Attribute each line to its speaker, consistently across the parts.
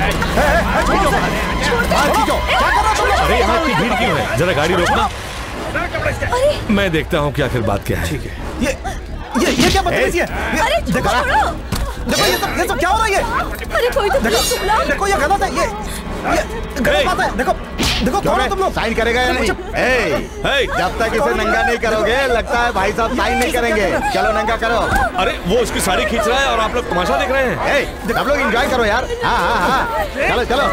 Speaker 1: अरे यहाँ इतनी भीड़ क्यों है? जरा गाड़ी रोकना। मैं देखता हूँ कि आखिर बात क्या है।
Speaker 2: ठीक है। ये क्या बदतमीजी है? देखो ये सब क्या हो रहा है? ये
Speaker 3: अरे कोई तो
Speaker 2: देखो ये गलत है। ये गलत बात है। देखो कौन हो तुम लोग?
Speaker 4: साइन करेगा या नहीं? जब तक इसे नंगा नहीं करोगे लगता है भाई साहब साइन नहीं करेंगे। चलो नंगा करो।
Speaker 1: अरे वो उसकी साड़ी खींच रहा है और आप लोग तमाशा देख रहे हैं।
Speaker 4: सब लोग एंजॉय करो यार। हाँ चलो चलो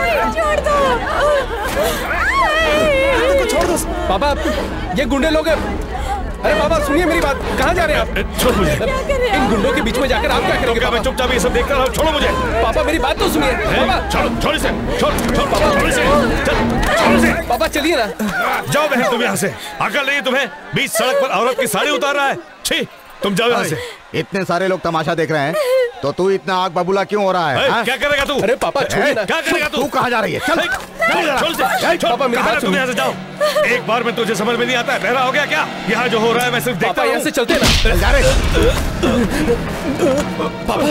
Speaker 2: छोड़ दो
Speaker 5: पापा, ये गुंडे लोग हैं। अरे पापा सुनिए मेरी बात, कहाँ जा रहे हैं आप?
Speaker 1: छोड़ मुझे।
Speaker 5: इन गुंडों के बीच में जाकर आप क्या करेंगे?
Speaker 1: क्या मैं चुपचाप ये सब देख रहा हूँ? छोड़ो मुझे।
Speaker 5: पापा मेरी बात तो सुनिए। पापा
Speaker 1: छोड़ इसे। छोड़ पापा, छोड़ इसे। छोड़ इसे।
Speaker 5: पापा चलिए ना।
Speaker 1: जाओ बहन तुम यहाँ से। अकल नहीं तुम्हें? बीच सड़क पर औरत की साड़ी उतार रहा है। छी, तुम जाओ यहाँ से।
Speaker 4: इतने सारे लोग तमाशा देख रहे हैं तो तू इतना आग बबूला क्यों हो रहा है?
Speaker 1: क्या करेगा तू?
Speaker 5: अरे पापा छोड़िए ना।
Speaker 1: क्या करेगा तू?
Speaker 4: तू कहाँ जा रही है? चल
Speaker 5: पापा मेरी बात
Speaker 1: तुम यहाँ से जाओ। एक बार में तुझे समझ में नहीं आता है? बहरा हो गया क्या? यहाँ जो हो रहा है मैं सिर्फ देखता हूँ।
Speaker 5: यहाँ से चलते ना।
Speaker 4: जा रहे
Speaker 5: पापा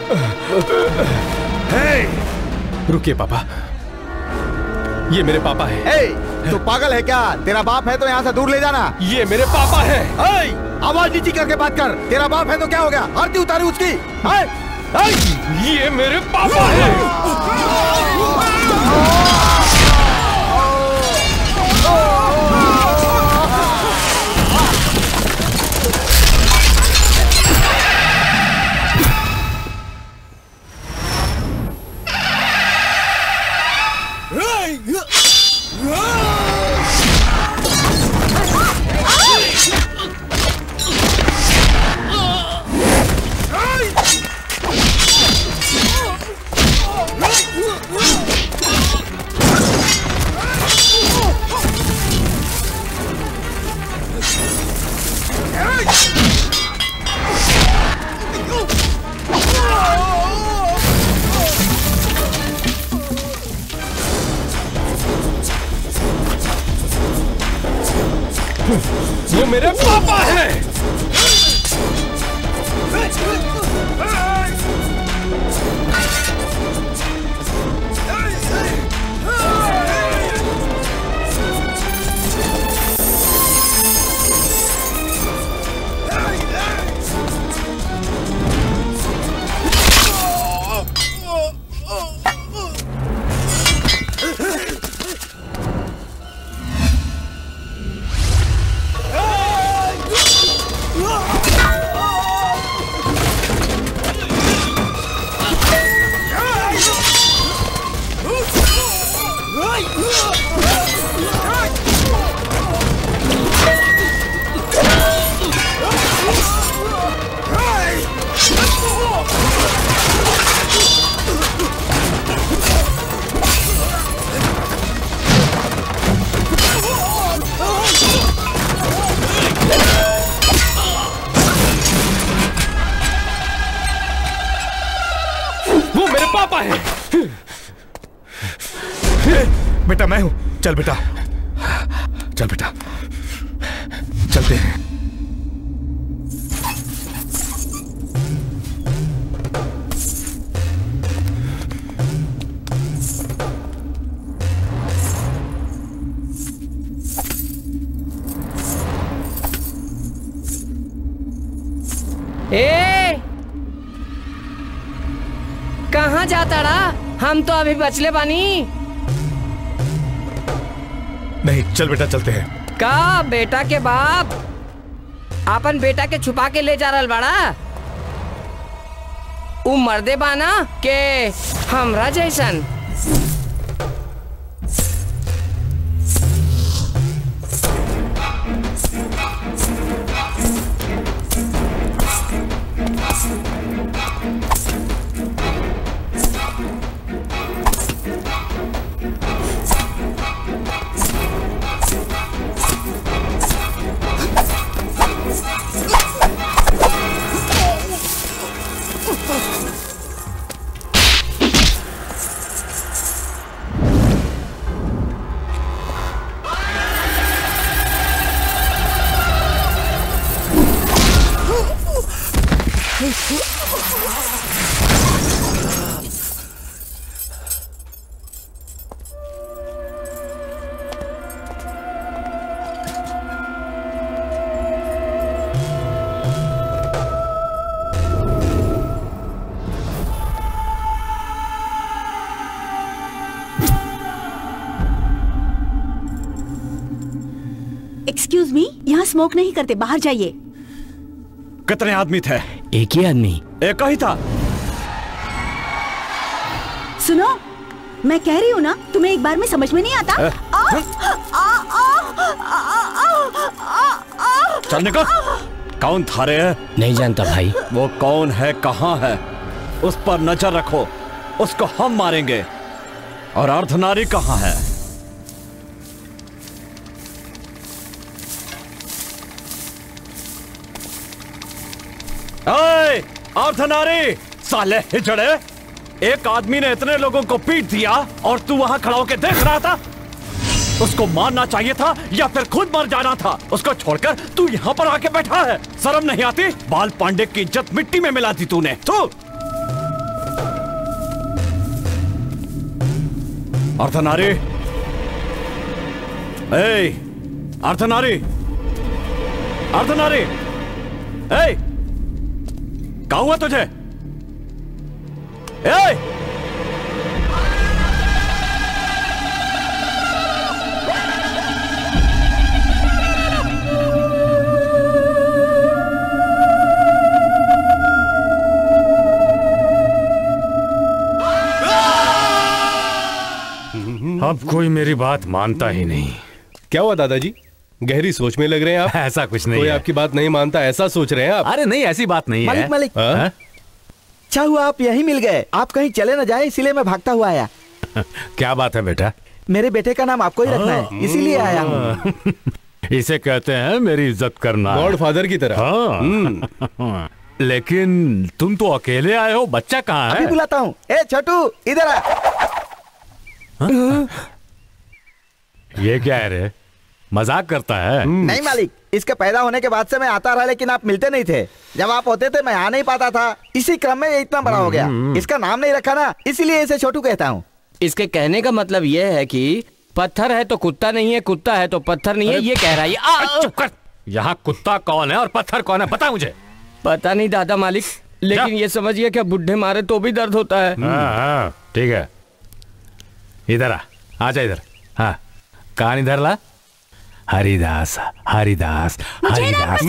Speaker 5: रुकिए पापा, ये मेरे पापा है।
Speaker 4: तू पागल है क्या? तेरा बाप है तो यहाँ से दूर ले जाना।
Speaker 5: ये मेरे पापा है।
Speaker 4: आवाज नीची करके बात कर। तेरा बाप है तो क्या हो गया? आरती उतारी उसकी।
Speaker 5: ये मेरे पापा है। वो मेरे पापा है।
Speaker 1: बेटा मैं हूं। चल बेटा, चल बेटा, चलते हैं।
Speaker 6: कहाँ जाता रहा? हम तो अभी बचले बानी।
Speaker 1: नहीं चल बेटा, चलते हैं।
Speaker 6: का बेटा के बाप अपन बेटा के छुपा के ले जा रहा बाड़ा? उ मर्दे बाना के हमरा जैसन?
Speaker 3: एक्सक्यूज मी, यहाँ स्मोक नहीं करते, बाहर जाइए।
Speaker 1: कितने आदमी थे?
Speaker 7: एक ही आदमी।
Speaker 1: एक ही था।
Speaker 3: सुनो, मैं कह रही हूँ ना, तुम्हें एक बार में समझ में नहीं आता?
Speaker 1: चल निकल। कौन था रे?
Speaker 7: नहीं जानता भाई।
Speaker 1: वो कौन है, कहाँ है, उस पर नजर रखो, उसको हम मारेंगे। और अर्धनारी कहाँ है? अर्धनारी, साले हिजड़े, एक आदमी ने इतने लोगों को पीट दिया और तू वहां खड़ा होकर देख रहा था? उसको मारना चाहिए था या फिर खुद मर जाना था? उसको छोड़कर तू यहाँ पर आके बैठा है। शर्म नहीं आती? बाल पांडे की इज्जत मिट्टी में मिला दी तूने। तू अर्धनारी, अर्धनारी, अर्धनारी, कहाँ हुआ तुझे?
Speaker 8: अब कोई मेरी बात मानता ही नहीं।
Speaker 5: क्या हुआ दादाजी, गहरी सोच में लग रहे हैं आप?
Speaker 8: ऐसा कुछ नहीं
Speaker 5: कोई
Speaker 8: है।
Speaker 5: आपकी बात नहीं मानता ऐसा सोच रहे हैं आप?
Speaker 8: अरे नहीं, ऐसी बात नहीं है।
Speaker 4: मालिक, अच्छा हुआ आप यहीं मिल गए। आप कहीं चले न जाए, इसीलिए मैं भागता हुआ आया।
Speaker 8: क्या बात है बेटा?
Speaker 4: मेरे बेटे का नाम आपको ही रखना है, इसीलिए आया हूँ।
Speaker 8: इसे कहते हैं मेरी इज्जत करना।
Speaker 5: गॉडफादर की तरह।
Speaker 8: हाँ। लेकिन तुम तो अकेले आए हो, बच्चा कहाँ है?
Speaker 4: अभी बुलाता हूँ। ए छोटू, इधर आ।
Speaker 8: ये क्या है रे? मजाक करता है?
Speaker 4: नहीं मालिक, इसके पैदा होने के बाद से मैं आता रहा, लेकिन आप मिलते नहीं थे। जब आप होते थे मैं आ नहीं पाता था, इसी क्रम में ये इतना बड़ा हो गया। इसका नाम नहीं रखा ना, इसीलिए इसे छोटू कहता हूँ।
Speaker 6: इसके कहने का मतलब ये है कि पत्थर है तो कुत्ता नहीं है, कुत्ता है तो पत्थर नहीं है, ये कह रहा है।
Speaker 8: चुप कर। यहाँ कुत्ता कौन है और पत्थर कौन है, बता मुझे।
Speaker 6: पता नहीं दादा मालिक, लेकिन ये समझिए कि बुढ़े मारे तो भी दर्द होता है।
Speaker 8: हाँ, ठीक है। इधर आजा इधर। हाँ, कान इधर ला। हरिदास, हरिदास, हरिदास।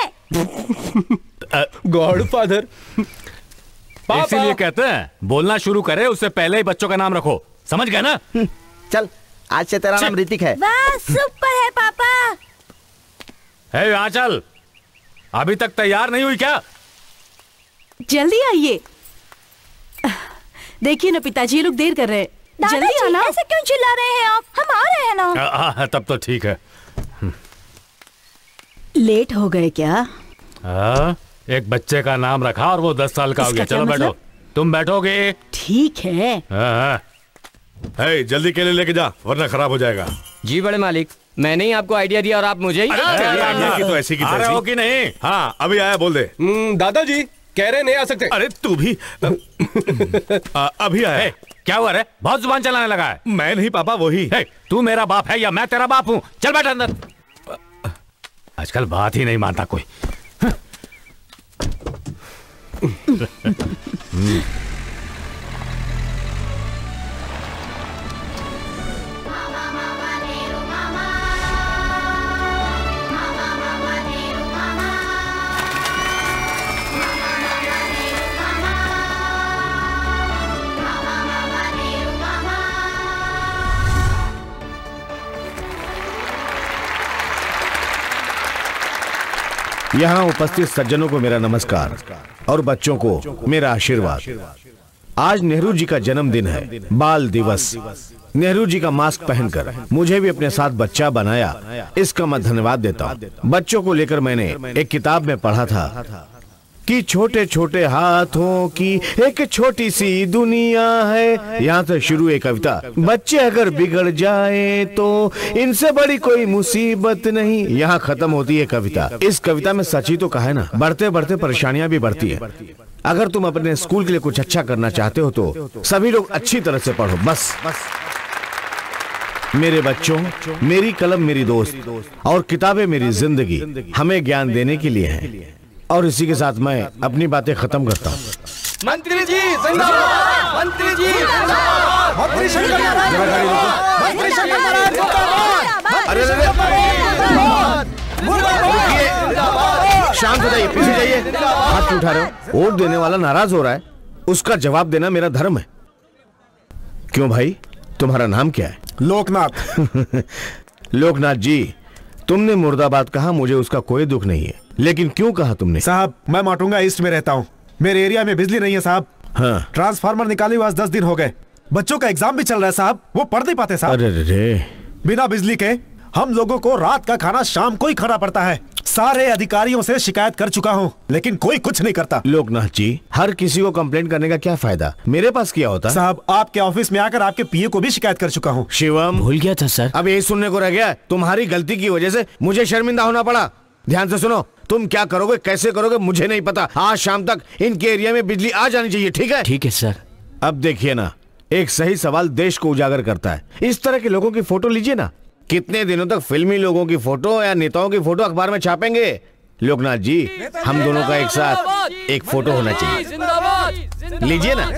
Speaker 5: गॉडफादर।
Speaker 8: इसीलिए कहते हैं बोलना शुरू करे उससे पहले ही बच्चों का नाम रखो, समझ गए ना?
Speaker 4: चल, आज से तेरा नाम ऋतिक है।
Speaker 3: वाह, सुपर है पापा।
Speaker 8: यहाँ चल। अभी तक तैयार नहीं हुई क्या?
Speaker 3: जल्दी आइए। देखिए ना पिताजी, ये लोग देर कर रहे हैं। जल्दी आना। ऐसे क्यों चिल्ला रहे हैं आप? हम आ रहे हैं ना।
Speaker 8: तब तो ठीक है।
Speaker 3: लेट हो गए क्या?
Speaker 8: एक बच्चे का नाम रखा और वो 10 साल का हो गया। चलो बैठो। तुम बैठोगे?
Speaker 3: ठीक है।
Speaker 1: जल्दी केले लेके जा, वरना खराब हो जाएगा।
Speaker 6: जी बड़े मालिक, मैंने ही आपको आइडिया दिया और आप मुझे ही।
Speaker 1: की तो ऐसी की तैसी।
Speaker 8: हो कि नहीं?
Speaker 1: हाँ, अभी आया, बोल दे।
Speaker 5: दादाजी कह रहे नहीं आ सकते।
Speaker 1: अरे तू भी। अभी आया।
Speaker 8: क्या हुआ रे? बहुत जुबान चलाने लगा है।
Speaker 1: मैं नहीं पापा, वही।
Speaker 8: तू मेरा बाप है या मैं तेरा बाप हूँ? चल बैठ अंदर। आजकल बात ही नहीं मानता कोई।
Speaker 9: यहाँ उपस्थित सज्जनों को मेरा नमस्कार और बच्चों को मेरा आशीर्वाद। आज नेहरू जी का जन्मदिन है, बाल दिवस। नेहरू जी का मास्क पहनकर मुझे भी अपने साथ बच्चा बनाया, इसका मैं धन्यवाद देता हूँ। बच्चों को लेकर मैंने एक किताब में पढ़ा था कि छोटे छोटे हाथों की एक छोटी सी दुनिया है। यहाँ से शुरू है कविता। बच्चे अगर बिगड़ जाए तो इनसे बड़ी कोई मुसीबत नहीं। यहाँ खत्म होती है कविता। इस कविता में सच ही तो कहा है ना, बढ़ते बढ़ते परेशानियां भी बढ़ती है। अगर तुम अपने स्कूल के लिए कुछ अच्छा करना चाहते हो तो सभी लोग अच्छी तरह से पढ़ो, बस। मेरे बच्चों, मेरी कलम मेरी दोस्त और किताबें मेरी जिंदगी हमें ज्ञान देने के लिए है। और इसी के साथ मैं अपनी बातें खत्म करता हूँ।
Speaker 5: मंत्री जी जिंदाबाद, मंत्री जी जिंदाबाद, मंत्री शंकर महाराज जिंदाबाद, मंत्री शंकर महाराज जिंदाबाद,
Speaker 9: अरे शांत हो जाइए, पीछे जाइए। हाथ क्यों उठा रहे हो? वोट देने वाला नाराज हो रहा है, उसका जवाब देना मेरा धर्म है। क्यों भाई, तुम्हारा नाम क्या है?
Speaker 2: लोकनाथ।
Speaker 9: लोकनाथ जी, तुमने मुर्दाबाद कहा, मुझे उसका कोई दुख नहीं है, लेकिन क्यों कहा तुमने?
Speaker 2: साहब, मैं माटुंगा ईस्ट में रहता हूँ। मेरे एरिया में बिजली नहीं है साहब।
Speaker 9: हाँ।
Speaker 2: ट्रांसफार्मर निकाले हुए 10 दिन हो गए। बच्चों का एग्जाम भी चल रहा है साहब, वो पढ़ नहीं पाते साहब।
Speaker 9: अरे
Speaker 2: बिना बिजली के हम लोगों को रात का खाना शाम को ही खाना पड़ता है। सारे अधिकारियों से शिकायत कर चुका हूँ, लेकिन कोई कुछ नहीं करता।
Speaker 9: लोकनाथ जी, हर किसी को कंप्लेंट करने का क्या फायदा? मेरे पास क्या होता?
Speaker 2: साहब, आपके ऑफिस में आकर आपके पीए को भी शिकायत कर चुका हूँ।
Speaker 9: शिवम,
Speaker 7: भूल गया था सर।
Speaker 9: अब यही सुनने को रह गया। तुम्हारी गलती की वजह से मुझे शर्मिंदा होना पड़ा। ध्यान से सुनो, तुम क्या करोगे, कैसे करोगे, मुझे नहीं पता। आज शाम तक इनके एरिया में बिजली आ जानी चाहिए, ठीक है?
Speaker 7: ठीक है सर।
Speaker 9: अब देखिए ना, एक सही सवाल देश को उजागर करता है। इस तरह के लोगों की फोटो लीजिए ना। कितने दिनों तक फिल्मी लोगों की फोटो या नेताओं की फोटो अखबार में छापेंगे? लोकनाथ जी, हम दोनों का एक साथ एक फोटो होना चाहिए। लीजिए ना।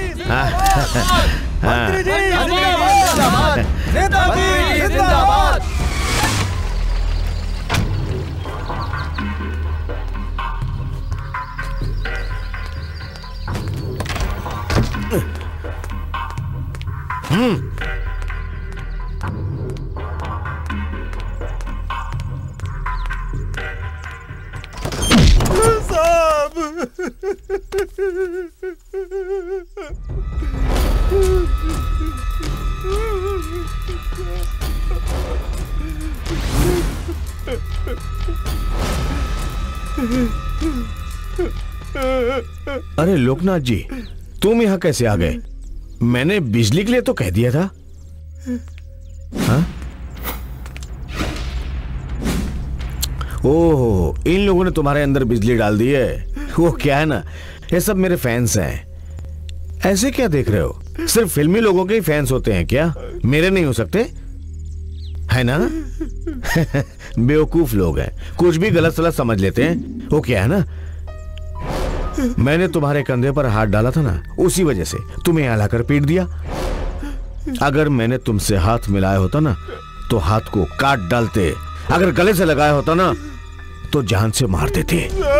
Speaker 9: अरे लोकनाथ जी, तुम यहाँ कैसे आ गए? मैंने बिजली के लिए तो कह दिया था। हाँ? ओह, इन लोगों ने तुम्हारे अंदर बिजली डाल दी है। वो क्या है ना, ये सब मेरे फैंस हैं। ऐसे क्या देख रहे हो? सिर्फ फिल्मी लोगों के ही फैंस होते हैं क्या? मेरे नहीं हो सकते, है ना? बेवकूफ लोग हैं, कुछ भी गलत सलत समझ लेते हैं। वो क्या है ना, मैंने तुम्हारे कंधे पर हाथ डाला था ना, उसी वजह से तुम्हें यहाँ लाकर पीट दिया। अगर मैंने तुमसे हाथ मिलाया होता ना, तो हाथ को काट डालते। अगर गले से लगाया होता ना, तो जान से मार देते।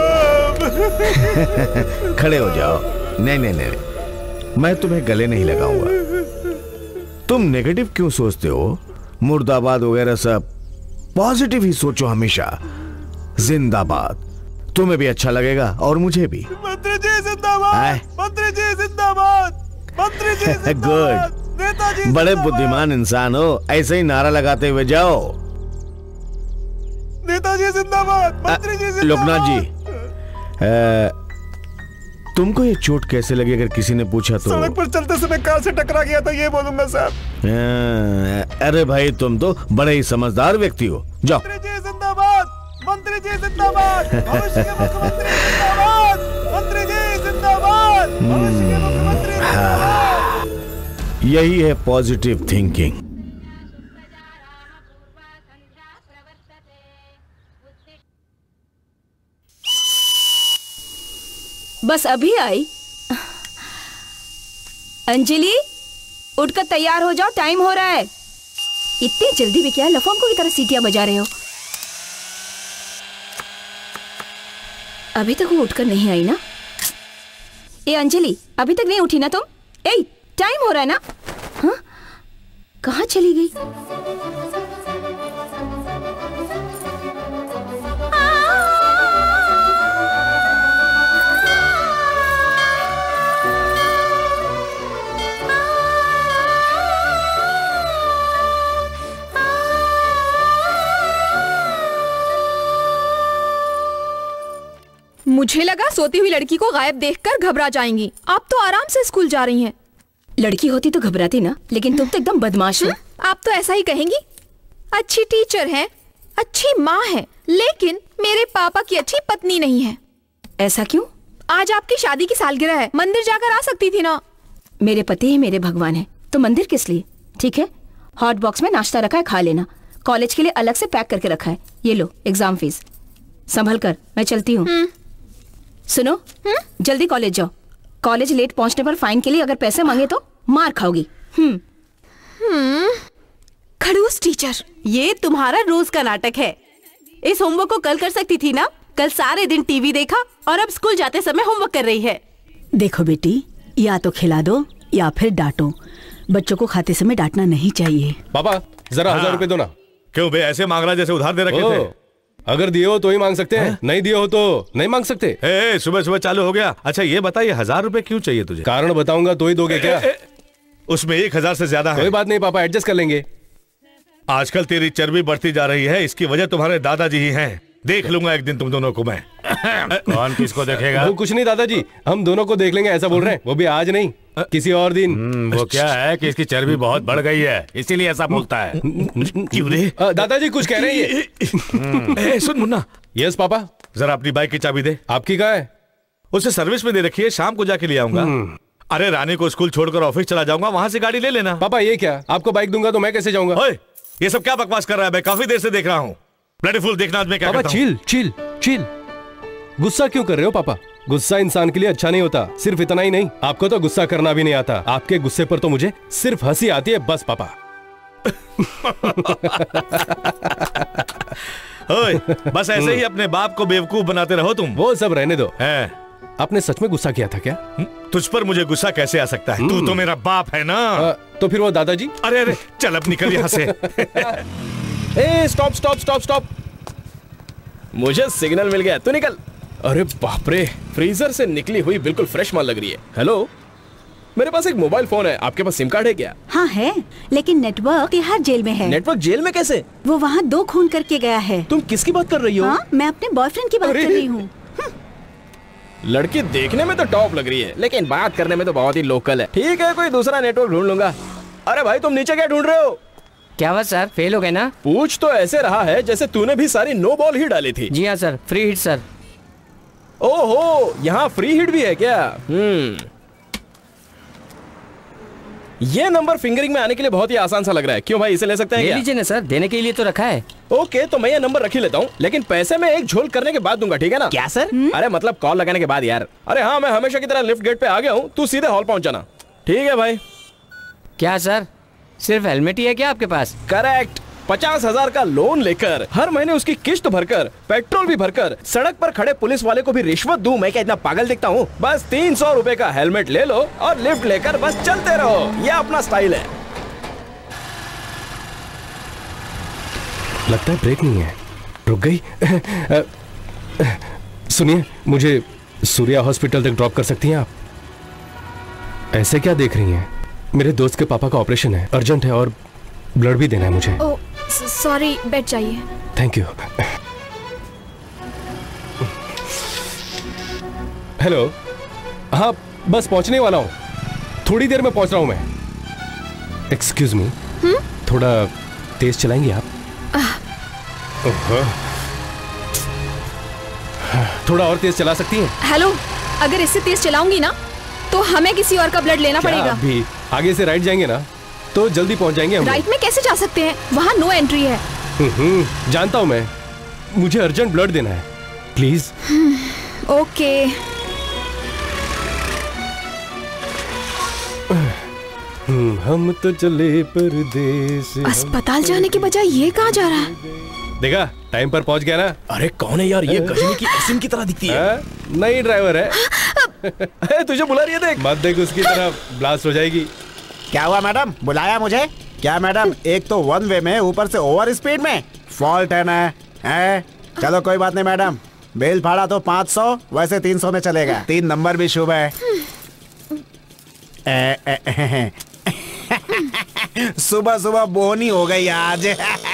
Speaker 9: खड़े हो जाओ। नहीं नहीं नहीं, मैं तुम्हें गले नहीं लगाऊंगा। तुम नेगेटिव क्यों सोचते हो? मुर्दाबाद वगैरह सब, पॉजिटिव ही सोचो हमेशा। जिंदाबाद, तुम्हें भी अच्छा लगेगा और मुझे भी।
Speaker 2: मंत्री जी जिंदाबाद, मंत्री जी जिंदाबाद, मंत्री जी जिंदाबाद,
Speaker 9: गुड,
Speaker 2: नेताजी
Speaker 9: बड़े बुद्धिमान इंसान हो, ऐसे ही नारा लगाते हुए जाओ।
Speaker 2: नेताजी जिंदाबाद, मंत्री जी जिंदाबाद।
Speaker 9: लोकनाथ जी, तुमको ये चोट कैसे लगी? अगर किसी ने पूछा तो?
Speaker 2: सड़क पर चलते समय कार से टकरा गया था, ये बोलूंगा साहब।
Speaker 9: अरे भाई, तुम तो बड़े ही समझदार व्यक्ति हो। जाओ।
Speaker 2: मंत्री जी जिंदाबाद, मंत्री जी जिंदाबाद, भविष्य के मुख्यमंत्री जिंदाबाद, मंत्री जी जिंदाबाद, भविष्य के मुख्यमंत्री जिंदाबाद।
Speaker 9: यही है पॉजिटिव थिंकिंग।
Speaker 3: बस अभी आई। अंजलि, उठकर तैयार हो जाओ, टाइम हो रहा है। इतनी जल्दी भी क्या है, लफंगों की तरह सीटियां बजा रहे हो। अभी तक वो उठकर नहीं आई ना? ए अंजलि, अभी तक नहीं उठी ना तुम? ए, टाइम हो रहा है ना? हाँ, कहाँ चली गई?
Speaker 10: मुझे लगा सोती हुई लड़की को गायब देखकर घबरा जाएंगी। आप तो आराम से स्कूल जा रही हैं।
Speaker 3: लड़की होती तो घबराती ना, लेकिन तुम तो एकदम बदमाश हो।
Speaker 10: आप तो ऐसा ही कहेंगी। अच्छी टीचर हैं, अच्छी माँ है, लेकिन मेरे पापा की अच्छी पत्नी नहीं है।
Speaker 3: ऐसा क्यों?
Speaker 10: आज आपकी शादी की सालगिरह है, मंदिर जाकर आ सकती थी ना।
Speaker 3: मेरे पति ही मेरे भगवान है, तो मंदिर किस लिए? ठीक है, हॉट बॉक्स में नाश्ता रखा है, खा लेना। कॉलेज के लिए अलग से पैक करके रखा है। ये लो एग्जाम फीस, संभल कर, मैं चलती हूँ। सुनो, जल्दी कॉलेज जाओ। कॉलेज लेट पहुंचने पर फाइन के लिए अगर पैसे मांगे तो मार खाओगी।
Speaker 10: खड़ूस टीचर,
Speaker 11: ये तुम्हारा रोज का नाटक है। इस होमवर्क को कल कर सकती थी ना। कल सारे दिन टीवी देखा और अब स्कूल जाते समय होमवर्क कर रही है।
Speaker 12: देखो बेटी, या तो खिला दो या फिर डांटो। बच्चों को खाते समय डांटना नहीं चाहिए।
Speaker 5: पापा जरा 1000 रुपए दो ना।
Speaker 9: क्यों बे, ऐसे मांग रहा जैसे उधार दे रखे थे।
Speaker 5: अगर दिए हो तो ही मांग सकते हैं, नहीं दिए हो तो नहीं मांग सकते।
Speaker 9: सुबह सुबह चालू हो गया। अच्छा ये बताइए 1000 रुपए क्यों चाहिए तुझे?
Speaker 5: कारण बताऊंगा तो ही दोगे क्या?
Speaker 9: उसमें 1000 से ज्यादा है।
Speaker 5: कोई बात नहीं पापा, एडजस्ट कर लेंगे।
Speaker 9: आजकल तेरी चर्बी बढ़ती जा रही है, इसकी वजह तुम्हारे दादाजी ही हैं। देख लूंगा एक दिन तुम दोनों को मैं।
Speaker 8: कौन किसको देखेगा?
Speaker 5: वो कुछ नहीं दादाजी, हम दोनों को देख लेंगे ऐसा बोल रहे हैं। वो भी आज नहीं, किसी और दिन।
Speaker 8: वो क्या है कि इसकी चर्बी बहुत बढ़ गई है, इसीलिए ऐसा बोलता है।
Speaker 9: क्यों रे?
Speaker 5: दादाजी कुछ कह रहे हैं।
Speaker 9: सुन मुन्ना।
Speaker 5: Yes papa.
Speaker 9: जरा अपनी बाइक की चाबी दे।
Speaker 5: आपकी कहाँ है?
Speaker 9: उसे सर्विस में दे रखी है, शाम को जाके ले आऊंगा। अरे रानी को स्कूल छोड़कर ऑफिस चला जाऊंगा, वहां से गाड़ी ले लेना।
Speaker 5: पापा ये क्या, आपको बाइक दूंगा तो मैं कैसे जाऊंगा?
Speaker 9: ये सब क्या बकवास कर रहा है? मैं काफी देर से देख रहा हूँ। ब्लडी फुल देखना मैं क्या करता हूं।
Speaker 5: Chill chill chill. गुस्सा क्यों कर रहे हो पापा? गुस्सा इंसान के लिए अच्छा नहीं होता। सिर्फ इतना ही नहीं, आपको तो गुस्सा करना भी नहीं आता। आपके गुस्से पर तो मुझे सिर्फ हंसी आती है बस पापा।
Speaker 9: ओए, बस ऐसे ही अपने बाप को बेवकूफ बनाते रहो तुम।
Speaker 5: वो सब रहने दो। आपने सच में गुस्सा किया था क्या?
Speaker 9: तुझ पर मुझे गुस्सा कैसे आ सकता है? तू तो मेरा बाप है ना।
Speaker 5: तो फिर वो दादाजी?
Speaker 9: अरे अरे चल अब निकल यहाँ से।
Speaker 5: Stop stop stop stop. मुझे सिग्नल मिल गया, तू निकल। अरे बाप रे, फ्रीजर से निकली हुई बिल्कुल फ्रेश माल लग रही है। हेलो, मेरे पास एक मोबाइल फोन है, आपके पास सिम कार्ड है क्या?
Speaker 12: हाँ है, लेकिन नेटवर्क तिहाड़ जेल में है।
Speaker 5: नेटवर्क जेल में कैसे?
Speaker 12: वो वहाँ 2 खून करके गया है।
Speaker 5: तुम किसकी बात कर रही हो?
Speaker 12: हाँ, मैं अपने बॉयफ्रेंड की बात कर रही हूँ।
Speaker 5: लड़की देखने में तो टॉप लग रही है, लेकिन बात करने में तो बहुत ही लोकल है। ठीक है, कोई दूसरा नेटवर्क ढूंढ लूंगा। अरे भाई तुम नीचे क्या ढूंढ रहे हो?
Speaker 6: क्या हुआ सर, फेल हो गए ना?
Speaker 5: पूछ तो ऐसे रहा है जैसे तूने भी सारी नो बॉल ही डाली थी।
Speaker 6: जी हाँ सर, फ्री हिट सर।
Speaker 5: ओहो, यहाँ फ्री हिट भी है क्या? ये नंबर फिंगरिंग में आने के लिए बहुत ही आसान सा लग रहा है। क्यों भाई, इसे ले सकते हैं?
Speaker 6: ले लीजिए ना सर, देने के लिए तो रखा है।
Speaker 5: ओके, तो मैं ये नंबर रख ही लेता हूँ, लेकिन पैसे मैं एक झोल करने के बाद दूंगा, ठीक है ना?
Speaker 6: क्या सर?
Speaker 5: अरे मतलब कॉल लगाने के बाद यार। अरे हाँ, मैं हमेशा की तरह लिफ्ट गेट पे आ गया हूँ, तू सीधे हॉल पहुंच जाना। ठीक है भाई।
Speaker 6: क्या सर, सिर्फ हेलमेट ही है क्या आपके पास?
Speaker 5: करेक्ट। 50,000 का लोन लेकर हर महीने उसकी किस्त भरकर पेट्रोल भी भरकर सड़क पर खड़े पुलिस वाले को भी रिश्वत दूं, मैं क्या इतना पागल दिखता हूँ? बस 300 रुपए का हेलमेट ले लो और लिफ्ट लेकर बस चलते रहो। ये अपना स्टाइल है। लगता है ब्रेक नहीं है, रुक गई। सुनिए, मुझे सूर्या हॉस्पिटल तक ड्रॉप कर सकती हैं आप? ऐसे क्या देख रही हैं? मेरे दोस्त के पापा का ऑपरेशन है, अर्जेंट है और ब्लड भी देना है मुझे।
Speaker 10: ओह सॉरी, बैठ जाइए।
Speaker 5: Thank you. हेलो, हाँ बस पहुंचने वाला हूँ, थोड़ी देर में पहुंच रहा हूँ मैं। एक्सक्यूज मी, थोड़ा तेज चलाएंगे आप? थोड़ा और तेज चला सकती हैं?
Speaker 10: हेलो, अगर इससे तेज चलाऊंगी ना तो हमें किसी और का ब्लड लेना पड़ेगा।
Speaker 5: अभी आगे से राइट जाएंगे ना तो जल्दी पहुंच जाएंगे हम।
Speaker 10: राइट में कैसे जा सकते हैं? वहाँ नो एंट्री है।
Speaker 5: जानता हूँ मैं, मुझे अर्जेंट ब्लड देना है, प्लीज।
Speaker 10: ओके।
Speaker 5: हम तो चले परदेस।
Speaker 10: अस्पताल जाने के बजाय ये कहाँ जा रहा है?
Speaker 5: देखा, टाइम पर पहुंच गया ना। अरे कौन है यार, ये गजनी की एसिन की तरह दिखती है। नई ड्राइवर है। तुझे बुला रही है, देख मत देख, उसकी तरह ब्लास्ट हो जाएगी।
Speaker 4: क्या हुआ मैडम, बुलाया मुझे? क्या मैडम, एक तो 1 वे में, ऊपर से ओवर स्पीड में, फॉल्ट है ना? चलो कोई बात नहीं मैडम, बेल फाड़ा तो 500, वैसे 300 में चलेगा। 3 नंबर भी शुभ है। सुबह सुबह बोनी हो गई आज।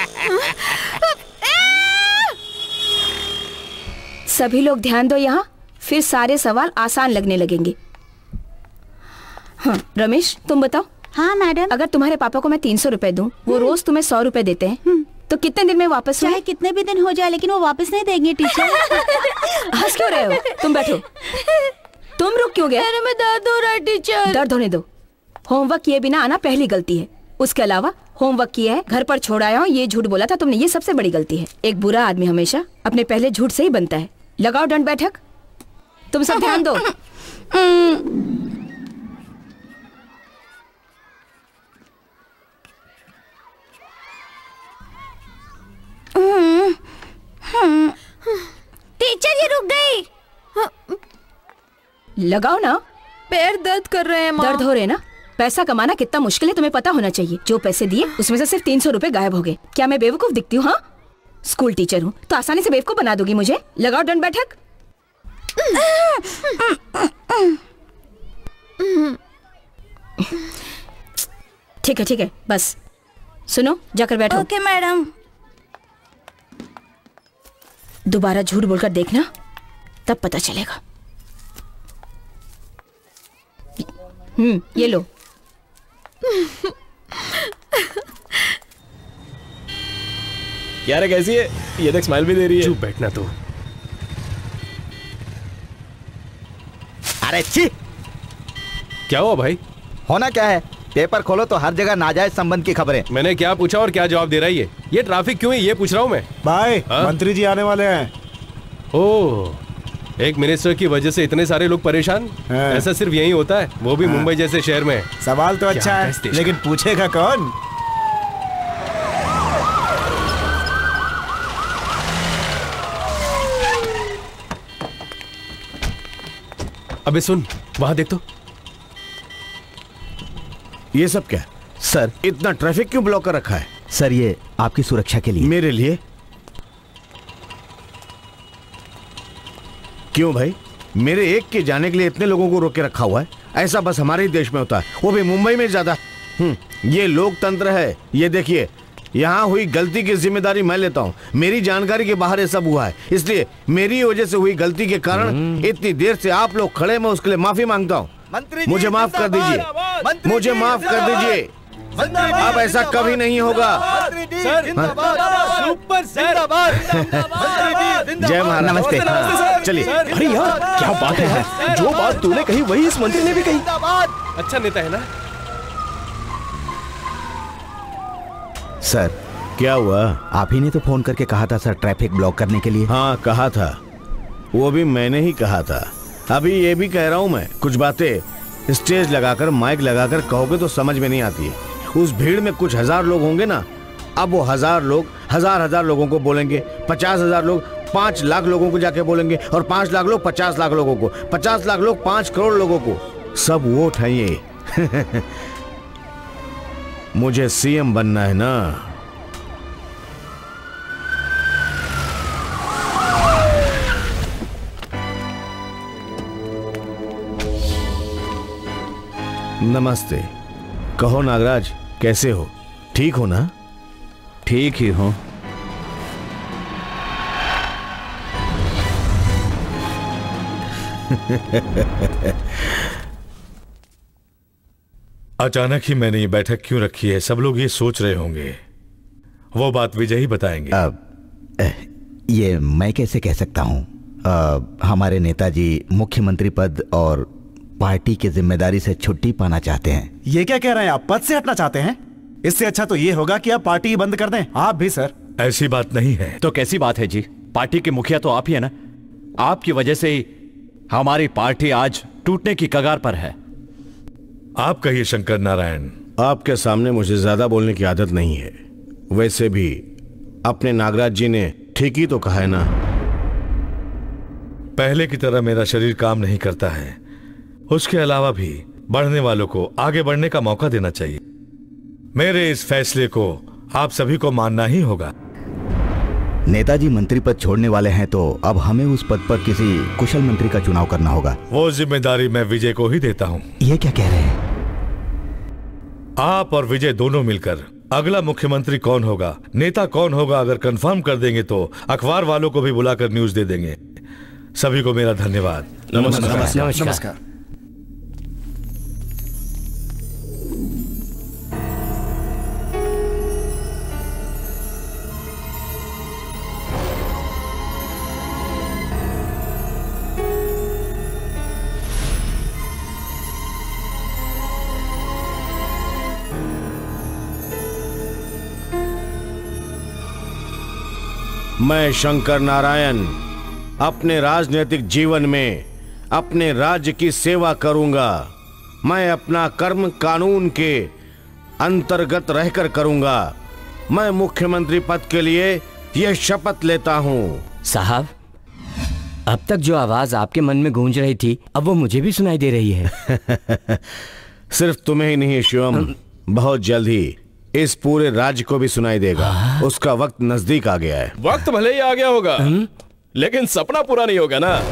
Speaker 3: सभी लोग ध्यान दो यहाँ, फिर सारे सवाल आसान लगने लगेंगे। हाँ रमेश, तुम बताओ।
Speaker 12: हाँ मैडम।
Speaker 3: अगर तुम्हारे पापा को मैं 300 रुपए दूं, वो रोज तुम्हें 100 रुपए देते हैं, तो कितने दिन में वापस?
Speaker 12: चाहे कितने भी दिन हो जाए, लेकिन वो वापस नहीं देंगे टीचर।
Speaker 3: हंस क्यों रहे हो? तुम बैठो। तुम रुक क्यों गए?
Speaker 10: मैं दर्द हो रहा है टीचर।
Speaker 3: दर्द होने दो। होमवर्क किए बिना आना पहली गलती है। उसके अलावा होमवर्क किया है, घर पर छोड़ आया हूँ, ये झूठ बोला था तुमने, ये सबसे बड़ी गलती है। एक बुरा आदमी हमेशा अपने पहले झूठ से ही बनता है। लगाओ दंड बैठक। तुम सब ध्यान दो। लगाओ ना।
Speaker 10: पैर दर्द कर रहे हैं माँ।
Speaker 3: दर्द हो रहे हैं ना? पैसा कमाना कितना मुश्किल है तुम्हें पता होना चाहिए। जो पैसे दिए उसमें से सिर्फ 300 रुपए गायब हो गए। क्या मैं बेवकूफ दिखती हूँ? हाँ, स्कूल टीचर हूँ तो आसानी से बेवकूफ बना दोगी मुझे। लगाओ दंड बैठक। ठीक है बस सुनो, जाकर बैठो।
Speaker 11: Okay madam.
Speaker 3: दोबारा झूठ बोलकर देखना, तब पता चलेगा। ये लो।
Speaker 5: क्या रे, कैसी है? ये देख स्माइल भी दे रही है।
Speaker 1: चुप बैठना तू।
Speaker 2: अरे छी!
Speaker 5: क्या हुआ भाई?
Speaker 2: होना क्या है, पेपर खोलो तो हर जगह नाजायज संबंध की खबरें।
Speaker 5: मैंने क्या पूछा और क्या जवाब दे रहा है ये ट्रैफिक क्यों है ये पूछ रहा हूँ मैं।
Speaker 4: भाई मंत्री जी आने वाले हैं।
Speaker 5: ओह, एक मिनिस्टर की वजह से इतने सारे लोग परेशान? ऐसा सिर्फ यही होता है, वो भी मुंबई जैसे शहर में।
Speaker 4: सवाल तो अच्छा है, लेकिन पूछेगा कौन?
Speaker 5: अबे सुन, वहां देख तो।
Speaker 9: ये सब क्या?
Speaker 2: सर,
Speaker 9: इतना ट्रैफिक क्यों ब्लॉक कर रखा है?
Speaker 2: सर ये आपकी सुरक्षा के लिए।
Speaker 9: मेरे लिए? क्यों भाई? मेरे एक के जाने के लिए इतने लोगों को रोक के रखा हुआ है? ऐसा बस हमारे ही देश में होता है, वो भी मुंबई में ज्यादा। ये लोकतंत्र है। ये देखिए, यहाँ हुई गलती की जिम्मेदारी मैं लेता हूँ। मेरी जानकारी के बाहर ये सब हुआ है, इसलिए मेरी वजह से हुई गलती के कारण इतनी देर से आप लोग खड़े, मैं उसके लिए माफी मांगता हूँ। मुझे माफ कर दीजिए, मुझे माफ कर दीजिए। अब ऐसा कभी नहीं होगा।
Speaker 5: Super sir.
Speaker 9: जय महाराज।
Speaker 2: नमस्ते।
Speaker 9: चलिए।
Speaker 5: अरे यार क्या बात है, जो बात तूने कही वही इस मंत्री ने भी कही। अच्छा नेता है ना?
Speaker 2: सर,
Speaker 9: क्या हुआ?
Speaker 2: आप ही ने तो फोन करके कहा था सर, ट्रैफिक ब्लॉक करने के लिए।
Speaker 9: हाँ कहा था, वो भी मैंने ही कहा था। अभी ये भी कह रहा हूँ मैं, कुछ बातें स्टेज लगाकर माइक लगाकर कहोगे तो समझ में नहीं आती है। उस भीड़ में कुछ हजार लोग होंगे ना, अब वो हजार लोग हजार लोगों को बोलेंगे, 50,000 लोग 5 लाख लोगों को जाके बोलेंगे, और 5 लाख लोग 50 लाख लोगों को, 50 लाख लोग 5 करोड़ लोगों को। सब वोट है ये। मुझे सीएम बनना है ना। नमस्ते। कहो नागराज, कैसे हो? ठीक हो ना?
Speaker 1: ठीक ही हो।
Speaker 8: अचानक ही मैंने ये बैठक क्यों रखी है, सब लोग ये सोच रहे होंगे। वो बात विजय ही बताएंगे।
Speaker 2: ये मैं कैसे कह सकता हूँ? हमारे नेताजी मुख्यमंत्री पद और पार्टी की जिम्मेदारी से छुट्टी पाना चाहते हैं।
Speaker 4: ये क्या कह रहे हैं आप? पद से हटना चाहते हैं? इससे अच्छा तो ये होगा कि आप पार्टी ही बंद कर दें। आप भी सर।
Speaker 8: ऐसी बात नहीं है।
Speaker 1: तो कैसी बात है जी? पार्टी के मुखिया तो आप ही है ना। आपकी वजह से ही हमारी पार्टी आज टूटने की कगार पर है।
Speaker 8: आप कहिए शंकर नारायण।
Speaker 9: आपके सामने मुझे ज्यादा बोलने की आदत नहीं है। वैसे भी अपने नागराज जी ने ठीक ही तो कहा है ना।
Speaker 8: पहले की तरह मेरा शरीर काम नहीं करता है। उसके अलावा भी बढ़ने वालों को आगे बढ़ने का मौका देना चाहिए। मेरे इस फैसले को आप सभी को मानना ही होगा।
Speaker 2: नेताजी मंत्री पद छोड़ने वाले हैं तो अब हमें उस पद पर किसी कुशल मंत्री का चुनाव करना होगा।
Speaker 8: वो जिम्मेदारी मैं विजय को ही देता हूँ।
Speaker 2: ये क्या कह रहे हैं?
Speaker 8: आप और विजय दोनों मिलकर अगला मुख्यमंत्री कौन होगा, नेता कौन होगा, अगर कंफर्म कर देंगे तो अखबार वालों को भी बुलाकर न्यूज दे देंगे। सभी को मेरा धन्यवाद।
Speaker 9: नमस्कार।
Speaker 4: नमस्कार।
Speaker 9: मैं शंकर नारायण अपने राजनीतिक जीवन में अपने राज्य की सेवा करूंगा। मैं अपना कर्म कानून के अंतर्गत रहकर करूंगा। मैं मुख्यमंत्री पद के लिए यह शपथ लेता हूं।
Speaker 6: साहब, अब तक जो आवाज आपके मन में गूंज रही थी अब वो मुझे भी सुनाई दे रही है।
Speaker 9: सिर्फ तुम्हें ही नहीं शिवम, बहुत जल्द ही इस पूरे राज्य को भी सुनाई देगा। उसका वक्त नजदीक आ गया है।
Speaker 5: वक्त भले ही आ गया होगा लेकिन सपना पूरा नहीं होगा ना।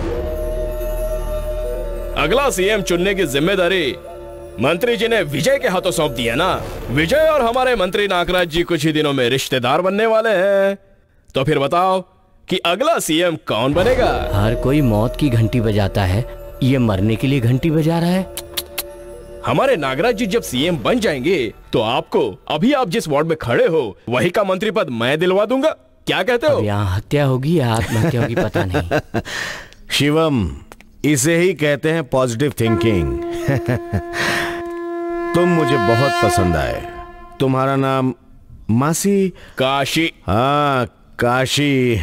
Speaker 5: अगला सीएम चुनने की जिम्मेदारी मंत्री जी ने विजय के हाथों सौंप दी है ना। विजय और हमारे मंत्री नागराज जी कुछ ही दिनों में रिश्तेदार बनने वाले हैं। तो फिर बताओ कि अगला सीएम कौन बनेगा?
Speaker 6: हर कोई मौत की घंटी बजाता है, ये मरने के लिए घंटी बजा रहा है।
Speaker 5: हमारे नागराज जी जब सीएम बन जाएंगे तो आपको अभी आप जिस वार्ड में खड़े हो वही का मंत्री पद मैं दिलवा दूंगा। क्या कहते हो?
Speaker 6: यहाँ हत्या होगी या आत्महत्या होगी पता नहीं।
Speaker 9: शिवम, इसे ही कहते हैं पॉजिटिव थिंकिंग। तुम मुझे बहुत पसंद आए। तुम्हारा नाम मासी?
Speaker 5: काशी।
Speaker 9: हाँ काशी।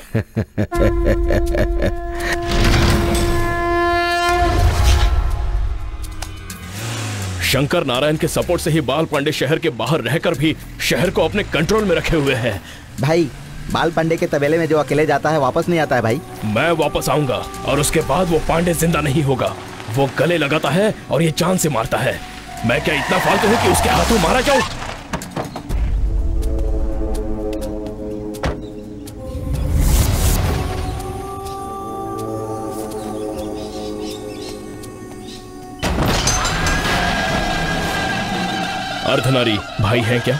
Speaker 5: शंकर नारायण के सपोर्ट से ही बाल पांडे शहर के बाहर रहकर भी शहर को अपने कंट्रोल में रखे हुए हैं।
Speaker 13: भाई बाल पांडे के तबेले में जो अकेले जाता है वापस नहीं आता है भाई।
Speaker 5: मैं वापस आऊंगा और उसके बाद वो पांडे जिंदा नहीं होगा। वो गले लगाता है और ये जान से मारता है। मैं क्या इतना फालतू हूँ कि उसके हाथों मारा जाऊं? अर्धनारी भाई हैं क्या?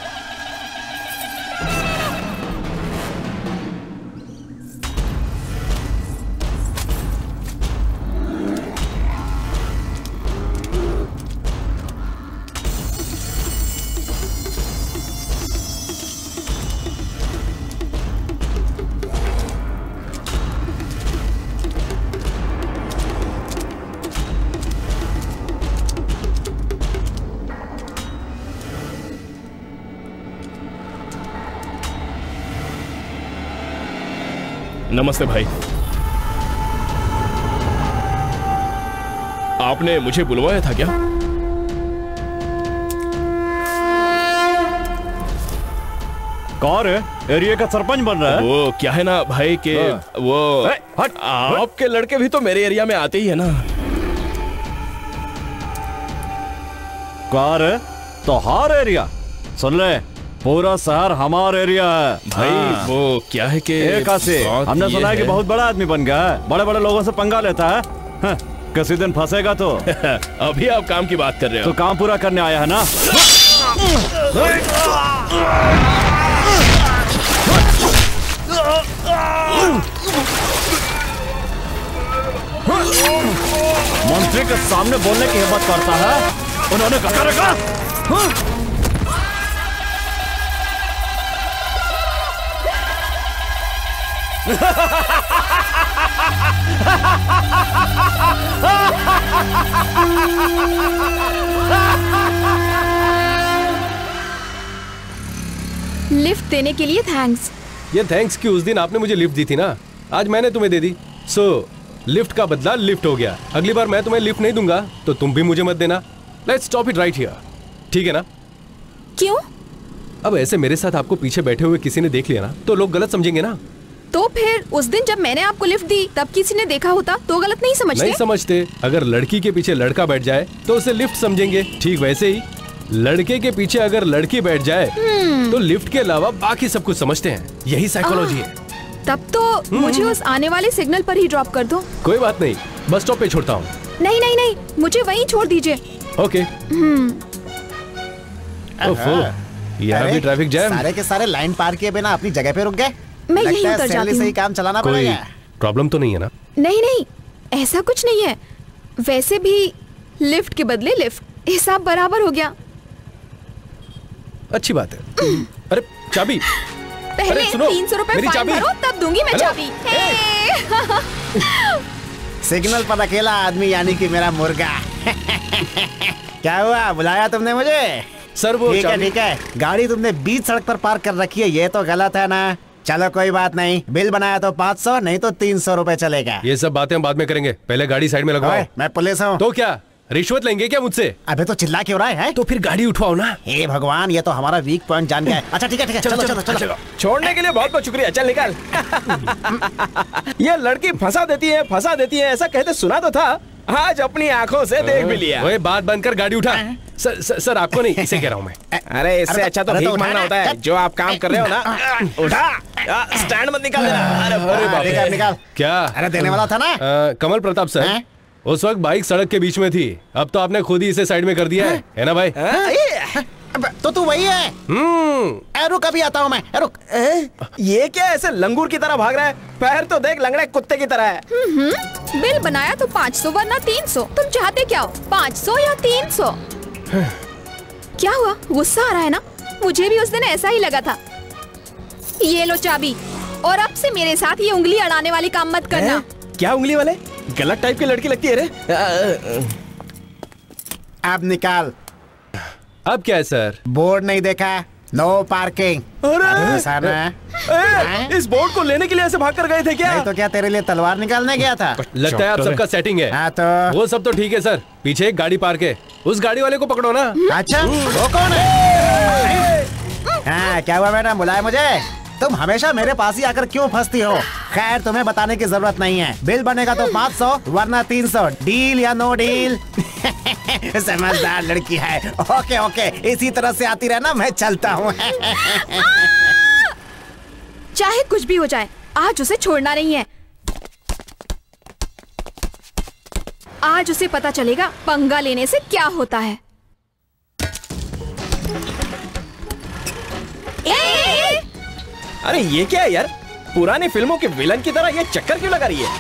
Speaker 5: नमस्ते भाई। आपने मुझे बुलवाया था क्या?
Speaker 1: कौन है? एरिया का सरपंच बन रहा है?
Speaker 5: वो क्या है ना भाई के वो आपके लड़के भी तो मेरे एरिया में आते ही है ना।
Speaker 1: कौन है? तो हर एरिया सुन ले, पूरा शहर हमारा एरिया है
Speaker 5: भाई। वो क्या है कि
Speaker 1: हमने सुना है कि बहुत बड़ा आदमी बन गया है, बड़े बड़े लोगों से पंगा लेता है। किसी दिन फंसेगा तो।
Speaker 5: अभी आप काम की बात कर रहे हो?
Speaker 1: तो काम पूरा करने आया है ना। मंत्री के सामने बोलने की हिम्मत करता है? उन्होंने कहा रखा।
Speaker 10: लिफ्ट देने के लिए थैंक्स।
Speaker 2: ये थैंक्स की उस दिन आपने मुझे लिफ्ट दी थी ना, आज मैंने तुम्हें दे दी। लिफ्ट का बदला लिफ्ट हो गया। अगली बार मैं तुम्हें लिफ्ट नहीं दूंगा तो तुम भी मुझे मत देना। Let's stop it right here, ठीक है ना?
Speaker 10: क्यों?
Speaker 2: अब ऐसे मेरे साथ आपको पीछे बैठे हुए किसी ने देख लिया ना तो लोग गलत समझेंगे ना।
Speaker 10: तो फिर उस दिन जब मैंने आपको लिफ्ट दी तब किसी ने देखा होता तो गलत नहीं समझते?
Speaker 2: नहीं समझते। अगर लड़की के पीछे लड़का बैठ जाए तो उसे लिफ्ट समझेंगे। ठीक वैसे ही लड़के के पीछे अगर लड़की बैठ जाए तो लिफ्ट के अलावा बाकी सब कुछ समझते हैं। यही साइकोलॉजी है।
Speaker 10: तब तो मुझे उस आने वाले सिग्नल पर ही ड्रॉप कर दो।
Speaker 2: कोई बात नहीं, बस स्टॉप पे छोड़ता हूँ।
Speaker 10: नहीं नहीं नहीं, मुझे वहीं छोड़ दीजिए।
Speaker 2: ओके। यहाँ भी ट्रैफिक जैम।
Speaker 4: सारे के सारे लाइन पार किए बिना अपनी जगह पे रुक गए।
Speaker 10: मैं यहीं उतर जाती हूँ।
Speaker 4: से ही काम चलाना पड़ेगा।
Speaker 2: प्रॉब्लम तो नहीं है ना?
Speaker 10: नहीं नहीं, ऐसा कुछ नहीं है। वैसे भी लिफ्ट के बदले लिफ्ट, हिसाब बराबर हो गया।
Speaker 2: अच्छी बात है। अरे चाबी
Speaker 10: पहले 300 रुपए फाइन भरो तब दूंगी मैं चाबी।
Speaker 4: सिग्नल पर अकेला आदमी यानी कि मेरा मुर्गा। क्या हुआ, बुलाया तुमने मुझे?
Speaker 2: सर वो
Speaker 4: ठीक है, गाड़ी तुमने बीच सड़क पर पार्क कर रखी है, ये तो गलत है ना। चलो कोई बात नहीं, बिल बनाया तो 500 नहीं तो 300 रुपए चलेगा।
Speaker 2: ये सब बातें हम बाद में करेंगे, पहले गाड़ी साइड में लगवाओ।
Speaker 4: मैं पुलिस हूँ।
Speaker 2: तो क्या रिश्वत लेंगे क्या मुझसे?
Speaker 4: अबे तो चिल्ला क्यों रहा है?
Speaker 2: तो फिर गाड़ी उठवाओ ना।
Speaker 4: हे भगवान, ये तो हमारा वीक पॉइंट जान गया है। अच्छा ठीक है, चलो चलो चलो।
Speaker 5: छोड़ने के लिए बहुत बहुत शुक्रिया, चल निकाल। ये लड़की फंसा देती है ऐसा कहते सुना तो था, आज अपनी आंखों से देख भी लिया।
Speaker 2: ओए बात बंद कर, गाड़ी उठा। सर आपको नहीं, इसे कह रहा हूँ मैं।
Speaker 5: अरे इससे अच्छा तो भीख मांगना होता है। जो आप काम कर रहे हो ना, उठा, स्टैंड मत निकाल देना।
Speaker 4: अरे निकाल।
Speaker 2: क्या?
Speaker 4: अरे देने वाला था ना।
Speaker 2: कमल प्रताप सर, उस वक्त बाइक सड़क के बीच में थी, अब तो आपने खुद ही इसे साइड में कर दिया है ना भाई?
Speaker 4: तो तू वही है। रुक, अभी आता हूँ मैं। रुक।
Speaker 5: ये क्या ऐसे लंगूर की तरह भाग रहा है? पैर तो देख, लंगड़े कुत्ते की तरह है।
Speaker 10: बिल बनाया तो 500 वरना 300। तुम चाहते क्या हो, 500 या 300? क्या हुआ, गुस्सा आ रहा है ना? मुझे भी उस दिन ऐसा ही लगा था। ये लो चाबी, और अब से मेरे साथ ये उंगली अड़ाने वाली काम मत करना।
Speaker 5: क्या उंगली वाले? गलत टाइप की लड़की लगती है रे।
Speaker 4: अब निकाल।
Speaker 2: अब क्या है सर?
Speaker 4: बोर्ड नहीं देखा? No parking.
Speaker 5: अरे इस बोर्ड को लेने के लिए ऐसे भाग कर गए थे क्या?
Speaker 4: नहीं तो क्या तेरे लिए तलवार निकालने गया था?
Speaker 2: लगता है आप सबका सेटिंग है।
Speaker 4: हाँ तो
Speaker 2: वो सब तो ठीक है सर, पीछे एक गाड़ी पार्क है, उस गाड़ी वाले को पकड़ो ना।
Speaker 4: अच्छा वो कौन है? हाँ क्या हुआ मैडम, बुलाया मुझे? तुम हमेशा मेरे पास ही आकर क्यों फंसती हो? खैर तुम्हें बताने की जरूरत नहीं है। बिल बनेगा तो 500 वरना 300। डील या नो डील? समझदार लड़की है। ओके ओके, इसी तरह से आती रहना, मैं चलता हूँ।
Speaker 10: चाहे कुछ भी हो जाए, आज उसे छोड़ना नहीं है। आज उसे पता चलेगा पंगा लेने से क्या होता है।
Speaker 5: अरे ये क्या है यार, पुरानी फिल्मों के विलन की तरह ये चक्कर क्यों लगा रही है?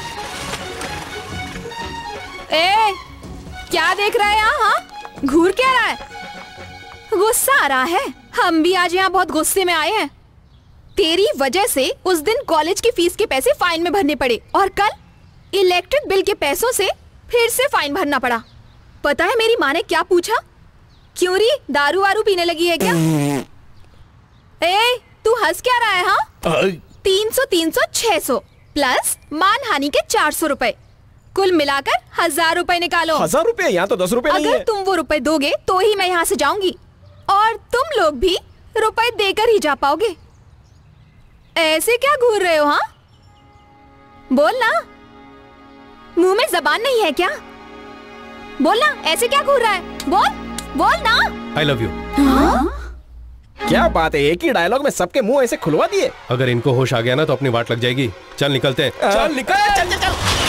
Speaker 10: क्या देख रहा है यहाँ? घूर क्या रहा है? गुस्सा आ रहा है? हम भी आज यहाँ बहुत गुस्से में आए हैं। तेरी वजह से उस दिन कॉलेज की फीस के पैसे फाइन में भरने पड़े, और कल इलेक्ट्रिक बिल के पैसों से फिर से फाइन भरना पड़ा। पता है मेरी माँ ने क्या पूछा? क्यों री, दारू वारू पीने लगी है क्या? तू हंस क्या रहा है? हाँ 300 300 600 प्लस मानहानि के 400 रुपए, कुल मिलाकर 1000 रुपए निकालो।
Speaker 5: 1000 रुपए? यहाँ तो 10 रुपए नहीं है।
Speaker 10: अगर तुम वो रुपए दोगे तो ही मैं यहाँ से जाऊंगी, और तुम लोग भी रुपए देकर ही जा पाओगे। ऐसे क्या घूर रहे हो? हाँ बोल ना, मुंह में जबान नहीं है क्या? बोल ना, ऐसे क्या घूर रहा है? बोल ना।
Speaker 2: I love you.
Speaker 5: क्या बात है, एक ही डायलॉग में सबके मुंह ऐसे खुलवा दिए।
Speaker 2: अगर इनको होश आ गया ना तो अपनी बात लग जाएगी। चल निकलते हैं। चल निकल।
Speaker 5: चल।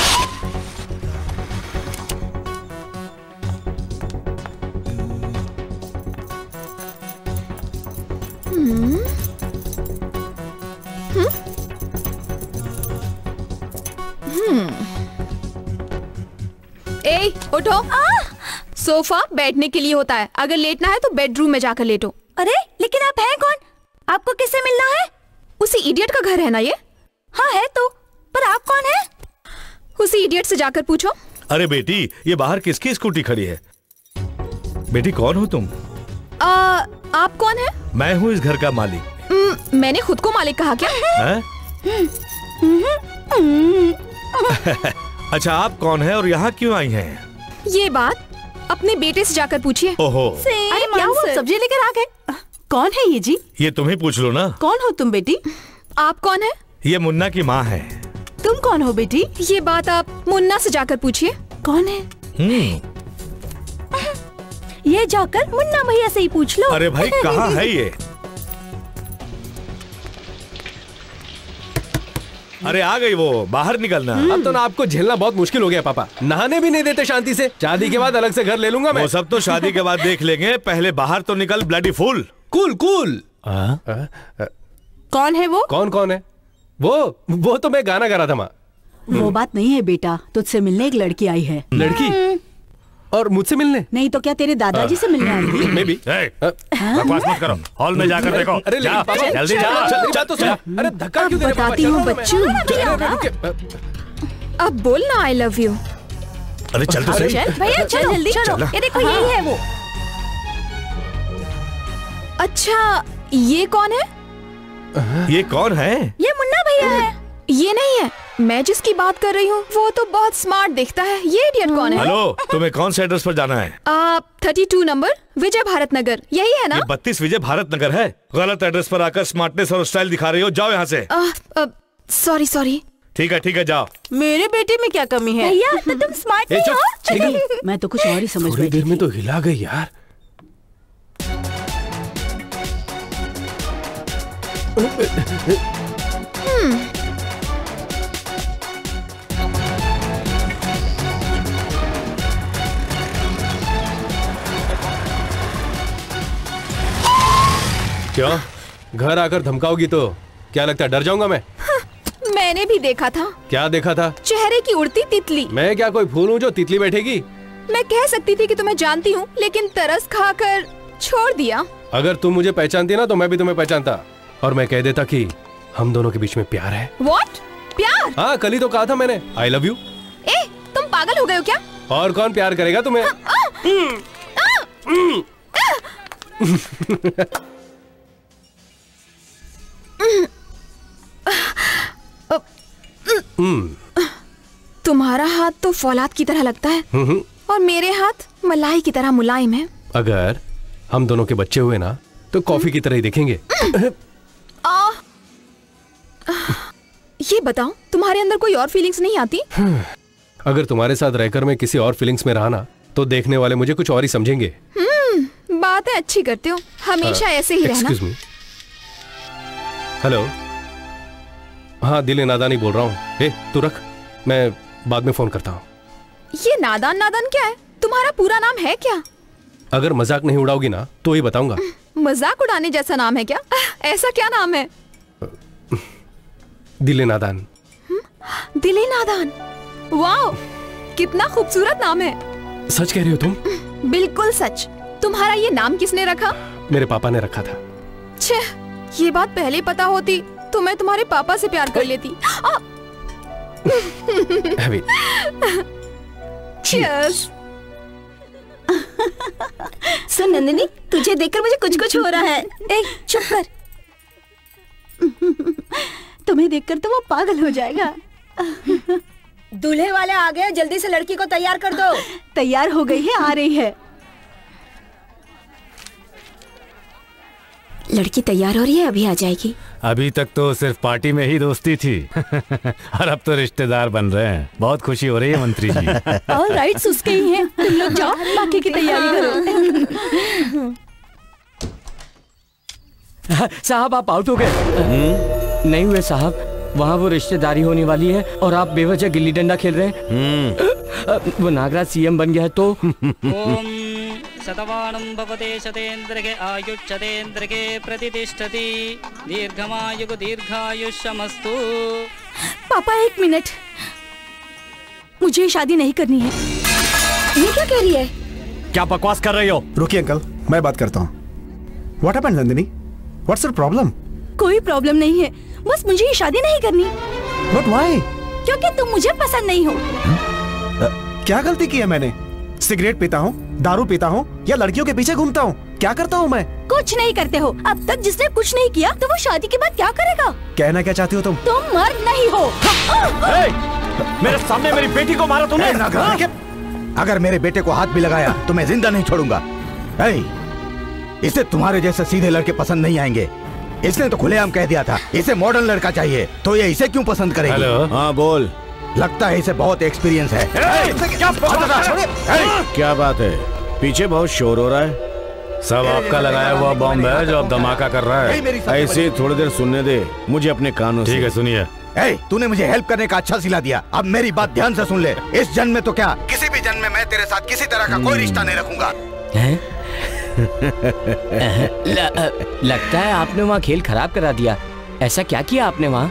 Speaker 10: उठो। सोफा बैठने के लिए होता है, अगर लेटना है तो बेडरूम में जाकर लेटो।
Speaker 3: अरे लेकिन आप हैं कौन? आपको किससे मिलना है?
Speaker 10: उसी इडियट का घर है ना ये?
Speaker 3: हाँ है तो, पर आप कौन है?
Speaker 10: उसी इडियट से जाकर पूछो।
Speaker 8: अरे बेटी, ये बाहर किसकी स्कूटी खड़ी है? बेटी कौन हो तुम?
Speaker 10: आप कौन है?
Speaker 8: मैं हूँ इस घर का मालिक।
Speaker 10: मैंने खुद को मालिक कहा क्या?
Speaker 8: अच्छा आप कौन है और यहाँ क्यों आई हैं?
Speaker 10: ये बात अपने बेटे से जाकर पूछिए।
Speaker 8: ओहो।
Speaker 3: अरे क्या हुआ, सब्जी लेकर आ गए? कौन है ये जी?
Speaker 8: ये तुम ही पूछ लो ना।
Speaker 3: कौन हो तुम बेटी?
Speaker 10: आप कौन है?
Speaker 8: ये मुन्ना की माँ है।
Speaker 3: तुम कौन हो बेटी?
Speaker 10: ये बात आप मुन्ना से जाकर पूछिए।
Speaker 3: कौन है? ये जाकर मुन्ना भैया से ही पूछ लो।
Speaker 8: अरे भाई कहाँ है ये? अरे आ गई वो, बाहर निकलना।
Speaker 2: अब तो ना आपको झेलना बहुत मुश्किल हो गया पापा, नहाने भी नहीं देते शांति से। शादी के बाद अलग से घर ले लूंगा मैं।
Speaker 8: वो सब तो शादी के बाद देख लेंगे, पहले बाहर तो निकल ब्लडी फूल।
Speaker 2: कूल।
Speaker 3: कौन है वो?
Speaker 2: कौन है वो तो मैं गाना गा रहा था माँ।
Speaker 12: वो बात नहीं है बेटा, तुझसे मिलने एक लड़की आई है।
Speaker 2: लड़की? और मुझसे मिलने?
Speaker 12: नहीं तो क्या तेरे दादाजी से मिलने आई है?
Speaker 2: मैं भी।
Speaker 8: बकवास मत करो, हॉल में जाकर देखो।
Speaker 2: अरे
Speaker 8: जा, जल्दी जा
Speaker 2: तो सर। अरे धक्का क्यों दे रहे?
Speaker 10: बताती हूँ बच्चू। अब बोल ना आई लव यू।
Speaker 8: अरे चल तो सही।
Speaker 3: भैया चल जल्दी चलो। ये देखो यही है वो।
Speaker 10: अच्छा ये कौन है?
Speaker 8: ये कौन है?
Speaker 3: ये मुन्ना भैया है।
Speaker 10: ये नहीं है, मैं जिसकी बात कर रही हूँ वो तो बहुत स्मार्ट दिखता है। ये इडियट कौन है?
Speaker 8: हेलो, तुम्हें कौन से एड्रेस पर जाना है?
Speaker 10: 32 नंबर विजय भारत नगर, यही है ना?
Speaker 8: ये 32 विजय भारत नगर है। गलत एड्रेस पर आकर स्मार्टनेस और स्टाइल दिखा रही हो। जाओ यहाँ से।
Speaker 10: सॉरी।
Speaker 8: ठीक है जाओ।
Speaker 11: मेरे बेटे में क्या कमी है?
Speaker 12: भैया तो तुम स्मार्ट नहीं हो। मैं तो कुछ और ही समझ
Speaker 2: थोड़ी देर में तो हिला गई यार। क्यों? घर आकर धमकाओगी तो क्या लगता है डर जाऊंगा मैं?
Speaker 10: मैंने भी देखा था।
Speaker 2: क्या देखा था?
Speaker 10: चेहरे की उड़ती तितली।
Speaker 2: मैं क्या कोई फूल हूँ जो तितली बैठेगी?
Speaker 10: मैं कह सकती थी कि तुम्हें जानती हूँ, लेकिन तरस खाकर छोड़ दिया।
Speaker 2: अगर तुम मुझे पहचानती ना तो मैं भी तुम्हें पहचानता और मैं कह देता कि हम दोनों के बीच में प्यार है।
Speaker 10: What? प्यार?
Speaker 2: हाँ, कल ही तो कहा था मैंने I love you।
Speaker 10: तुम पागल हो गए हो क्या?
Speaker 2: और कौन प्यार करेगा तुम्हें?
Speaker 10: तुम्हारा हाथ तो फौलाद की तरह लगता है और मेरे हाथ मलाई की तरह मुलायम है।
Speaker 2: अगर हम दोनों के बच्चे हुए ना तो कॉफी की तरह ही दिखेंगे।
Speaker 10: ये बताओ, तुम्हारे अंदर कोई और फीलिंग्स नहीं आती?
Speaker 2: अगर तुम्हारे साथ रहकर मैं किसी और फीलिंग्स में रहा ना तो देखने वाले मुझे कुछ और ही समझेंगे।
Speaker 10: बातें अच्छी करते हो, हमेशा ऐसे ही रहना।
Speaker 2: Excuse me। हेलो, हाँ दिल नादानी बोल रहा हूँ। तू रख, मैं बाद में फोन करता हूँ।
Speaker 10: ये नादान क्या है? तुम्हारा पूरा नाम है क्या?
Speaker 2: अगर मजाक नहीं उड़ाओगी ना तो ही बताऊंगा।
Speaker 10: मजाक उड़ाने जैसा नाम है क्या? ऐसा क्या नाम है?
Speaker 2: दिले नादान।
Speaker 10: दिले नादान, वाओ, कितना खूबसूरत नाम है।
Speaker 2: सच कह रही हो तुम?
Speaker 10: बिल्कुल सच। तुम्हारा ये नाम किसने रखा?
Speaker 2: मेरे पापा ने रखा था।
Speaker 10: छह, ये बात पहले पता होती तो मैं तुम्हारे पापा से प्यार कर लेती। Cheers।
Speaker 3: सुन नंदिनी, तुझे देखकर मुझे कुछ हो रहा है।
Speaker 10: चुप कर।
Speaker 12: तुम्हें देखकर तो वो पागल हो जाएगा।
Speaker 3: दूल्हे वाले आ गए, जल्दी से लड़की को तैयार कर दो।
Speaker 12: तैयार हो गई है, आ रही है।
Speaker 3: लड़की तैयार हो रही है, अभी आ जाएगी।
Speaker 14: अभी तक तो सिर्फ पार्टी में ही दोस्ती थी और अब तो रिश्तेदार बन रहे हैं। बहुत खुशी हो रही है मंत्री जी।
Speaker 12: ऑल राइट्स उसके ही हैं। तुम लोग जाओ, बाकी की तैयारी करो।
Speaker 6: साहब आप आउट हो गए। नहीं हुए साहब, वहाँ वो रिश्तेदारी होने वाली है और आप बेवजह गिल्ली डंडा खेल रहे हैं। वो नागराज सीएम बन गया है तो।
Speaker 15: ओम शतवानं भवते शतेन्द्रके आयुष्यतेन्द्रके प्रतिष्ठति दीर्घमायुः दीर्घायुष्यमस्तु।
Speaker 12: पापा एक मिनट, मुझे शादी नहीं करनी है।
Speaker 3: ये क्या कह रही है?
Speaker 1: क्या बकवास कर रही हो?
Speaker 4: रुकिए अंकल, मैं बात करता हूँ। What happened Nandini? What's your problem?
Speaker 12: कोई प्रॉब्लम नहीं है, बस मुझे ये शादी नहीं करनी।
Speaker 4: But why?
Speaker 12: क्योंकि तुम मुझे पसंद नहीं हो।
Speaker 4: क्या गलती की है मैंने? सिगरेट पीता हूँ, दारू पीता हूँ या लड़कियों के पीछे घूमता हूँ? क्या करता हूँ मैं?
Speaker 12: कुछ नहीं करते हो। अब तक जिसने कुछ नहीं किया तो वो शादी के बाद क्या करेगा?
Speaker 4: कहना क्या चाहती हो तुम?
Speaker 12: तुम मर्द नहीं हो।
Speaker 1: मेरे सामने मेरी बेटी को मारा तूने।
Speaker 9: अगर मेरे बेटे को हाथ भी लगाया तो मैं जिंदा नहीं छोड़ूंगा। इसे तुम्हारे जैसे सीधे लड़के पसंद नहीं आएंगे। इसने तो खुलेआम कह दिया था इसे मॉडर्न लड़का चाहिए, तो ये इसे क्यों पसंद करेगी?
Speaker 14: हेलो।
Speaker 9: हाँ बोल। लगता है इसे बहुत एक्सपीरियंस है। क्या बात है? पीछे बहुत शोर हो रहा है।
Speaker 14: सब आपका लगाया हुआ बॉम्ब है जो अब धमाका कर रहा है।
Speaker 9: ऐसे थोड़ी देर सुनने दे मुझे अपने कानों से।
Speaker 14: ठीक है सुनिए।
Speaker 9: तूने मुझे हेल्प करने का अच्छा सिला दिया, अब मेरी बात ध्यान से सुन ले। इस जन्म में तो क्या, किसी भी जन्म में मैं तेरे साथ किसी तरह का कोई रिश्ता नहीं रखूंगा।
Speaker 6: लगता है आपने वहाँ खेल खराब करा दिया। ऐसा क्या किया आपने वहाँ?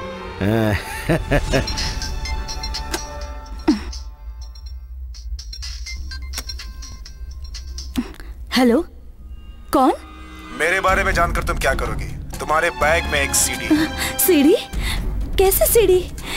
Speaker 12: हेलो, कौन?
Speaker 4: मेरे बारे में जानकर तुम क्या करोगी? तुम्हारे बैग में एक सीडी।
Speaker 12: सीडी? कैसे सीडी?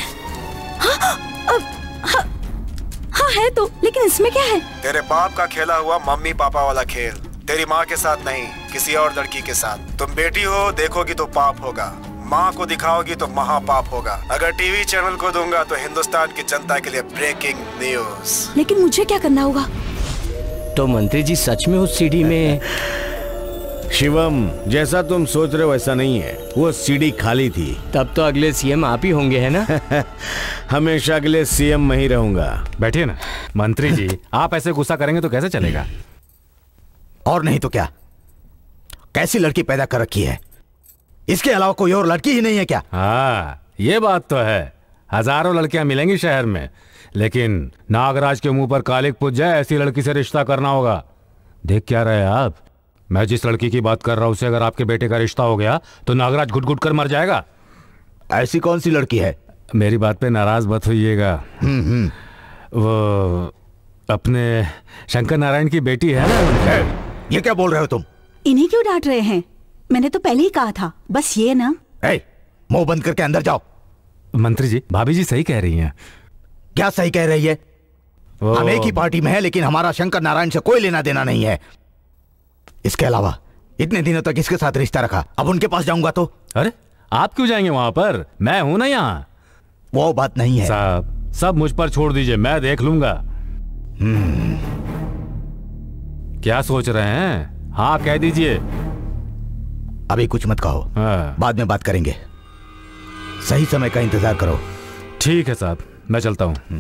Speaker 12: हाँ है तो, लेकिन इसमें क्या है?
Speaker 4: तेरे बाप का खेला हुआ मम्मी पापा वाला खेल। तेरी माँ के साथ नहीं, किसी और लड़की के साथ। तुम बेटी हो, देखोगी तो पाप होगा। माँ को दिखाओगी तो महापाप होगा। अगर टीवी चैनल को दूंगा तो हिंदुस्तान की जनता के लिए ब्रेकिंग न्यूज।
Speaker 10: लेकिन मुझे क्या करना होगा?
Speaker 6: तो मंत्री जी सच में उस सीडी में?
Speaker 9: शिवम, जैसा तुम सोच रहे हो वैसा नहीं है, वो सीडी खाली थी।
Speaker 6: तब तो अगले सीएम आप ही होंगे, है ना?
Speaker 9: हमेशा अगले सीएम में ही रहूंगा।
Speaker 14: बैठिए ना मंत्री जी, आप ऐसे गुस्सा करेंगे तो कैसे चलेगा?
Speaker 13: और नहीं तो क्या, कैसी लड़की पैदा कर रखी है, इसके अलावा कोई और लड़की ही नहीं है क्या?
Speaker 14: हाँ, ये बात तो है। हजारों लड़कियां मिलेंगी शहर में, लेकिन नागराज के मुंह पर कालिक पूज जाए ऐसी लड़की से रिश्ता करना होगा। देख क्या रहे आप? मैं जिस लड़की की बात कर रहा हूं उससे अगर आपके बेटे का रिश्ता हो गया तो नागराज घुट घुट कर मर जाएगा।
Speaker 13: ऐसी कौन सी लड़की है?
Speaker 14: मेरी बात पे नाराज मत होइएगा। वो अपने शंकर नारायण की बेटी है ना।
Speaker 13: ये क्या बोल रहे हो तुम?
Speaker 12: इन्हें क्यों डांट रहे हैं? मैंने तो पहले ही कहा था, बस ये ना।
Speaker 13: मुंह बंद करके अंदर जाओ।
Speaker 14: मंत्री जी, भाभी जी सही कह रही हैं।
Speaker 13: क्या सही कह रही है? हम एक ही पार्टी में है, लेकिन हमारा शंकर नारायण से कोई लेना देना नहीं है। इसके अलावा इतने दिनों तक इसके साथ रिश्ता रखा, अब उनके पास जाऊंगा तो?
Speaker 14: अरे आप क्यों जाएंगे वहां पर? मैं हूं ना यहाँ।
Speaker 13: वो बात नहीं है
Speaker 14: साहब, सब मुझ पर छोड़ दीजिए, मैं देख लूंगा। क्या सोच रहे हैं? हाँ कह दीजिए।
Speaker 13: अभी कुछ मत कहो, बाद में बात करेंगे। सही समय का इंतजार करो।
Speaker 14: ठीक है साहब, मैं चलता हूं।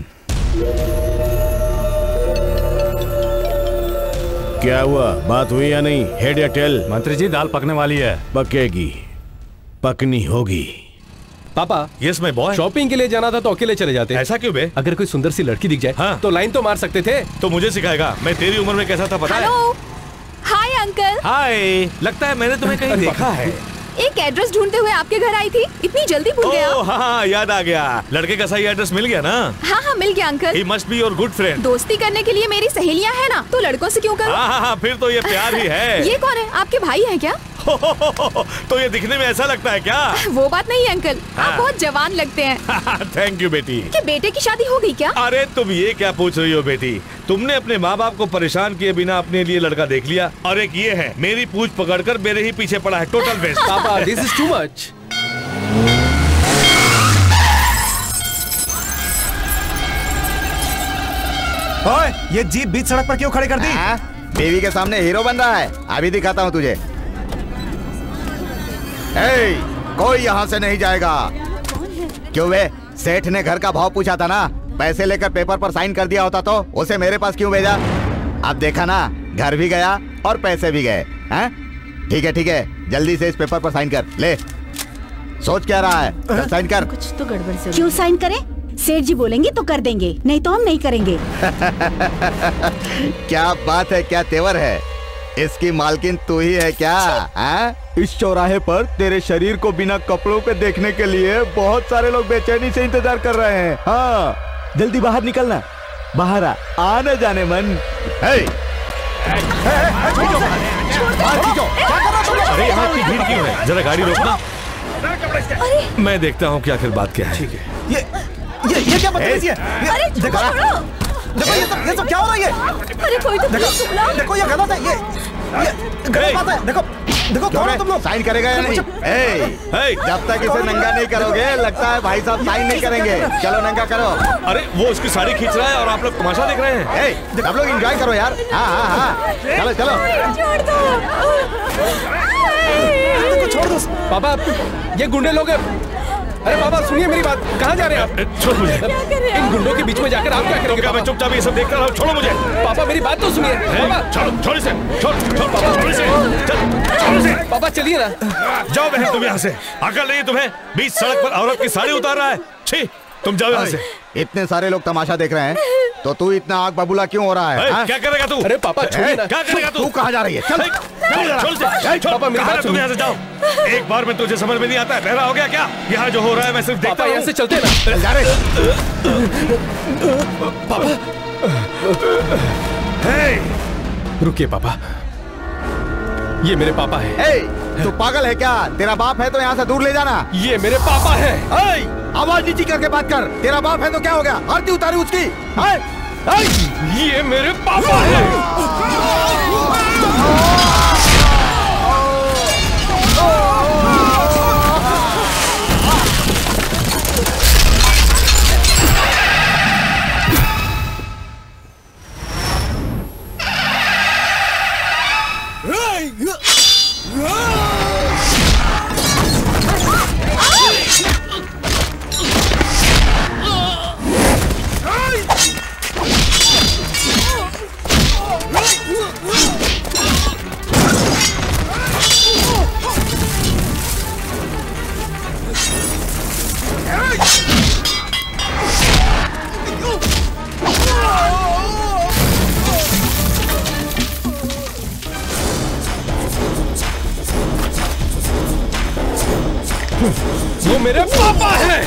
Speaker 9: क्या हुआ, बात हुई या नहीं? हेड या टेल?
Speaker 14: मंत्री जी, दाल पकने वाली है।
Speaker 9: पकेगी, पकनी होगी।
Speaker 2: पापा,
Speaker 8: यस माय बॉय।
Speaker 2: शॉपिंग के लिए जाना था तो अकेले चले जाते।
Speaker 8: ऐसा क्यों बे?
Speaker 2: अगर कोई सुंदर सी लड़की दिख जाए तो लाइन तो मार सकते थे।
Speaker 8: तो मुझे सिखाएगा? मैं तेरी उम्र में कैसा था पता है?
Speaker 10: हाय अंकल।
Speaker 8: हाय, लगता है मैंने तुम्हें कहीं देखा है।
Speaker 10: एक एड्रेस ढूंढते हुए आपके घर आई थी, इतनी जल्दी भूल गया?
Speaker 8: हाँ, याद आ गया। लड़के का सही एड्रेस मिल गया ना?
Speaker 10: हाँ हाँ मिल गया uncle.
Speaker 8: He must be your good friend।
Speaker 10: दोस्ती करने के लिए मेरी सहेलियां हैं ना, तो लड़कों से क्यों करूं?
Speaker 8: हाँ, फिर तो ये प्यार ही है।
Speaker 10: ये कौन है? आपके भाई हैं क्या?
Speaker 8: तो ये दिखने में ऐसा लगता है क्या?
Speaker 10: वो बात नहीं है अंकल, आप बहुत जवान लगते हैं।
Speaker 8: थैंक यू बेटी।
Speaker 10: कि बेटे की शादी हो गई क्या?
Speaker 8: अरे तुम ये क्या पूछ रही हो बेटी? तुमने अपने माँ बाप को परेशान किए बिना अपने लिए लड़का देख लिया, और एक ये है मेरी पूछ पकड़कर मेरे ही पीछे पड़ा है। Total waste.
Speaker 2: पापा, दिस इज टू मच।
Speaker 4: ओए, ये जीप बीच सड़क पर क्यों खड़ी कर दी?
Speaker 13: बीवी के सामने हीरो बन रहा है, अभी दिखाता हूँ तुझे। कोई यहाँ से नहीं जाएगा। क्यों बे? सेठ ने घर का भाव पूछा था ना, पैसे लेकर पेपर पर साइन कर दिया होता तो उसे मेरे पास क्यों भेजा? अब देखा ना, घर भी गया और पैसे भी गए। ठीक है ठीक है, जल्दी से इस पेपर पर साइन कर ले। सोच क्या रहा है? साइन कर।
Speaker 12: कुछ तो गड़बड़ से। क्यों साइन करें? सेठ जी बोलेंगे तो कर देंगे, नहीं तो हम नहीं करेंगे।
Speaker 13: क्या बात है, क्या तेवर है। इसकी मालकिन तू ही है क्या? इस चौराहे पर तेरे शरीर को बिना कपड़ों के देखने के लिए बहुत सारे लोग बेचैनी से इंतजार कर रहे हैं। हाँ, जल्दी बाहर निकलना, बाहर आने जाने मन।
Speaker 8: अरे यहाँ की भीड़ क्यों है? जरा गाड़ी रोकना। मैं देखता हूँ कि आखिर बात क्या है।
Speaker 4: ठीक है। ये क्या बदतमीजी है? देखो ये सब क्या हो रहा है?
Speaker 10: अरे कोई तो
Speaker 4: देखो ये गलत है, ये गलत बात है। देखो कौन हो तुम लोग?
Speaker 13: साइन करेगा या नहीं? जब तक इसे नंगा नहीं करोगे, लगता है भाई साहब साइन नहीं करेंगे। चलो नंगा करो।
Speaker 8: अरे वो उसकी साड़ी खींच रहा है और आप लोग तमाशा देख रहे हैं।
Speaker 13: सब लोग एंजॉय करो यार। हाँ, चलो चलो।
Speaker 2: छोड़ दो पापा, ये गुंडे लोग हैं। अरे बाबा सुनिए मेरी बात, कहाँ जा रहे हैं आप?
Speaker 8: छोड़ मुझे।
Speaker 2: इन गुंडों के बीच में जाकर आप क्या करेंगे?
Speaker 8: मैं चुपचाप ये सब देखता रहा हूँ। छोड़ो मुझे।
Speaker 2: पापा मेरी बात तो सुनिए। पापा
Speaker 8: छोड़ इसे। छोड़ पापा, छोड़ इसे।
Speaker 2: पापा चलिए ना।
Speaker 8: जाओ बहन, तुम यहाँ से। अकल नहीं तुम्हें? बीच सड़क पर औरत की साड़ी उतार रहा है। छी, तुम जाओ यहाँ से।
Speaker 13: इतने सारे लोग तमाशा देख रहे हैं तो तू इतना आग बबूला क्यों हो रहा है?
Speaker 8: क्या करेगा तू?
Speaker 2: अरे पापा छोड़िए ना।
Speaker 8: क्या करेगा तू?
Speaker 13: तू कहाँ जा रही है? चल
Speaker 8: पापा मेरी बात सुनिए। यहाँ से जाओ। एक बार में तुझे समझ में नहीं आता है? बहरा हो गया क्या? यहाँ जो हो रहा है मैं सिर्फ देखता हूँ।
Speaker 2: यहाँ से चलते ना।
Speaker 13: जा रहे
Speaker 2: पापा। रुकिए पापा, ये मेरे पापा है।
Speaker 13: तू पागल है क्या? तेरा बाप है तो यहाँ से दूर ले जाना।
Speaker 2: ये मेरे पापा है।
Speaker 13: आवाज नीची करके बात कर। तेरा बाप है तो क्या हो गया? आरती उतारी उसकी।
Speaker 2: ये मेरे पापा है। वो मेरे पापा हैं।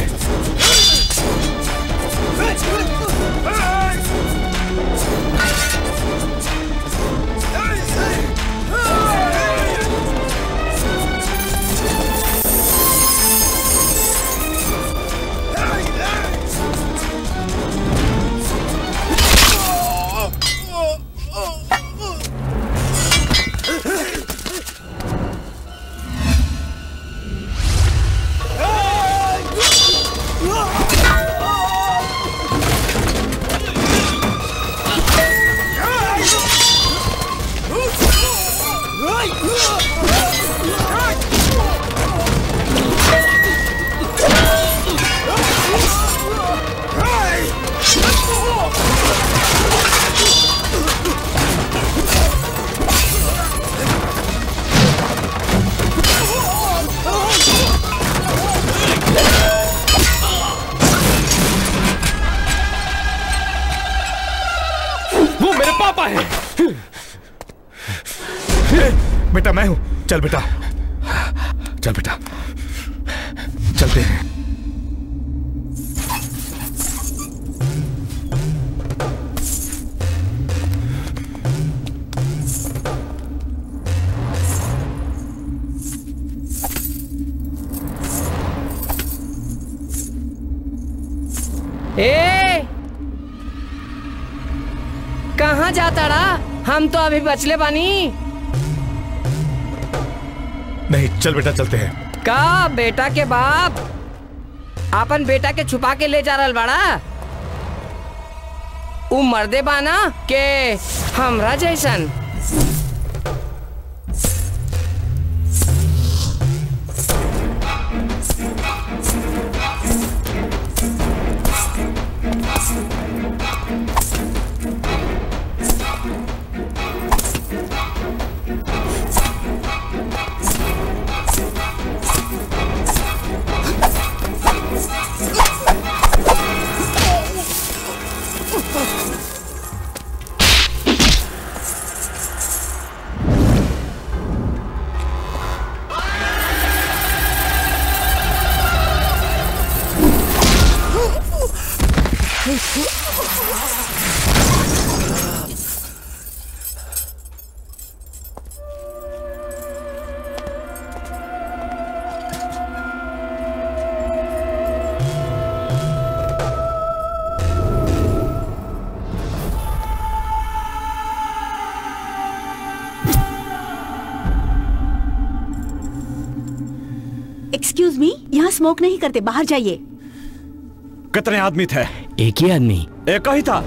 Speaker 8: बेटा मैं हूं। चल बेटा, चल बेटा, चलते हैं।
Speaker 6: ए कहाँ जाता रहा? हम तो अभी बचले बानी।
Speaker 8: नहीं चल बेटा, चलते हैं।
Speaker 6: का बेटा के बाप अपन बेटा के छुपा के ले जा रहल बाड़ा? उ मर्दे बाना के हमरा जैसन?
Speaker 12: एक्सक्यूज मी, यहाँ स्मोक नहीं करते, बाहर जाइए।
Speaker 1: कितने आदमी थे?
Speaker 7: एक ही आदमी।
Speaker 1: एक ही था।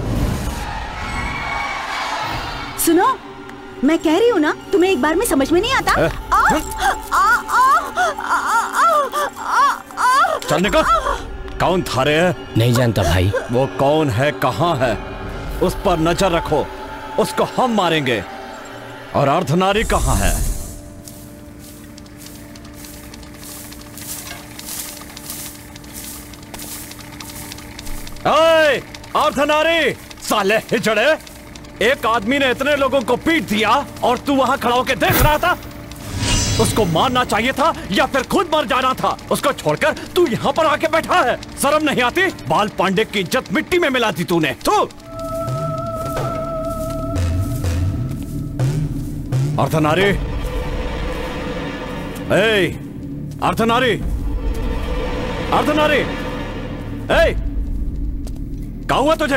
Speaker 12: सुनो, मैं कह रही हूँ ना, तुम्हें एक बार में समझ में नहीं आता।
Speaker 1: चल निकल। कौन था रे?
Speaker 7: नहीं जानता भाई।
Speaker 1: वो कौन है, कहाँ है, उस पर नजर रखो। उसको हम मारेंगे। और अर्धनारी कहाँ है? अर्धनारी, साले हिजड़े, एक आदमी ने इतने लोगों को पीट दिया और तू वहां खड़ा होकर देख रहा था? उसको मारना चाहिए था या फिर खुद मर जाना था? उसको छोड़कर तू यहाँ पर आके बैठा है। शर्म नहीं आती? बाल पांडे की इज्जत मिट्टी में मिला दी तूने। तू अर्धनारी, अर्धनारी, अर्धनारी, क्या हुआ तुझे?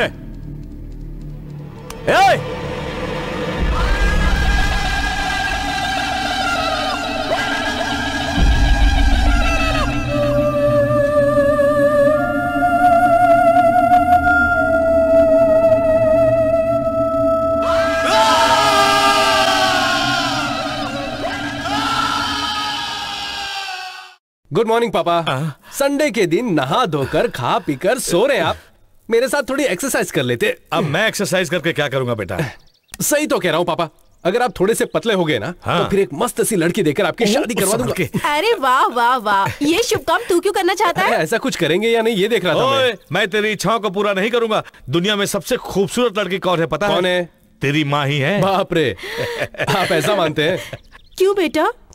Speaker 2: गुड मॉर्निंग पापा। संडे के दिन नहा धोकर खा पीकर सो रहे हैं आप। मेरे साथ थोड़ी एक्सरसाइज कर लेते।
Speaker 8: अब मैं एक्सरसाइज करके क्या करूंगा बेटा?
Speaker 2: सही तो कह रहा हूँ पापा। अगर आप थोड़े से पतले हो गए ना,
Speaker 8: हाँ।
Speaker 2: तो फिर एक मस्त सी लड़की देकर आपकी शादी करवा दूंगा।
Speaker 11: अरे वाह वाह वाह, ये शुभ काम तू क्यों करना चाहता है?
Speaker 2: ऐसा कुछ करेंगे या नहीं ये देख रहा था
Speaker 8: मैं तेरी इच्छाओं को पूरा नहीं करूंगा। दुनिया में सबसे खूबसूरत लड़की कौन है पता है?
Speaker 2: कौन है?
Speaker 8: तेरी माँ ही है।
Speaker 2: बाप रे, आप ऐसा मानते हैं?
Speaker 11: क्यों बेटा,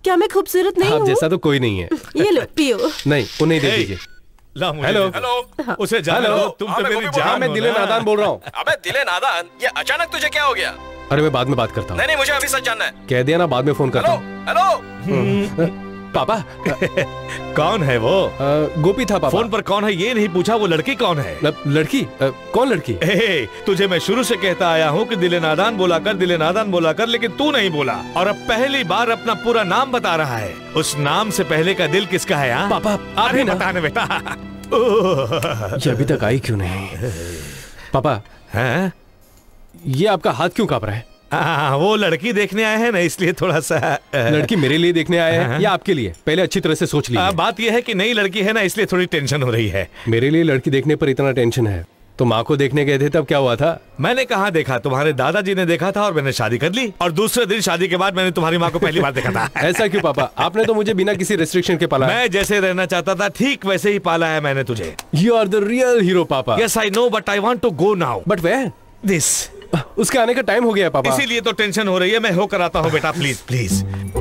Speaker 11: क्या मैं खूबसूरत नहीं
Speaker 2: आप
Speaker 11: हूँ?
Speaker 2: जैसा तो कोई नहीं है।
Speaker 11: ये लो पियो।
Speaker 2: नहीं, उन्हें दे दीजिए।
Speaker 8: हेलो हेलो, उसे जाने दो, तुम तो मेरी जान हो।
Speaker 2: मैं दिले नादान बोल रहा हूँ।
Speaker 5: अबे दिले नादान, ये अचानक तुझे क्या हो गया?
Speaker 2: अरे मैं बाद में बात करता हूँ।
Speaker 5: नहीं मुझे अभी सच जानना है।
Speaker 2: कह दिया ना, बाद में फोन करता हूँ।
Speaker 5: हेलो
Speaker 2: पापा।
Speaker 8: कौन है वो?
Speaker 2: गोपी था पापा।
Speaker 8: फोन पर कौन है ये नहीं पूछा, वो लड़की कौन है?
Speaker 2: लड़की? कौन लड़की?
Speaker 8: तुझे मैं शुरू से कहता आया हूँ कि दिले नादान बोला कर, दिले नादान बोला कर, लेकिन तू नहीं बोला और अब पहली बार अपना पूरा नाम बता रहा है। उस नाम से पहले का दिल किसका है?
Speaker 2: पापा
Speaker 8: आप ही बताने बेटा।
Speaker 2: ये अभी तक आई क्यों नहीं? पापा
Speaker 8: हैं?
Speaker 2: ये आपका हाथ क्यों कांप रहा है?
Speaker 8: वो लड़की देखने आए हैं ना, इसलिए थोड़ा सा।
Speaker 2: लड़की मेरे लिए देखने आए हैं या आपके लिए? पहले अच्छी तरह से सोच लीजिए।
Speaker 8: बात यह है कि नई लड़की है ना, इसलिए थोड़ी टेंशन हो रही है।
Speaker 2: मेरे लिए लड़की देखने पर इतना टेंशन है तो माँ को देखने गए थे तब क्या हुआ था?
Speaker 8: मैंने कहाँ देखा, तुम्हारे दादाजी ने देखा था और मैंने शादी कर ली, और दूसरे दिन शादी के बाद मैंने तुम्हारी माँ को पहली बार देखा था।
Speaker 2: ऐसा क्यों पापा? आपने तो मुझे बिना किसी रेस्ट्रिक्शन के पाला।
Speaker 8: मैं जैसे रहना चाहता था ठीक वैसे ही पाला है मैंने तुझे।
Speaker 2: You are the real hero पापा।
Speaker 8: Yes I know, but I want to go now.
Speaker 2: But where?
Speaker 8: This.
Speaker 2: उसके आने का टाइम हो गया है पापा।
Speaker 8: इसीलिए तो टेंशन हो रही है। मैं होकर आता हूँ बेटा, please please.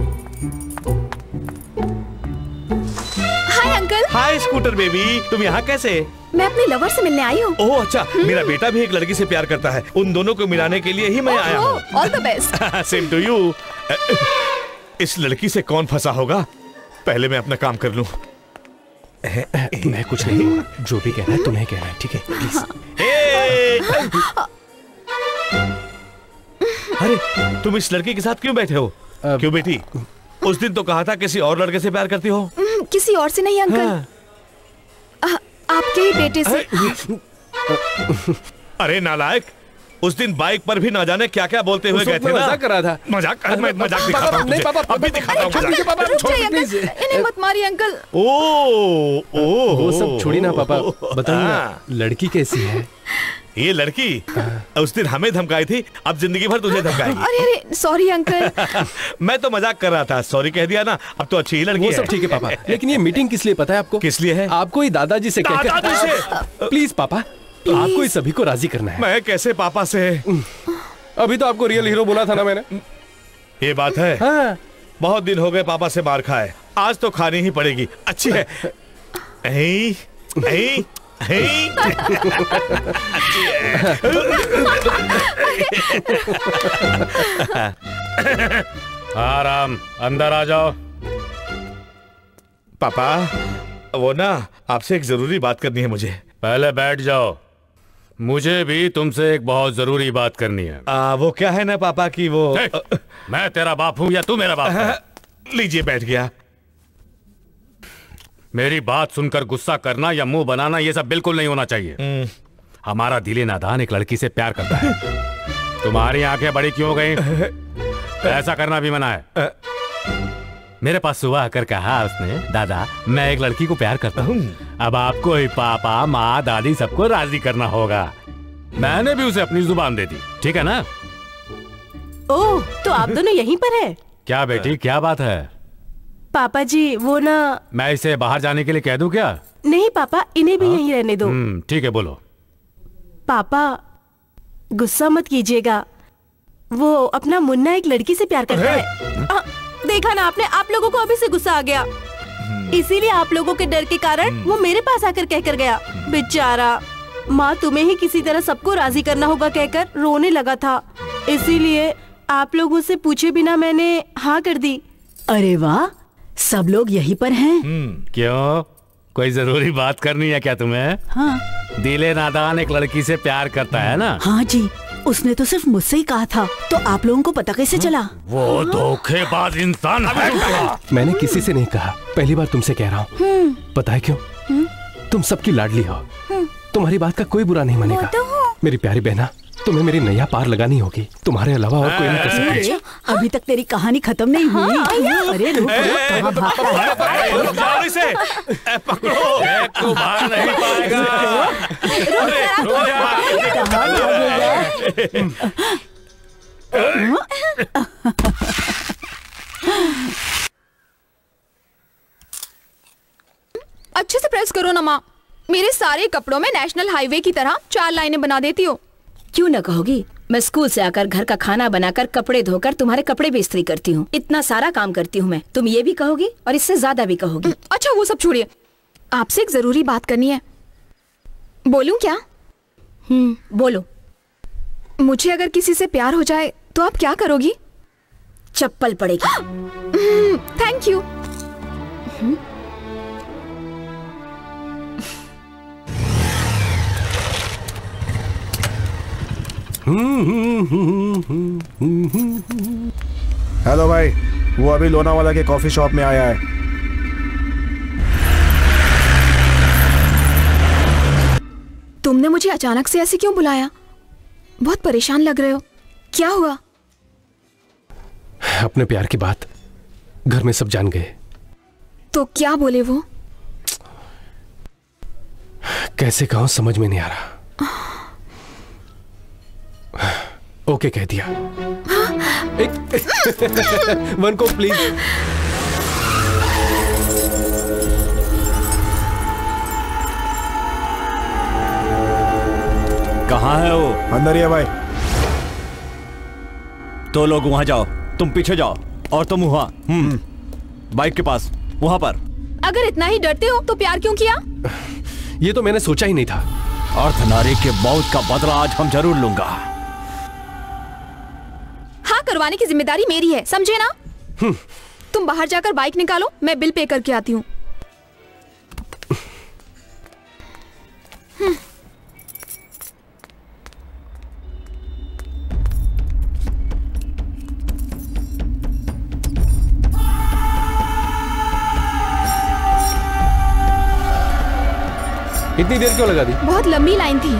Speaker 10: Hi uncle.
Speaker 8: Hi scooter baby, तुम यहाँ कैसे?
Speaker 10: मैं अपने लवर से मिलने आई हूँ।
Speaker 8: ओह अच्छा, मेरा बेटा भी एक लड़की से प्यार करता है, उन दोनों को मिलाने के लिए ही मैं आया हूँ।
Speaker 10: All the best.
Speaker 8: Same to you. इस लड़की से कौन फंसा होगा? पहले मैं अपना काम कर लूं।
Speaker 2: मैं कुछ नहीं बोलूंगा, जो भी कहना है तुम्हें कहना है, ठीक है? प्लीज।
Speaker 8: अरे तुम इस लड़की के साथ क्यों बैठे हो? क्यों बेटी? उस दिन तो कहा था किसी और लड़के से प्यार करती हो।
Speaker 10: किसी और से नहीं अंकल। आपके ही बेटे से।
Speaker 8: अरे नालायक, उस दिन बाइक पर भी ना जाने क्या क्या बोलते हुए गए थे ना।
Speaker 2: मजाक कर रहा था।
Speaker 8: मजाक दिखाता हूँ तुझे। अभी दिखाता हूँ मजाक।
Speaker 10: इन्हें मत मारिए अंकल।
Speaker 2: वो सब छोड़ी ना पापा, बताइए ना लड़की कैसी है?
Speaker 8: ये लड़की उस दिन हमें धमकाई थी, अब जिंदगी भर तुझे धमकाएगी।
Speaker 10: अरे सॉरी अंकल।
Speaker 8: मैं तो मजाक कर रहा था, सॉरी कह दिया ना। अब तो अच्छी ही लड़की है।
Speaker 2: वो सब ठीक है पापा, लेकिन ये मीटिंग किस लिए पता है आपको?
Speaker 8: किस लिए है?
Speaker 2: आपको ही दादाजी से कहकर। प्लीज पापा, आपको ही सभी को राजी करना है।
Speaker 8: मैं कैसे पापा से?
Speaker 2: अभी तो आपको रियल हीरो बोला था ना मैंने।
Speaker 8: ये बात है।
Speaker 2: हाँ।
Speaker 8: बहुत दिन हो गए पापा से मार खाए, आज तो खानी ही पड़ेगी। अच्छी है। अच्छी है।
Speaker 14: आराम, अंदर आ जाओ।
Speaker 8: पापा वो ना आपसे एक जरूरी बात करनी है मुझे।
Speaker 14: पहले बैठ जाओ, मुझे भी तुमसे एक बहुत जरूरी बात करनी है।
Speaker 8: वो क्या है ना पापा की वो
Speaker 14: मैं तेरा बाप हूँ या तू मेरा बाप है?
Speaker 8: लीजिए बैठ गया।
Speaker 14: मेरी बात सुनकर गुस्सा करना या मुंह बनाना ये सब बिल्कुल नहीं होना चाहिए। हमारा दिले नादान एक लड़की से प्यार करता है। तुम्हारी आंखें बड़ी क्यों हो गई? ऐसा करना भी मना है। मेरे पास सुबह आकर कहा उसने, दादा मैं एक लड़की को प्यार करता हूँ। अब आपको ही पापा माँ दादी सबको राजी करना होगा। मैंने भी उसे अपनी जुबान दे दी, ठीक है ना?
Speaker 11: ओह, तो आप दोनों यहीं पर है?
Speaker 14: क्या बेटी, क्या बात है?
Speaker 11: पापा जी वो ना,
Speaker 14: मैं इसे बाहर जाने के लिए कह दूं क्या?
Speaker 11: नहीं पापा, इन्हें भी यहीं रहने दो।
Speaker 14: ठीक है, बोलो।
Speaker 11: पापा गुस्सा मत कीजिएगा, वो अपना मुन्ना एक लड़की से प्यार करता है। देखा ना आपने, आप लोगों को अभी से गुस्सा आ गया। इसीलिए आप लोगों के डर के कारण वो मेरे पास आकर कहकर गया। बेचारा, माँ तुम्हें ही किसी तरह सबको राजी करना होगा कहकर रोने लगा था, इसीलिए आप लोगों से पूछे बिना मैंने हाँ कर दी।
Speaker 12: अरे वाह, सब लोग यहीं पर हैं।
Speaker 14: क्यों, कोई जरूरी बात करनी है क्या तुम्हें?
Speaker 12: हाँ।
Speaker 14: दिले नादान एक लड़की से प्यार करता है ना?
Speaker 12: हाँ जी, उसने तो सिर्फ मुझसे ही कहा था, तो आप लोगों को पता कैसे चला?
Speaker 14: वो धोखेबाज इंसान है।
Speaker 2: मैंने किसी से नहीं कहा, पहली बार तुमसे कह रहा हूँ। पता है क्यों? तुम सबकी लाडली हो, तुम्हारी बात का कोई बुरा नहीं मानेगा। मेरी प्यारी बहना, तुम्हें मेरी नैया पार लगानी होगी, तुम्हारे अलावा और कोई नहीं कर सकता।
Speaker 12: अभी तक तेरी कहानी खत्म नहीं हुई। अरे रुक, कहाँ भागता
Speaker 8: है? पकड़ो, तू भाग नहीं पाएगा।
Speaker 10: अच्छे से प्रेस करो ना माँ, मेरे सारे कपड़ों में नेशनल हाईवे की तरह 4 लाइनें बना देती हो।
Speaker 3: क्यों न कहोगी, मैं स्कूल से आकर घर का खाना बनाकर कपड़े धोकर तुम्हारे कपड़े भी इस्त्री करती हूँ। इतना सारा काम करती हूँ मैं। तुम ये भी कहोगी और इससे ज्यादा भी कहोगी।
Speaker 10: अच्छा वो सब छोड़िए, आपसे एक जरूरी बात करनी है। बोलूं क्या?
Speaker 3: बोलो।
Speaker 10: मुझे अगर किसी से प्यार हो जाए तो आप क्या करोगी?
Speaker 3: चप्पल पड़ेगी।
Speaker 10: Thank you.
Speaker 4: हेलो भाई, वो अभी लोनावाला के कॉफी शॉप में आया है।
Speaker 10: तुमने मुझे अचानक से ऐसे क्यों बुलाया? बहुत परेशान लग रहे हो, क्या हुआ?
Speaker 2: अपने प्यार की बात घर में सब जान गए।
Speaker 10: तो क्या बोले वो?
Speaker 2: कैसे कहूं समझ में नहीं आ रहा। ओके कह दिया। वन को प्लीज।
Speaker 1: कहाँ है वो?
Speaker 4: अंदर ही है भाई।
Speaker 1: तो लोग वहां जाओ, तुम पीछे जाओ और तुम वहां बाइक के पास वहां पर।
Speaker 10: अगर इतना ही डरते हो तो प्यार क्यों किया?
Speaker 2: ये तो मैंने सोचा ही नहीं था।
Speaker 1: अर्धनारी के मौत का बदला आज हम जरूर लूंगा।
Speaker 10: हाँ, करवाने की जिम्मेदारी मेरी है, समझे ना? तुम बाहर जाकर बाइक निकालो, मैं बिल पे करके आती हूँ।
Speaker 2: इतनी देर क्यों लगा दी?
Speaker 10: बहुत लंबी लाइन थी।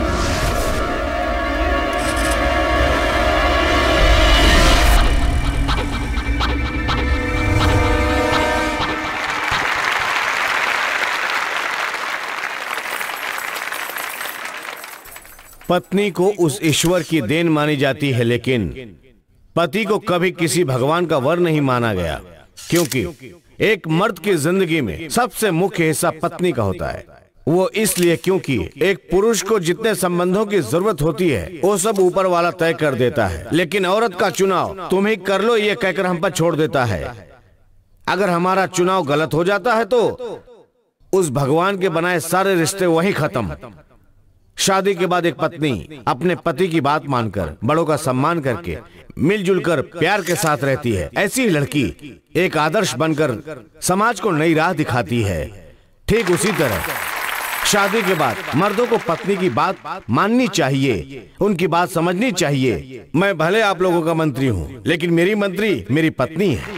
Speaker 9: पत्नी को उस ईश्वर की देन मानी जाती है, लेकिन पति को कभी किसी भगवान का वर नहीं माना गया, क्योंकि एक मर्द की जिंदगी में सबसे मुख्य हिस्सा पत्नी का होता है। वो इसलिए क्योंकि एक पुरुष को जितने संबंधों की जरूरत होती है वो सब ऊपर वाला तय कर देता है, लेकिन औरत का चुनाव तुम ही कर लो ये कहकर हम पर छोड़ देता है। अगर हमारा चुनाव गलत हो जाता है तो उस भगवान के बनाए सारे रिश्ते वहीं खत्म। शादी के बाद एक पत्नी अपने पति की बात मानकर, बड़ों का सम्मान करके, मिलजुल कर प्यार के साथ रहती है। ऐसी लड़की एक आदर्श बनकर समाज को नई राह दिखाती है। ठीक उसी तरह शादी के बाद मर्दों को पत्नी की बात माननी चाहिए, उनकी बात समझनी चाहिए। मैं भले आप लोगों का मंत्री हूं, लेकिन मेरी मंत्री मेरी पत्नी है।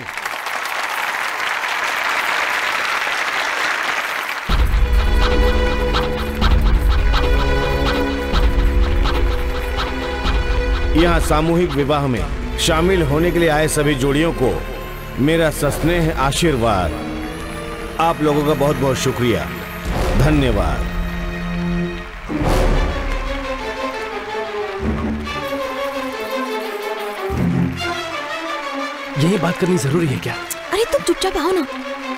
Speaker 9: यहाँ सामूहिक विवाह में शामिल होने के लिए आए सभी जोड़ियों को मेरा सस्नेह आशीर्वाद। आप लोगों का बहुत बहुत शुक्रिया, धन्यवाद।
Speaker 2: यही बात करनी जरूरी है क्या?
Speaker 10: अरे तुम चुपचाप आओ ना।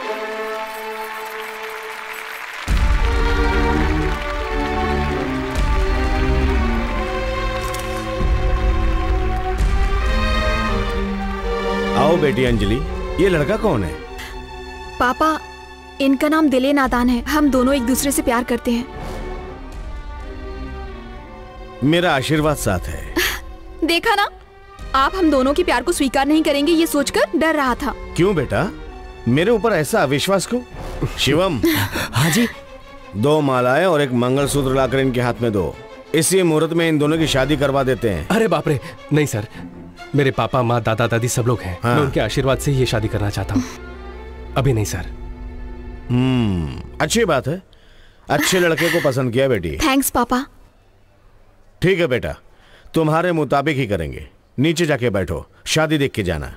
Speaker 9: आओ बेटी अंजलि, ये लड़का कौन है?
Speaker 10: पापा, इनका नाम दिले नादान है। हम दोनों एक दूसरे से प्यार करते हैं।
Speaker 9: मेरा आशीर्वाद साथ है।
Speaker 10: देखा ना, आप हम दोनों के प्यार को स्वीकार नहीं करेंगे ये सोचकर डर रहा था।
Speaker 9: क्यों बेटा, मेरे ऊपर ऐसा अविश्वास क्यों? शिवम।
Speaker 6: हाँ जी।
Speaker 9: 2 मालाएं और एक मंगलसूत्र लाकर इनके हाथ में दो। इसी मुहूर्त में इन दोनों की शादी करवा देते हैं।
Speaker 2: अरे बाप रे, नहीं सर, मेरे पापा माँ दादा दादी सब लोग हैं।
Speaker 9: हाँ।
Speaker 2: मैं उनके आशीर्वाद से ही ये शादी करना चाहता हूँ। अभी नहीं सर।
Speaker 9: अच्छी बात है, अच्छे लड़के को पसंद किया बेटी।
Speaker 10: थैंक्स पापा।
Speaker 9: ठीक है बेटा, तुम्हारे मुताबिक ही करेंगे। नीचे जाके बैठो, शादी देख के जाना।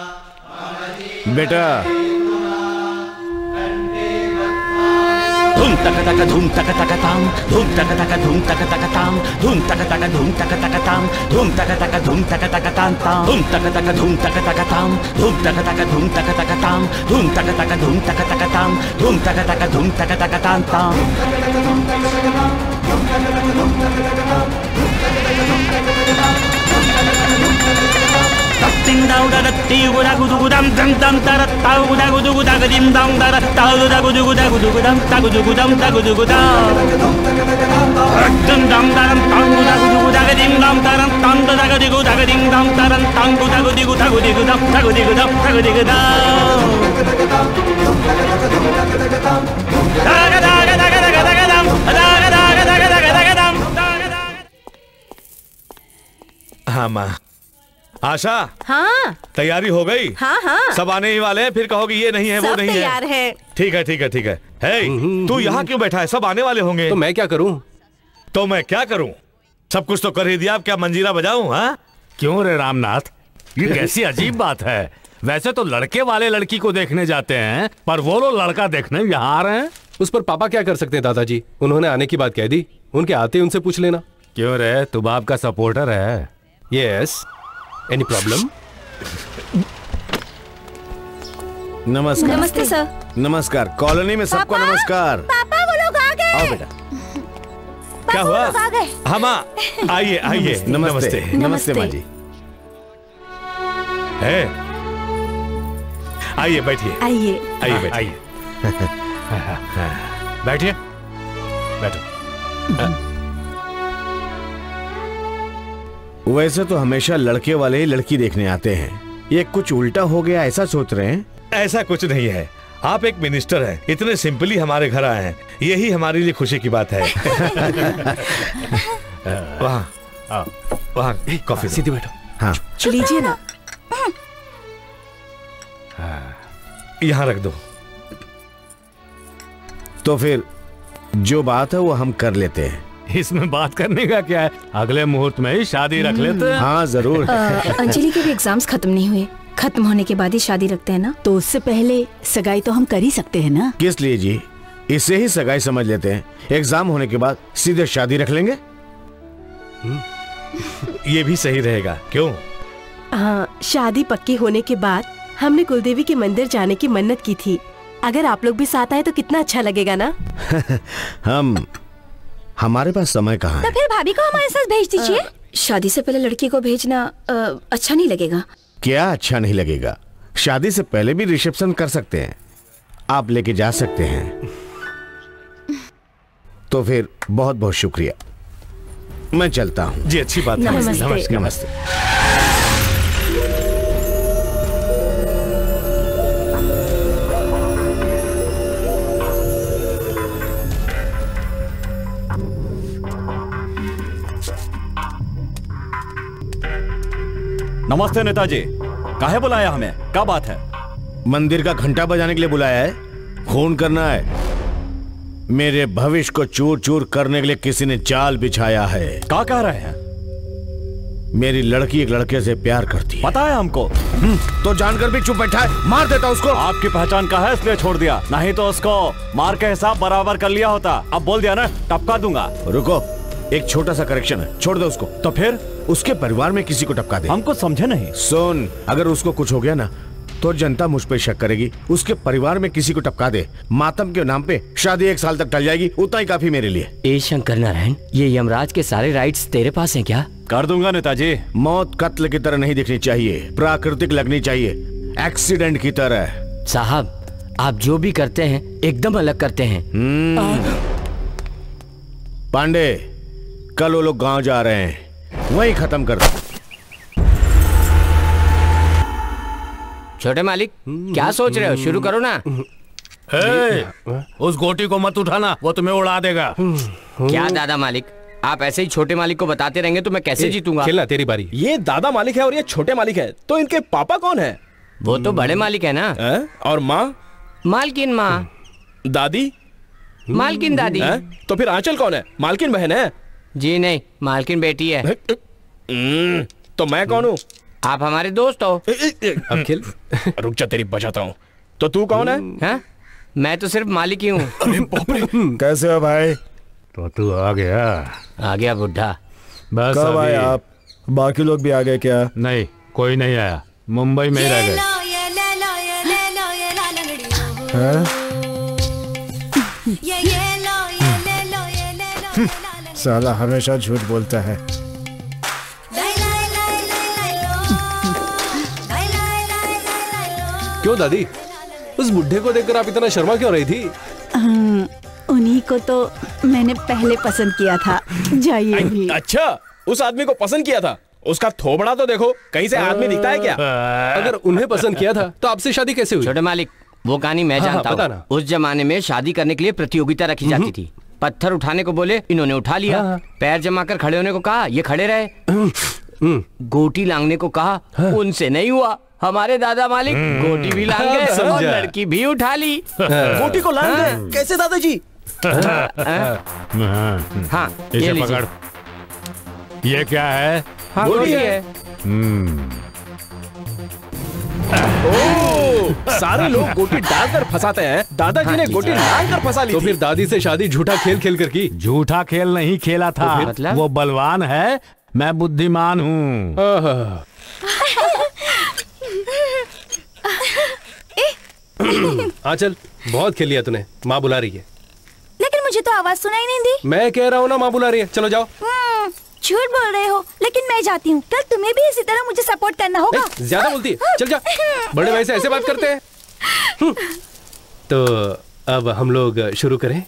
Speaker 9: बेटा
Speaker 7: तक तक धूम तक तक ताम धूम तक तक धूम तक तक ताम धूम तक तक धूम तक तक ताम धूम तक तक धूम तक तक ताम धूम तक तक धूम तक तक ताम धूम तक तक धूम तक तक ताम धूम तक तक धूम तक तक ताम धूम तक तक धूम तक तक ताम Ding dong da da ti gu da gu du gu dam dam dam da da ta gu da gu du gu da ga dim dong da da ta gu da gu du gu da gu du gu dam ta gu du gu dam ta gu du gu da dum dam da ram tang gu da gu du gu da ga dim dam da ram tang da ga di gu da ga dim dam da ram tang gu da gu di gu da gu di gu dam ta gu di gu dam ta gu di gu da da ga da ga da ga da ga da ga dam da ga da ga da ga da ga da ga dam.
Speaker 8: हाँ माँ। आशा,
Speaker 11: हाँ
Speaker 8: तैयारी हो गई?
Speaker 11: हाँ हाँ
Speaker 8: सब आने ही वाले हैं, फिर कहोगे ये नहीं है वो नहीं है।
Speaker 11: तैयार है।
Speaker 8: ठीक है ठीक है ठीक है। हे, तू यहाँ क्यों बैठा है? सब आने वाले होंगे।
Speaker 2: तो मैं क्या करूँ?
Speaker 8: तो मैं क्या करूँ? सब कुछ तो कर ही दिया, अब क्या मंजीरा बजाऊं? हाँ
Speaker 14: क्यों रे रामनाथ, ये कैसी अजीब बात है। वैसे तो लड़के वाले लड़की को देखने जाते हैं, पर वो लोग लड़का देखने यहाँ आ रहे हैं।
Speaker 2: उस पर पापा क्या कर सकते हैं दादाजी? उन्होंने आने की बात कह दी, उनके आते ही उनसे पूछ लेना।
Speaker 14: क्यों रे, तू बाप का सपोर्टर है?
Speaker 2: Yes, any problem?
Speaker 9: नमस्कार।
Speaker 3: नमस्ते सर।
Speaker 9: नमस्कार। कॉलोनी में सबको नमस्कार।
Speaker 3: पापा वो लोग आ गए।
Speaker 9: आओ बेटा।
Speaker 8: क्या हुआ? हाँ माँ, आइए आइए।
Speaker 9: नमस्ते। नमस्ते माँ जी।
Speaker 8: है, आइए बैठिए।
Speaker 11: आइए
Speaker 8: आइए बैठिए।
Speaker 14: बैठिए बैठो।
Speaker 9: वैसे तो हमेशा लड़के वाले ही लड़की देखने आते हैं, ये कुछ उल्टा हो गया ऐसा सोच रहे हैं?
Speaker 8: ऐसा कुछ नहीं है, आप एक मिनिस्टर हैं, इतने सिंपली हमारे घर आए हैं, यही हमारे लिए खुशी की बात है। वहाँ कॉफी
Speaker 2: सीधे बैठो।
Speaker 9: हाँ
Speaker 11: लीजिए ना।
Speaker 8: यहाँ रख दो।
Speaker 9: तो फिर जो बात है वो हम कर लेते हैं।
Speaker 14: इसमें बात करने का क्या है, अगले मुहूर्त में ही शादी रख लेते हैं।
Speaker 9: हाँ जरूर।
Speaker 3: अंजलि के भी एग्जाम्स खत्म नहीं हुए, खत्म होने के बाद ही शादी रखते हैं ना।
Speaker 12: तो उससे पहले सगाई तो हम कर ही सकते हैं ना।
Speaker 9: किस लिए जी? इसे ही सगाई समझ लेते हैं, एग्जाम होने के बाद सीधे शादी रख लेंगे।
Speaker 8: ये भी सही रहेगा। क्यों?
Speaker 11: हाँ, शादी पक्की होने के बाद हमने कुलदेवी के मंदिर जाने की मन्नत की थी, अगर आप लोग भी साथ आए तो कितना अच्छा लगेगा ना।
Speaker 9: हमारे पास समय कहाँ
Speaker 3: तो
Speaker 9: है?
Speaker 3: फिर भाभी को हमारे साथ भेज दीजिए। शादी से पहले लड़की को भेजना अच्छा नहीं लगेगा।
Speaker 9: क्या अच्छा नहीं लगेगा? शादी से पहले भी रिसेप्शन कर सकते हैं, आप लेके जा सकते हैं। तो फिर बहुत बहुत शुक्रिया, मैं चलता हूँ।
Speaker 8: जी अच्छी बात है।
Speaker 9: नमस्ते। नमस्ते।
Speaker 1: नमस्ते नेताजी, काहे बुलाया हमें? क्या बात है?
Speaker 9: मंदिर का घंटा बजाने के लिए बुलाया है, खून करना है। मेरे भविष्य को चूर चूर करने के लिए किसी ने जाल बिछाया है।
Speaker 1: क्या कह रहे हैं?
Speaker 9: मेरी लड़की एक लड़के से प्यार करती है।
Speaker 1: पता है हमको।
Speaker 9: तो जानकर भी चुप बैठा है, मार देता उसको।
Speaker 1: आपकी पहचान का है इसलिए छोड़ दिया, नहीं तो उसको मार के हिसाब बराबर कर लिया होता। अब बोल दिया ना, टपका दूंगा।
Speaker 9: रुको, एक छोटा सा करेक्शन है, छोड़ दो उसको।
Speaker 1: तो फिर
Speaker 9: उसके परिवार में किसी को टपका दे।
Speaker 1: हमको समझे नहीं।
Speaker 9: सुन, अगर उसको कुछ हो गया ना तो जनता मुझ पे शक करेगी। उसके परिवार में किसी को टपका दे, मातम के नाम पे शादी 1 साल तक टल जाएगी, उतना ही काफी मेरे लिए।
Speaker 6: ए शंकर नारायण, ये यमराज के सारे राइट्स तेरे पास हैं क्या?
Speaker 1: कर दूंगा नेताजी।
Speaker 9: मौत कत्ल की तरह नहीं दिखनी चाहिए, प्राकृतिक लगनी चाहिए, एक्सीडेंट की तरह।
Speaker 6: साहब, आप जो भी करते हैं एकदम अलग करते हैं।
Speaker 9: पांडे, कल वो लोग गांव जा रहे हैं, वहीं खत्म कर दो।
Speaker 6: छोटे मालिक, क्या सोच रहे हो? शुरू करो ना।
Speaker 14: उस गोटी को मत उठाना, वो तुम्हें उड़ा देगा।
Speaker 6: क्या दादा मालिक, आप ऐसे ही छोटे मालिक को बताते रहेंगे तो मैं कैसे जीतूंगा?
Speaker 2: खेलना तेरी बारी।
Speaker 5: ये दादा मालिक है और ये छोटे मालिक है, तो इनके पापा कौन है?
Speaker 6: वो तो बड़े मालिक है ना।
Speaker 5: और माँ?
Speaker 6: मालकिन माँ।
Speaker 5: दादी?
Speaker 6: मालकिन दादी।
Speaker 5: तो फिर आंचल कौन है? मालकिन बहन है?
Speaker 6: जी नहीं, मालकिन बेटी है।
Speaker 5: तो मैं कौन हूँ?
Speaker 6: आप हमारे दोस्त हो।
Speaker 2: अब खेल।
Speaker 5: रुक जा, तेरी बचाता हूँ। तो तू कौन है?
Speaker 6: मैं तो सिर्फ मालिक ही हूँ।
Speaker 4: कैसे हो भाई?
Speaker 14: तो तू आ गया।
Speaker 6: आ गया बुढ़ा।
Speaker 14: बस
Speaker 4: कब आए आप? बाकी लोग भी आ गए क्या?
Speaker 14: नहीं, कोई नहीं आया, मुंबई में ही रह गए।
Speaker 4: साला हमेशा झूठ बोलता है।
Speaker 2: क्यों दादी, उस बुढ़े को देखकर आप इतना शर्मा क्यों रही थी?
Speaker 12: उन्हीं को तो मैंने पहले पसंद किया था। जाइए भी।
Speaker 5: अच्छा, उस आदमी को पसंद किया था? उसका थोबड़ा तो देखो, कहीं से आदमी दिखता है क्या?
Speaker 2: अगर उन्हें पसंद किया था तो आपसे शादी कैसे हुई?
Speaker 6: छोटे मालिक, वो कहानी मैं जानता हूँ। उस जमाने में शादी करने के लिए प्रतियोगिता रखी जाती थी। पत्थर उठाने को बोले, इन्होंने उठा लिया। पैर जमा कर खड़े होने को कहा, ये खड़े रहे। गोटी लांगने को कहा, उनसे नहीं हुआ। हमारे दादा मालिक गोटी भी लांग गए और लड़की भी उठा ली।
Speaker 5: गोटी को लांग गए? कैसे दादाजी?
Speaker 6: हाँ,
Speaker 14: इसे पकड़। ये क्या है?
Speaker 6: हाँ, गोटी है।
Speaker 5: सारे लोग गोटी डालकर फंसाते हैं, दादाजी ने गोटी लांग कर फंसा ली।
Speaker 2: तो फिर दादी से शादी झूठा खेल खेल कर की?
Speaker 14: झूठा खेल नहीं खेला था।
Speaker 6: तो मतलब?
Speaker 14: वो बलवान है, मैं बुद्धिमान हूँ।
Speaker 2: चल, बहुत खेल लिया तूने। माँ बुला रही है।
Speaker 11: लेकिन मुझे तो आवाज सुनाई नहीं दी।
Speaker 2: मैं कह रहा हूँ ना, माँ बुला रही है, चलो जाओ।
Speaker 11: झूठ बोल रहे हो, लेकिन मैं जाती हूँ। कल तुम्हें भी इसी तरह मुझे सपोर्ट करना होगा।
Speaker 2: ज्यादा बोलती है, चल जा। बड़े भाई से ऐसे बात करते हैं। तो अब हम लोग शुरू करें।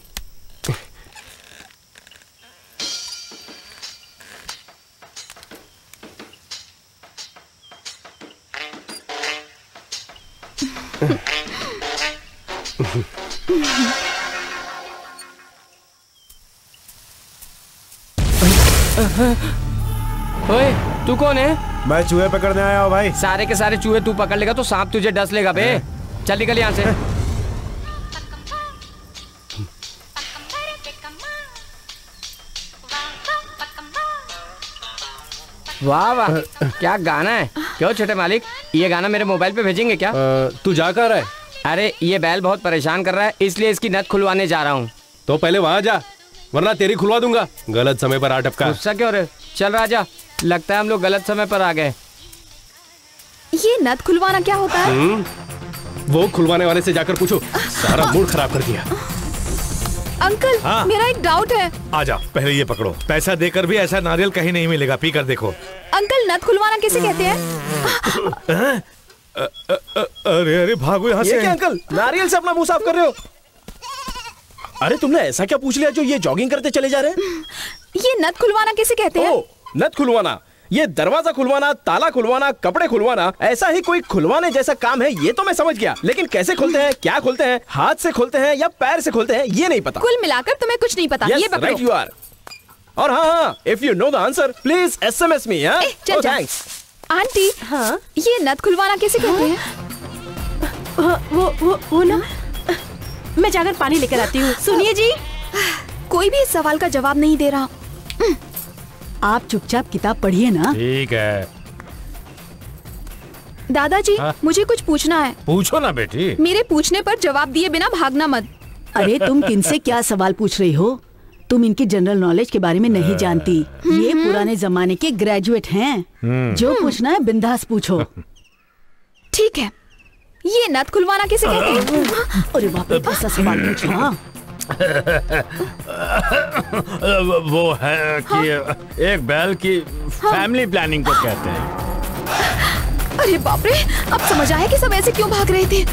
Speaker 6: ओए, तू कौन है?
Speaker 4: मैं चूहे पकड़ने आया हूँ भाई।
Speaker 6: सारे के सारे चूहे तू पकड़ लेगा तो सांप तुझे डस लेगा बे। चल निकल यहाँ से। वाह वाह, क्या गाना है। क्यों छोटे मालिक, ये गाना मेरे मोबाइल पे भेजेंगे क्या?
Speaker 2: तू जा कर रहा है?
Speaker 6: अरे ये बैल बहुत परेशान कर रहा है, इसलिए इसकी नथ खुलवाने जा रहा हूँ।
Speaker 2: तो पहले वहाँ जा, वरना तेरी खुलवा दूंगा। गलत समय पर आ टपका।
Speaker 6: गुस्सा क्यों रे? चल राजा, लगता है हम लोग गलत समय पर आ गए।
Speaker 10: ये नथ खुलवाना क्या होता है?
Speaker 2: वो खुलवाने वाले से जाकर पूछो। सारा मूड खराब कर दिया।
Speaker 10: अंकल,
Speaker 8: हाँ?
Speaker 10: मेरा एक डाउट है।
Speaker 8: आजा, पहले ये पकड़ो। पैसा देकर भी ऐसा नारियल कहीं नहीं मिलेगा, पी कर देखो।
Speaker 10: अंकल, नथ खुलवाना किसे कहते हैं?
Speaker 8: अरे अरे भागो यहाँ से।
Speaker 5: क्या अंकल, नारियल से अपना मुंह साफ कर रहे हो? अरे तुमने ऐसा क्या पूछ लिया जो ये जॉगिंग करते चले जा रहे हैं?
Speaker 10: ये नथ खुलवाना किसे कहते हैं?
Speaker 5: नथ खुलवाना, ये दरवाजा खुलवाना, ताला खुलवाना, कपड़े खुलवाना, ऐसा ही कोई खुलवाने जैसा काम है, ये तो मैं समझ गया। लेकिन कैसे खोलते हैं, क्या खोलते हैं, हाथ से खोलते हैं या पैर से खोलते हैं, ये नहीं पता।
Speaker 10: कुल मिलाकर तुम्हें कुछ नहीं पता। ये पकड़ो।
Speaker 5: Right you are. और हाँ, if you know the answer please SMS me. Thanks.
Speaker 10: Aunty, हाँ, ये नथ खुलवाना किसे कहते हैं?
Speaker 11: वो ना, मैं जाकर पानी लेकर आती हूँ। सुनिए जी,
Speaker 10: कोई भी इस सवाल का जवाब नहीं दे रहा।
Speaker 12: आप चुपचाप किताब पढ़िए ना।
Speaker 14: ठीक है।
Speaker 10: दादाजी, मुझे कुछ पूछना है।
Speaker 14: पूछो ना बेटी।
Speaker 10: मेरे पूछने पर जवाब दिए बिना भागना मत।
Speaker 12: अरे तुम किनसे क्या सवाल पूछ रही हो? तुम इनकी जनरल नॉलेज के बारे में नहीं जानती। ये पुराने जमाने के ग्रेजुएट हैं। जो पूछना है बिंदास पूछो।
Speaker 10: ठीक है, ये नथ खुलवाना किसे कहते हैं?
Speaker 12: अरे बाप रे, ऐसा सवाल पूछा।
Speaker 14: वो है कि एक बैल की फैमिली प्लानिंग को कहते हैं।
Speaker 10: अरे बाप रे, अब समझ आया कि सब ऐसे क्यों भाग रहे थे।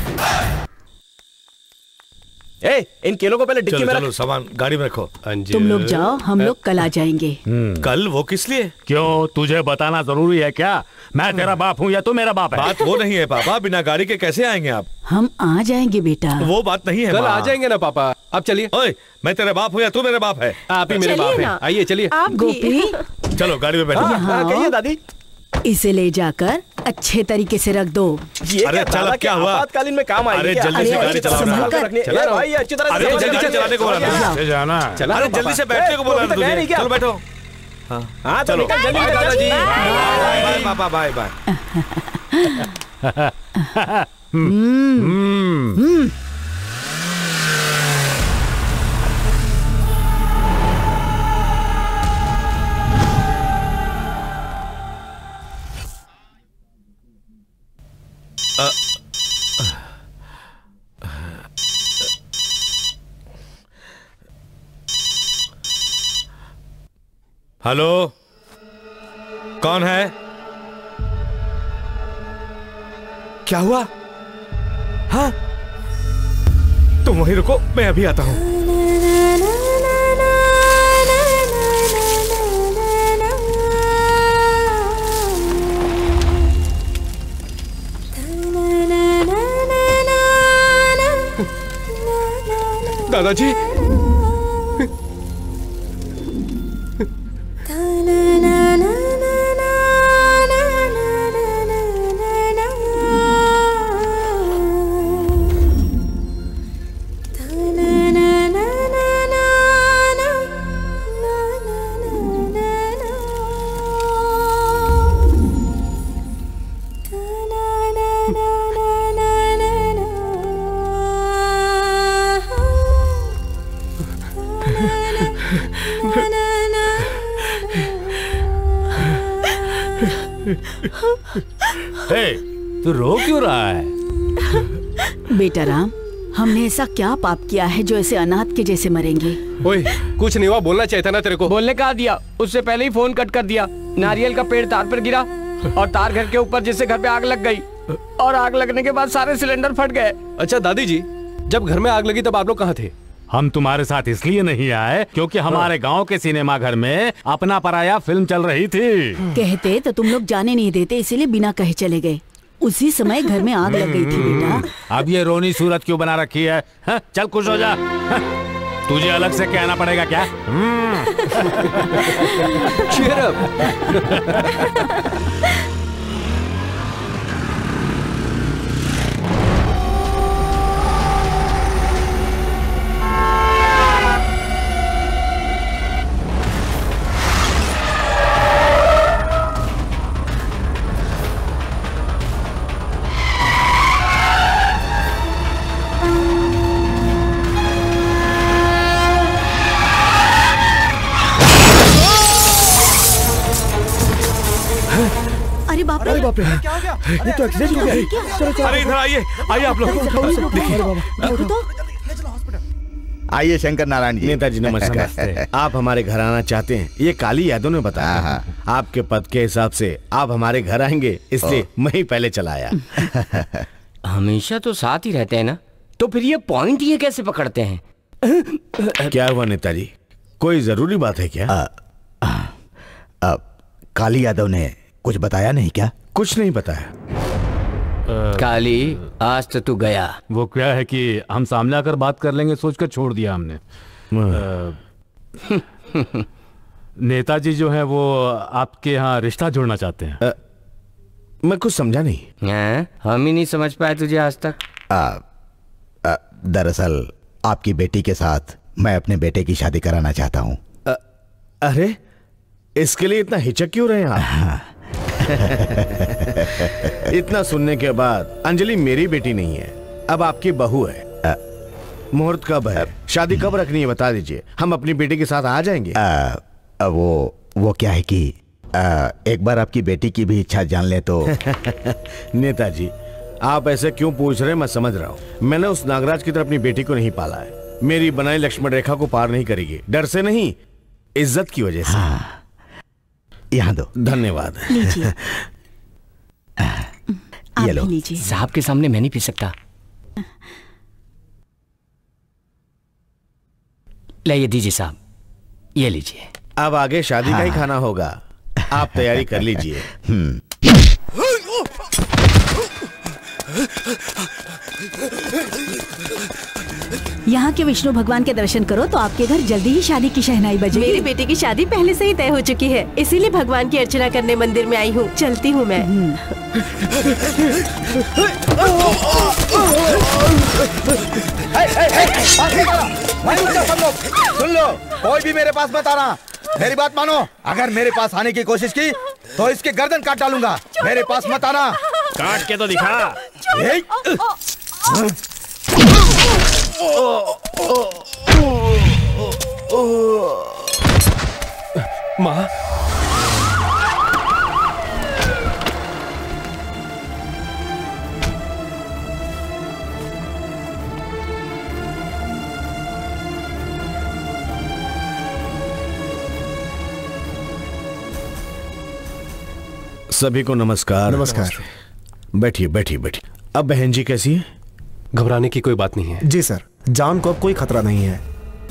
Speaker 5: इन केलों को पहले डिक्की में रख।
Speaker 8: सामान गाड़ी में रखो।
Speaker 12: तुम लोग जाओ, हम लोग कल आ जाएंगे।
Speaker 8: कल? वो किस लिए?
Speaker 14: क्यों, तुझे बताना जरूरी है क्या? मैं तेरा बाप हूँ या तू मेरा बाप है?
Speaker 8: बात वो नहीं है पापा, बिना गाड़ी के कैसे आएंगे आप?
Speaker 12: हम आ जाएंगे बेटा।
Speaker 8: वो बात नहीं है।
Speaker 2: कल आ जाएंगे ना पापा। अब चलिए।
Speaker 8: ओए, मैं तेरा बाप हूँ या तू मेरा बाप है?
Speaker 2: आप ही मेरे बाप हैं। आइए चलिए।
Speaker 12: गोपी,
Speaker 8: चलो गाड़ी में बैठो।
Speaker 5: कहिए दादी।
Speaker 12: इसे ले जाकर अच्छे तरीके से रख दो।
Speaker 8: अरे चलो, क्या हुआ?
Speaker 5: आपातकालीन में काम आएगी।
Speaker 8: अरे जल्दी से गाड़ी चलाओ।
Speaker 5: भाई अच्छी तरह
Speaker 8: से जल्दी से चलाने को बोला था।
Speaker 14: जाना।
Speaker 8: अरे जल्दी से बैठने को बोला था तुझे। चलो बैठो। हाँ चलो। बाय दादाजी। बाय पापा, बाय बाय। हेलो, कौन है? क्या हुआ? हाँ, तुम वहीं रुको, मैं अभी आता हूं। दादाजी,
Speaker 14: तू रो क्यों रहा है?
Speaker 12: बेटा राम, हमने ऐसा क्या पाप किया है जो ऐसे अनाथ के जैसे मरेंगे?
Speaker 2: ओए, कुछ नहीं हुआ, बोलना चाहिए था ना तेरे को।
Speaker 6: बोलने का दिया, उससे पहले ही फोन कट कर दिया। नारियल का पेड़ तार पर गिरा और तार घर के ऊपर, जिससे घर पे आग लग गई और आग लगने के बाद सारे सिलेंडर फट गए।
Speaker 2: अच्छा दादी जी, जब घर में आग लगी तब आप लोग कहाँ थे?
Speaker 14: हम तुम्हारे साथ इसलिए नहीं आए क्योंकि हमारे गांव के सिनेमा घर में अपना पराया फिल्म चल रही थी।
Speaker 12: कहते तो तुम लोग जाने नहीं देते, इसीलिए बिना कहे चले गए। उसी समय घर में आग लग गई थी बेटा।
Speaker 14: अब ये रोनी सूरत क्यों बना रखी है? चल खुश हो जा। तुझे अलग से कहना पड़ेगा क्या?
Speaker 2: Cheer up.
Speaker 12: अरे बाप रे,
Speaker 5: क्या हो गया? ये तो एक्सीडेंट हो गया।
Speaker 8: अरे इधर आइए, आइए आप लोग।
Speaker 13: आइए शंकर नारायण जी।
Speaker 9: नेताजी नमस्ते। आप हमारे घर आना चाहते हैं, ये काली यादव ने बताया। आपके पद के हिसाब से आप हमारे घर आएंगे, इसलिए मैं ही पहले चला आया।
Speaker 6: हमेशा तो साथ ही रहते हैं ना, तो फिर ये पॉइंट ये कैसे पकड़ते हैं?
Speaker 9: क्या हुआ नेताजी, कोई जरूरी बात है क्या?
Speaker 13: काली यादव ने कुछ बताया नहीं क्या?
Speaker 9: कुछ नहीं बताया।
Speaker 6: काली, आज तो तू गया।
Speaker 14: वो क्या है कि हम सामने आकर बात कर लेंगे सोचकर छोड़ दिया हमने। नेताजी जो है वो आपके यहाँ रिश्ता जोड़ना चाहते हैं।
Speaker 9: मैं कुछ समझा नहीं।
Speaker 6: हम ही नहीं समझ पाए तुझे आज तक।
Speaker 13: दरअसल आपकी बेटी के साथ मैं अपने बेटे की शादी कराना चाहता हूँ।
Speaker 9: अरे इसके लिए इतना हिचक क्यों रहे हैं आप? इतना सुनने के बाद अंजलि मेरी बेटी नहीं है, अब आपकी बहू है। मुहूर्त कब है? शादी कब रखनी है बता दीजिए, हम अपनी बेटी के साथ आ जाएंगे।
Speaker 13: वो क्या है कि एक बार आपकी बेटी की भी इच्छा जान ले तो।
Speaker 9: नेताजी आप ऐसे क्यों पूछ रहे हैं, मैं समझ रहा हूँ। मैंने उस नागराज की तरह अपनी बेटी को नहीं पाला है। मेरी बनाई लक्ष्मण रेखा को पार नहीं करेगी, डर से नहीं, इज्जत की वजह से।
Speaker 13: हाँ। यहाँ दो।
Speaker 9: धन्यवाद।
Speaker 12: लीजिए।
Speaker 13: ये लो।
Speaker 12: लीजिए।
Speaker 6: साहब के सामने मैं नहीं पी सकता। ले ये दीजिए साहब, ये लीजिए।
Speaker 9: अब आगे शादी का ही खाना होगा, आप तैयारी कर लीजिए।
Speaker 12: यहाँ के विष्णु भगवान के दर्शन करो तो आपके घर जल्दी ही शादी की शहनाई बजेगी।
Speaker 11: मेरी बेटी की शादी पहले से ही तय हो चुकी है, इसीलिए भगवान की अर्चना करने मंदिर में आई हूँ। चलती हूँ मैं।
Speaker 13: सुन लो, कोई भी मेरे पास मत आना। मेरी बात मानो, अगर मेरे पास आने की कोशिश की तो इसके गर्दन काट डालूंगा। मेरे पास मत आना।
Speaker 5: काट के तो दिखा।
Speaker 2: माँ,
Speaker 9: सभी को नमस्कार।
Speaker 4: नमस्कार।
Speaker 9: बैठिए बैठिए बैठिए। अब बहन जी कैसी है?
Speaker 2: घबराने की कोई बात नहीं है।
Speaker 4: जी सर, जान को अब कोई खतरा नहीं है।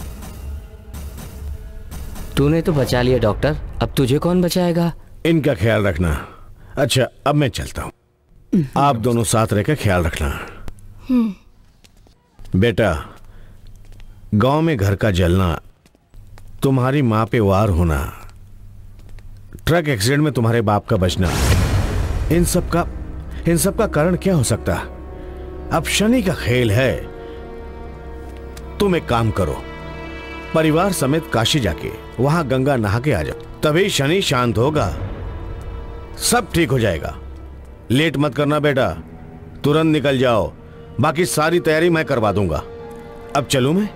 Speaker 6: तूने तो बचा लिया डॉक्टर, अब तुझे कौन बचाएगा?
Speaker 9: इनका ख्याल रखना। अच्छा अब मैं चलता हूँ, आप दोनों साथ रहकर ख्याल रखना। बेटा, गांव में घर का जलना, तुम्हारी माँ पे वार होना, ट्रक एक्सीडेंट में तुम्हारे बाप का बचना, इन सब का कारण क्या हो सकता? अब शनि का खेल है। तुम एक काम करो, परिवार समेत काशी जाके वहां गंगा नहा के आ जाओ, तभी शनि शांत होगा, सब ठीक हो जाएगा। लेट मत करना बेटा, तुरंत निकल जाओ, बाकी सारी तैयारी मैं करवा दूंगा। अब चलूं मैं?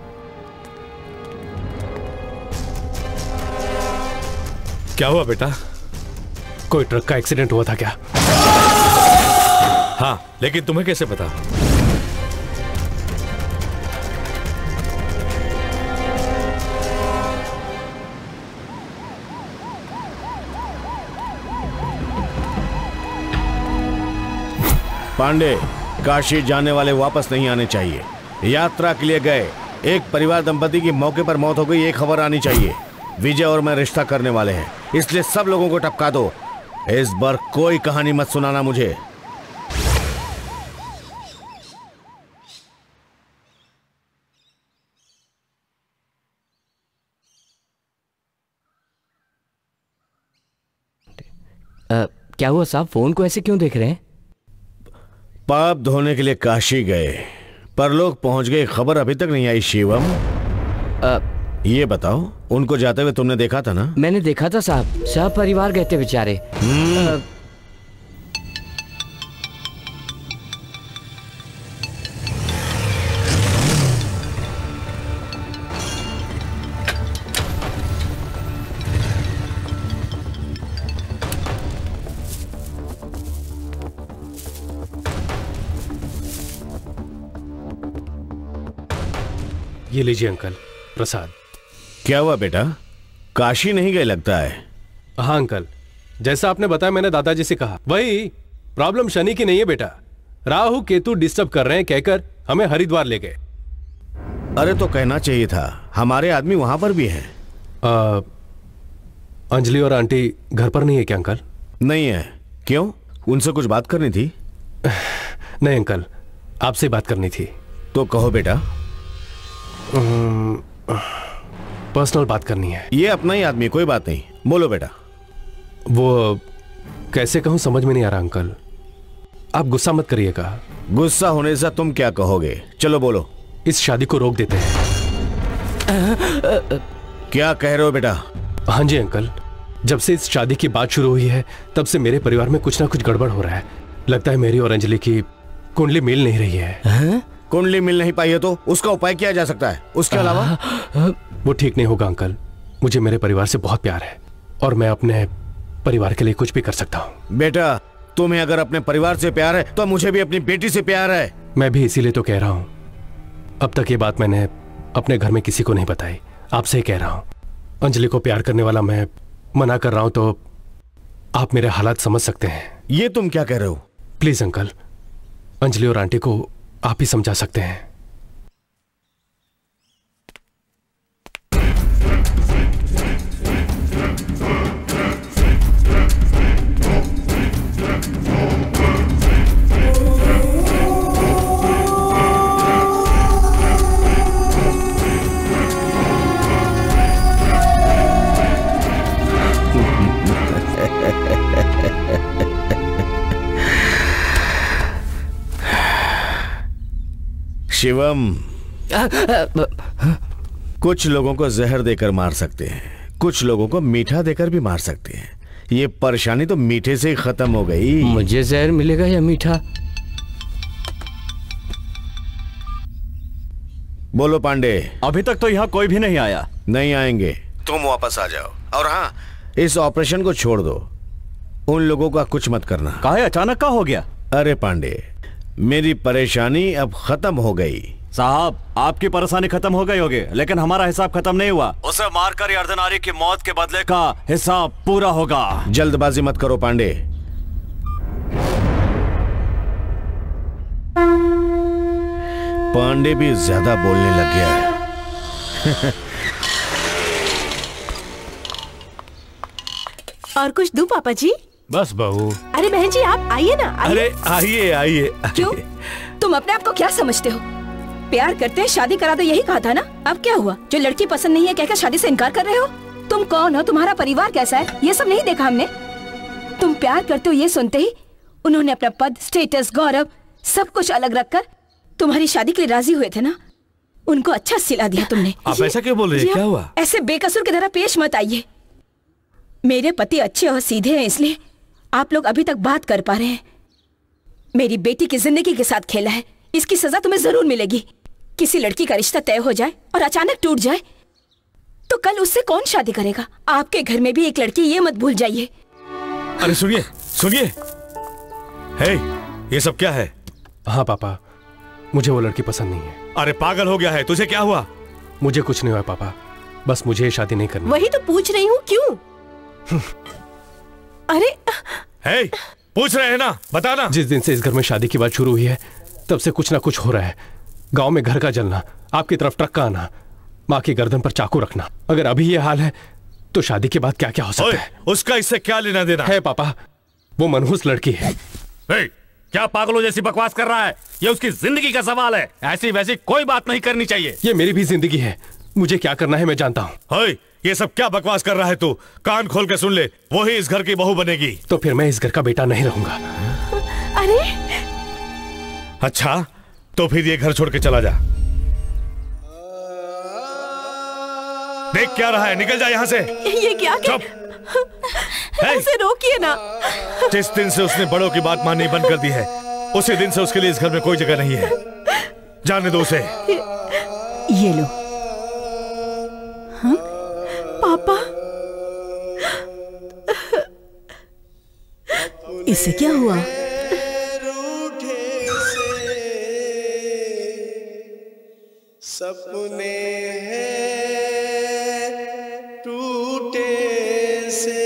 Speaker 2: क्या हुआ बेटा? कोई ट्रक का एक्सीडेंट हुआ था क्या?
Speaker 8: हाँ, लेकिन तुम्हें कैसे पता?
Speaker 9: पांडे, काशी जाने वाले वापस नहीं आने चाहिए। यात्रा के लिए गए एक परिवार दंपति की मौके पर मौत हो गई, ये खबर आनी चाहिए। विजय और मैं रिश्ता करने वाले हैं, इसलिए सब लोगों को टपका दो। इस बार कोई कहानी मत सुनाना मुझे।
Speaker 6: क्या हुआ साहब, फोन को ऐसे क्यों देख रहे हैं?
Speaker 9: पाप धोने के लिए काशी गए, परलोक पहुंच गए, खबर अभी तक नहीं आई। शिवम, ये बताओ, उनको जाते हुए तुमने देखा था ना?
Speaker 6: मैंने देखा था साहब, सब परिवार गए थे बेचारे।
Speaker 2: ये लीजिए अंकल प्रसाद।
Speaker 9: क्या हुआ बेटा, काशी नहीं गए लगता है?
Speaker 2: हाँ अंकल, जैसा आपने बताया मैंने दादाजी से कहा, वही प्रॉब्लम शनि की नहीं है बेटा, राहु केतु डिस्टर्ब कर रहे हैं कहकर हमें हरिद्वार ले गए।
Speaker 9: अरे तो कहना चाहिए था, हमारे आदमी वहां पर भी हैं।
Speaker 2: अंजलि और आंटी घर पर नहीं है क्या अंकल?
Speaker 9: नहीं है। क्यों, उनसे कुछ बात करनी थी?
Speaker 2: नहीं अंकल, आपसे बात करनी थी।
Speaker 9: तो कहो बेटा।
Speaker 2: पर्सनल बात करनी है।
Speaker 9: ये अपना ही आदमी, कोई बात नहीं, बोलो बेटा।
Speaker 2: वो कैसे कहूं समझ में नहीं आ रहा अंकल, आप गुस्सा मत करिएगा।
Speaker 9: गुस्सा होने से तुम क्या कहोगे, चलो बोलो।
Speaker 2: इस शादी को रोक देते हैं।
Speaker 9: क्या कह रहे हो बेटा?
Speaker 2: हाँ जी अंकल, जब से इस शादी की बात शुरू हुई है तब से मेरे परिवार में कुछ ना कुछ गड़बड़ हो रहा है। लगता है मेरी और अंजलि की कुंडली मिल नहीं रही है।
Speaker 9: कुंडली मिल नहीं पाई है तो उसका उपाय किया जा सकता है, उसके अलावा?
Speaker 2: वो ठीक नहीं होगा अंकल, मुझे मेरे परिवार से बहुत प्यार है और मैं अपने परिवार के लिए कुछ भी कर सकता हूँ।
Speaker 9: बेटा, तुम्हें अगर अपने परिवार से प्यार है तो मुझे भी अपनी बेटी से प्यार है।
Speaker 2: मैं भी इसीलिए तो कह रहा हूँ। अब तक ये बात मैंने अपने घर में किसी को नहीं बताई, आपसे ही कह रहा हूँ। अंजलि को प्यार करने वाला मैं मना कर रहा हूँ तो आप मेरे हालात समझ सकते हैं।
Speaker 9: ये तुम क्या कह रहे हो?
Speaker 2: प्लीज अंकल, अंजलि और आंटी को आप ही समझा सकते हैं।
Speaker 9: शिवम, कुछ लोगों को जहर देकर मार सकते हैं, कुछ लोगों को मीठा देकर भी मार सकते हैं। ये परेशानी तो मीठे से ही खत्म हो गई।
Speaker 6: मुझे जहर मिलेगा या मीठा?
Speaker 9: बोलो पांडे।
Speaker 1: अभी तक तो यहाँ कोई भी नहीं आया।
Speaker 9: नहीं आएंगे, तुम वापस आ जाओ। और हाँ, इस ऑपरेशन को छोड़ दो, उन लोगों का कुछ मत करना।
Speaker 1: काहे अचानक का हो गया?
Speaker 9: अरे पांडे, मेरी परेशानी अब खत्म हो गई,
Speaker 1: साहब, आपकी परेशानी खत्म हो गई होगी, लेकिन हमारा हिसाब खत्म नहीं हुआ। उसे मारकर ये अर्धनारी की मौत के बदले का हिसाब पूरा होगा।
Speaker 9: जल्दबाजी मत करो पांडे। पांडे भी ज्यादा बोलने लग गया है।
Speaker 11: और कुछ दूं पापा जी?
Speaker 14: बस बहू।
Speaker 11: अरे बहन जी आप आइए ना।
Speaker 8: अरे आइए आइए।
Speaker 3: क्यों? तुम अपने आप को क्या समझते हो? प्यार करते हैं शादी करा दो, यही कहा था ना। अब क्या हुआ? जो लड़की पसंद नहीं है कहकर शादी से इनकार कर रहे हो? तुम कौन हो, तुम्हारा परिवार कैसा है, ये सब नहीं देखा हमने। तुम प्यार करते हो ये सुनते ही उन्होंने अपना पद, स्टेटस, गौरव सब कुछ अलग रखकर तुम्हारी शादी के लिए राजी हुए थे ना। उनको अच्छा सिला दिया तुमने।
Speaker 8: आप ऐसा क्यों बोल रही हैं? क्या हुआ?
Speaker 3: ऐसे बेकसूर की तरह पेश मत आइए। मेरे पति अच्छे और सीधे हैं, इसलिए आप लोग अभी तक बात कर पा रहे हैं। मेरी बेटी की जिंदगी के साथ खेला है, इसकी सजा तुम्हें जरूर मिलेगी। किसी लड़की का रिश्ता तय हो जाए और अचानक टूट जाए तो कल उससे कौन शादी करेगा? आपके घर में भी एक लड़की, ये मत भूल जाइए।
Speaker 8: अरे सुनिए सुनिए, हे, ये सब क्या है?
Speaker 2: हाँ पापा, मुझे वो लड़की पसंद नहीं है।
Speaker 8: अरे पागल हो गया है, तुझे क्या हुआ?
Speaker 2: मुझे कुछ नहीं हुआ पापा, बस मुझे शादी नहीं करनी।
Speaker 11: वही तो पूछ रही हूँ, क्यों? अरे
Speaker 8: हे, पूछ रहे हैं ना, बताना।
Speaker 2: जिस दिन से इस घर में शादी की बात शुरू हुई है तब से कुछ ना कुछ हो रहा है। गांव में घर का जलना, आपकी तरफ ट्रक का आना, माँ की गर्दन पर चाकू रखना। अगर अभी ये हाल है तो शादी के बाद क्या क्या हो सकता है?
Speaker 8: उसका इससे क्या लेना देना
Speaker 2: है? पापा, वो मनहूस लड़की है।
Speaker 14: क्या पागलों जैसी बकवास कर रहा है? ये उसकी जिंदगी का सवाल है, ऐसी वैसी कोई बात नहीं करनी चाहिए।
Speaker 2: ये मेरी भी जिंदगी है, मुझे क्या करना है मैं जानता हूँ।
Speaker 8: ये सब क्या बकवास कर रहा है तू? कान खोल के सुन ले, वो ही इस घर की बहू बनेगी।
Speaker 2: तो फिर मैं इस घर का बेटा नहीं रहूंगा।
Speaker 11: अरे
Speaker 8: अच्छा, तो फिर ये घर छोड़ के चला जा। देख क्या रहा है, निकल जा यहाँ से।
Speaker 11: ये क्या? ऐसे रोकिए ना।
Speaker 8: जिस दिन से उसने बड़ों की बात माननी बंद कर दी है, उसी दिन से उसके लिए इस घर में कोई जगह नहीं है। जाने दो उसे।
Speaker 12: ये लो।
Speaker 11: हाँ? पापा,
Speaker 12: इससे क्या हुआ?
Speaker 16: सपने हैं टूटे से,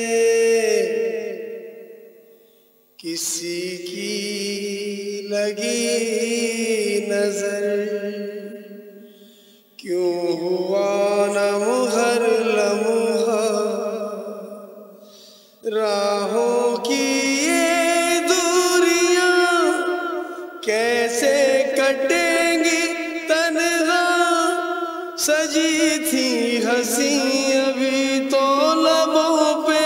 Speaker 16: किसी की लगी नजर, क्यों हुआ न मुहर लम्हा, राहों की ये दूरियां कैसे कटेंगी तन्हा, सजी थी हंसी अभी तो लबों पे,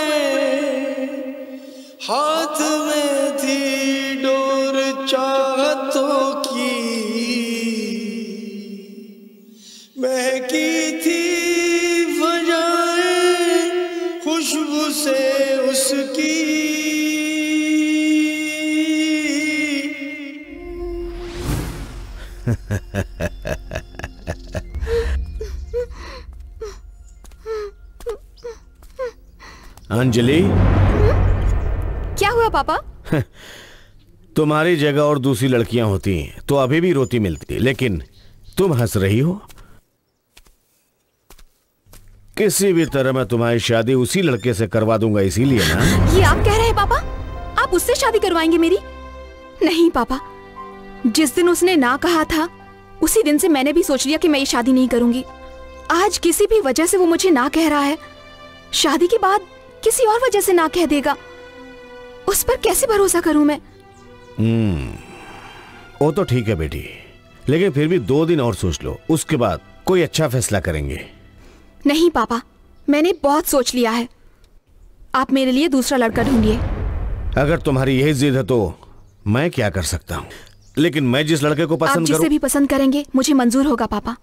Speaker 16: हाथ में थी डोर चाहतों की, महकी थी वजाएं खुशबू से उसकी।
Speaker 9: अंजलि,
Speaker 10: क्या हुआ पापा?
Speaker 9: तुम्हारी जगह और दूसरी लड़कियां होती तो अभी भी रोती मिलती, लेकिन तुम हंस रही हो। किसी भी तरह मैं तुम्हारी शादी उसी लड़के से करवा दूंगा, इसीलिए ना।
Speaker 10: ये आप कह रहे हैं पापा? आप उससे शादी करवाएंगे मेरी? नहीं पापा, जिस दिन उसने ना कहा था उसी दिन से मैंने भी सोच लिया कि मैं ये शादी नहीं करूंगी। आज किसी भी वजह से वो मुझे ना कह रहा है, शादी के बाद किसी और वजह से ना कह देगा, उस पर कैसे भरोसा करूं मैं?
Speaker 9: वो तो ठीक है बेटी, लेकिन फिर भी 2 दिन और सोच लो, उसके बाद कोई अच्छा फैसला करेंगे।
Speaker 10: नहीं पापा, मैंने बहुत सोच लिया है। आप मेरे लिए दूसरा लड़का ढूंढिए।
Speaker 9: अगर तुम्हारी यही जिद है तो मैं क्या कर सकता हूँ, लेकिन मैं जिस लड़के को
Speaker 10: आप
Speaker 9: पसंद
Speaker 10: जिसे
Speaker 9: करूं,
Speaker 10: भी पसंद करेंगे मुझे मंजूर होगा पापा।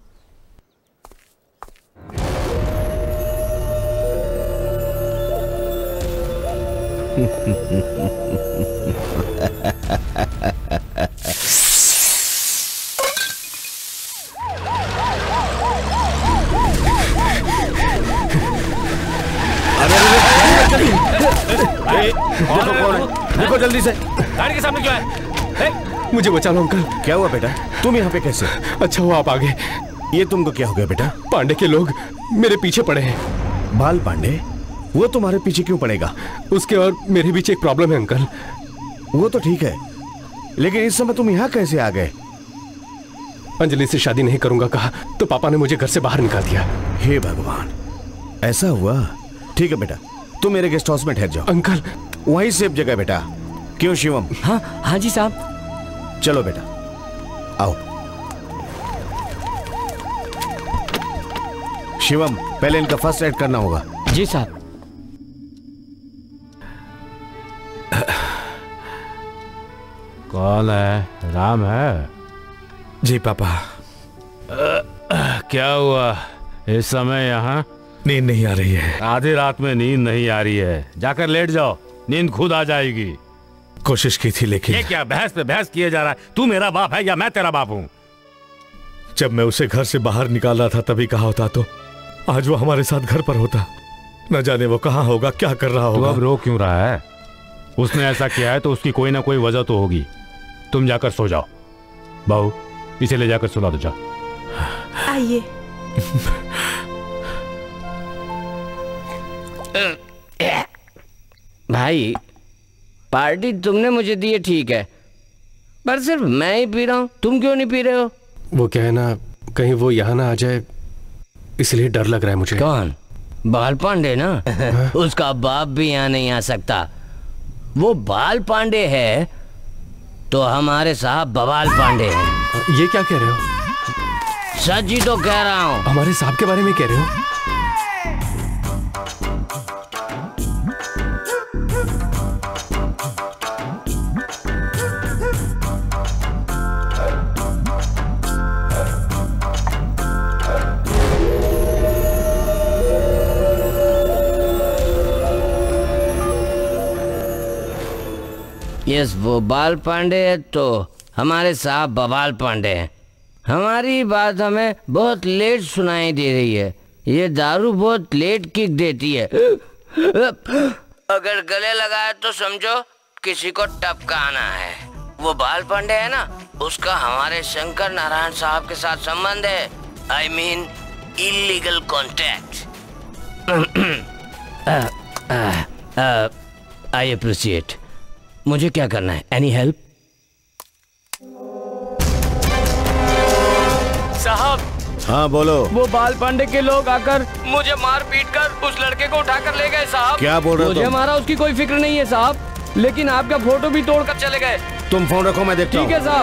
Speaker 9: देखो कौन है, देखो जल्दी से।
Speaker 14: गाड़ी के सामने क्यों है?
Speaker 2: मुझे बचा लो अंकल।
Speaker 9: क्या हुआ बेटा, तुम यहाँ पे कैसे?
Speaker 2: अच्छा हुआ आप आ गए।
Speaker 9: ये तुमको क्या हो गया बेटा?
Speaker 2: पांडे के लोग मेरे पीछे पड़े हैं।
Speaker 9: बाल पांडे? वो तुम्हारे पीछे क्यों पड़ेगा?
Speaker 2: उसके और मेरे बीच एक प्रॉब्लम है अंकल।
Speaker 9: वो तो ठीक है, लेकिन इस समय तुम यहाँ कैसे आ गए?
Speaker 2: अंजलि से शादी नहीं करूंगा कहा तो पापा ने मुझे घर से बाहर निकाल दिया।
Speaker 9: हे भगवान, ऐसा हुआ? ठीक है बेटा, तुम मेरे गेस्ट हाउस में ठहर जाओ।
Speaker 2: अंकल
Speaker 9: वही सेफ जगह बेटा। क्यों शिवम?
Speaker 6: हाँ जी साहब।
Speaker 9: चलो बेटा आओ। शिवम, पहले इनका फर्स्ट एड करना होगा।
Speaker 6: जी साहब।
Speaker 14: कौन है? राम है?
Speaker 8: जी पापा।
Speaker 14: क्या हुआ इस समय यहाँ?
Speaker 8: नींद नहीं आ रही है।
Speaker 14: आधी रात में नींद नहीं आ रही है, जाकर लेट जाओ, नींद खुद आ जाएगी।
Speaker 8: कोशिश की थी लेकिन।
Speaker 14: ये क्या बहस पे बहस किए जा रहा है? तू मेरा बाप है या मैं तेरा बाप हूँ?
Speaker 8: जब मैं उसे घर से बाहर निकाल रहा था तभी कहा होता तो आज वो हमारे साथ घर पर होता। न जाने वो कहाँ होगा, क्या कर रहा होगा।
Speaker 14: तू अब रो क्यों रहा है? उसने ऐसा किया है तो उसकी कोई ना कोई वजह तो होगी। तुम जाकर सो जाओ। बहू, इसे ले जाकर सुला दो, जाओ।
Speaker 11: आइए।
Speaker 6: भाई, पार्टी तुमने मुझे दी है ठीक है, पर सिर्फ मैं ही पी रहा हूँ, तुम क्यों नहीं पी रहे हो?
Speaker 2: वो क्या है ना, कहीं वो यहाँ ना आ जाए इसलिए डर लग रहा है मुझे।
Speaker 6: कौन? बाल पांडे ना? उसका बाप भी यहाँ नहीं आ सकता। वो बाल पांडे है तो हमारे साहब बवाल पांडे हैं।
Speaker 2: ये क्या कह रहे हो?
Speaker 6: सच ही तो कह रहा हूँ।
Speaker 2: हमारे साहब के बारे में कह रहे हो?
Speaker 6: यस, वो बाल पांडे है तो हमारे साहब बवाल पांडे हैं। हमारी बात हमें बहुत लेट सुनाई दे रही है। ये दारू बहुत लेट किक देती है। अगर गले लगाए तो समझो किसी को टपकाना है। वो बाल पांडे है ना, उसका हमारे शंकर नारायण साहब के साथ संबंध है। I mean illegal contact. I appreciate. मुझे क्या करना है? Any help? साहब।
Speaker 9: हाँ बोलो।
Speaker 6: वो बाल पांडे के लोग आकर मुझे मार पीट कर उस लड़के को उठाकर ले गए साहब।
Speaker 9: क्या बोल रहे हो?
Speaker 6: मुझे मारा उसकी कोई फिक्र नहीं है साहब, लेकिन आपका फोटो भी तोड़कर चले गए।
Speaker 9: तुम फोन रखो, मैं देखता हूँ।
Speaker 6: ठीक है साहब।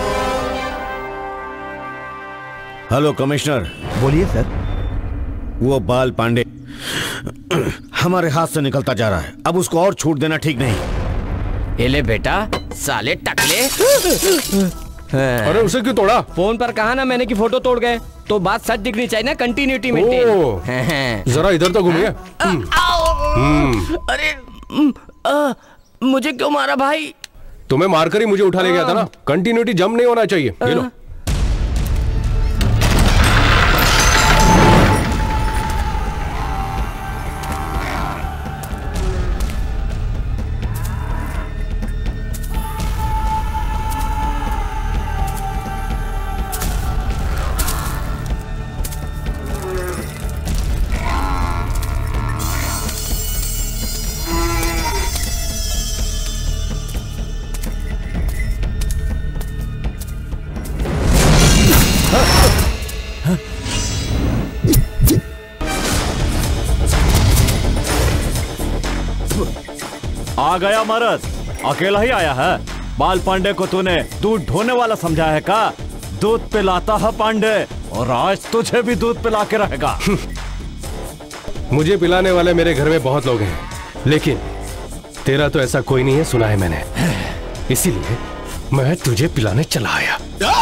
Speaker 9: Hello commissioner.
Speaker 13: बोलिए सर।
Speaker 9: वो बाल पांडे हमारे हाथ से निकलता जा रहा है, अब उसको और छूट देना ठीक नहीं।
Speaker 6: ले बेटा, साले टकले।
Speaker 2: अरे उसे क्यों तोड़ा?
Speaker 6: फोन पर कहा ना मैंने कि फोटो तोड़ गए, तो बात सच दिखनी चाहिए ना, कंटिन्यूटी मेंटेन।
Speaker 2: जरा इधर तो घूमिए।
Speaker 6: अरे मुझे क्यों मारा भाई?
Speaker 2: तुम्हें मारकर ही मुझे उठा ले गया था ना। कंटिन्यूटी जम नहीं होना चाहिए। ये लो।
Speaker 1: आ गया मरद, अकेला ही आया है। बाल पांडे को तूने दूध ढोने वाला समझा है का? दूध पिलाता है पांडे, और आज तुझे भी दूध पिला के रहेगा।
Speaker 2: मुझे पिलाने वाले मेरे घर में बहुत लोग हैं, लेकिन तेरा तो ऐसा कोई नहीं है, सुना है मैंने। इसीलिए मैं तुझे पिलाने चला आया।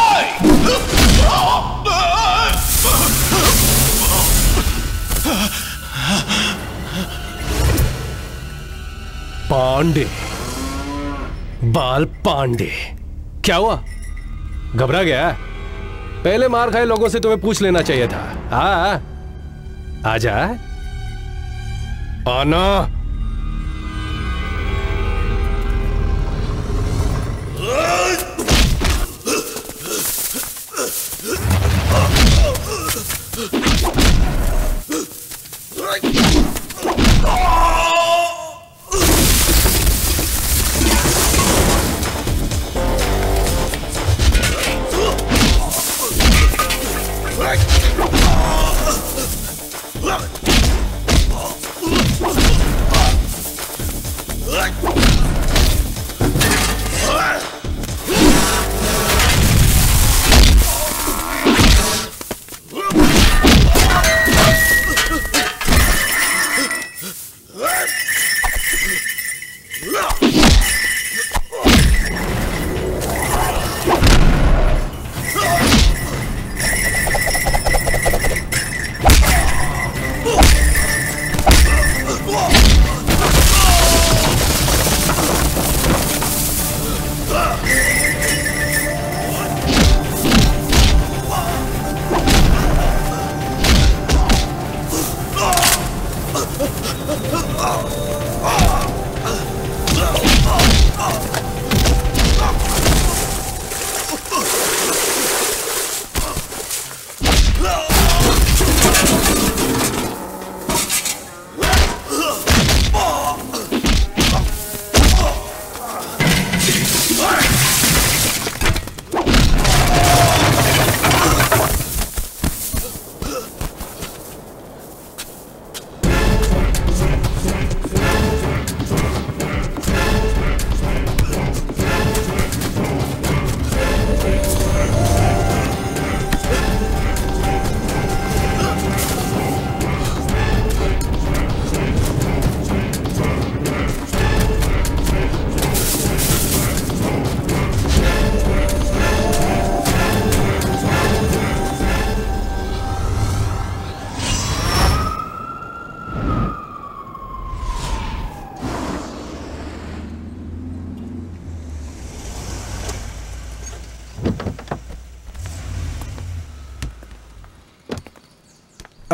Speaker 2: पांडे, बाल पांडे, क्या हुआ? घबरा गया? पहले मार खाए लोगों से तुम्हें पूछ लेना चाहिए था। आजा, आना।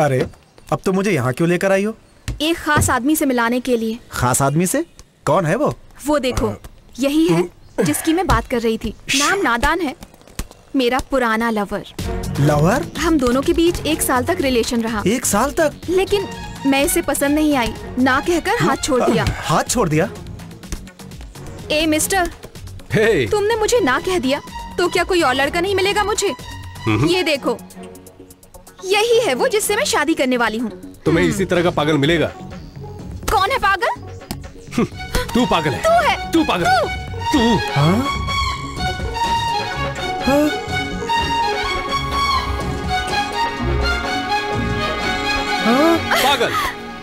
Speaker 4: अरे अब तो मुझे यहाँ क्यों लेकर आई हो?
Speaker 10: एक खास आदमी से मिलाने के लिए।
Speaker 4: खास आदमी से? कौन है वो?
Speaker 10: वो देखो, यही है जिसकी मैं बात कर रही थी। नाम नादान है, मेरा पुराना लवर।
Speaker 4: लवर?
Speaker 10: हम दोनों के बीच 1 साल तक रिलेशन रहा।
Speaker 4: 1 साल तक?
Speaker 10: लेकिन मैं इसे पसंद नहीं आई, ना कहकर हाथ छोड़ दिया।
Speaker 4: हाथ छोड़ दिया?
Speaker 10: ए मिस्टर, तुमने मुझे ना कह दिया तो क्या कोई और लड़का नहीं मिलेगा मुझे? ये देखो, यही है वो जिससे मैं शादी करने वाली हूँ।
Speaker 2: तुम्हें इसी तरह का पागल मिलेगा।
Speaker 10: कौन है पागल?
Speaker 2: तू पागल है।
Speaker 10: तू है।
Speaker 2: तू पागल। तू।
Speaker 4: हाँ? हाँ?
Speaker 2: हाँ? पागल।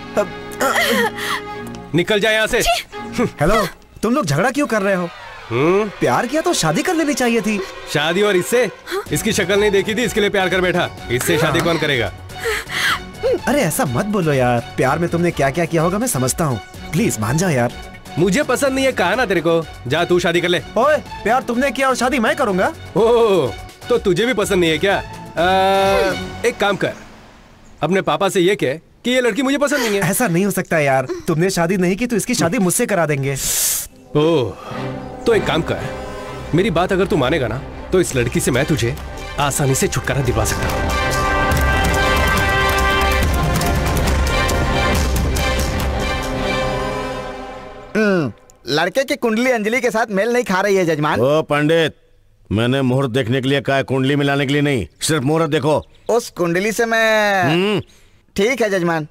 Speaker 2: निकल जाए यहाँ से।
Speaker 4: हेलो, तुम लोग झगड़ा क्यों कर रहे हो? प्यार किया तो शादी कर लेनी चाहिए थी।
Speaker 2: शादी? और इससे? इसकी शक्ल नहीं देखी थी, इसके लिए प्यार कर बैठा। इससे शादी कौन करेगा?
Speaker 4: अरे ऐसा मत बोलो यार, प्यार में तुमने क्या क्या किया होगा मैं समझता हूँ। प्लीज मान जाओ यार।
Speaker 2: मुझे पसंद नहीं है, कहा ना तेरे को। जा तू शादी कर ले।
Speaker 4: ओए, प्यार तुमने किया और शादी मैं करूंगा।
Speaker 2: ओह, तो तुझे भी पसंद नहीं है क्या? एक काम कर, अपने पापा से ये कह कि ये लड़की मुझे पसंद नहीं है।
Speaker 4: ऐसा नहीं हो सकता यार, तुमने शादी नहीं की तो इसकी शादी मुझसे करा देंगे।
Speaker 2: ओह, तो एक काम कर, मेरी बात अगर तू मानेगा ना तो इस लड़की से मैं तुझे आसानी से छुटकारा दिलवा सकता हूँ।
Speaker 13: लड़के की कुंडली अंजलि के साथ मेल नहीं खा रही है जजमान।
Speaker 9: ओ पंडित, मैंने मुहूर्त देखने के लिए कहा, कुंडली मिलाने के लिए नहीं। सिर्फ मुहूर्त देखो।
Speaker 13: उस कुंडली से मैं ठीक है जजमान।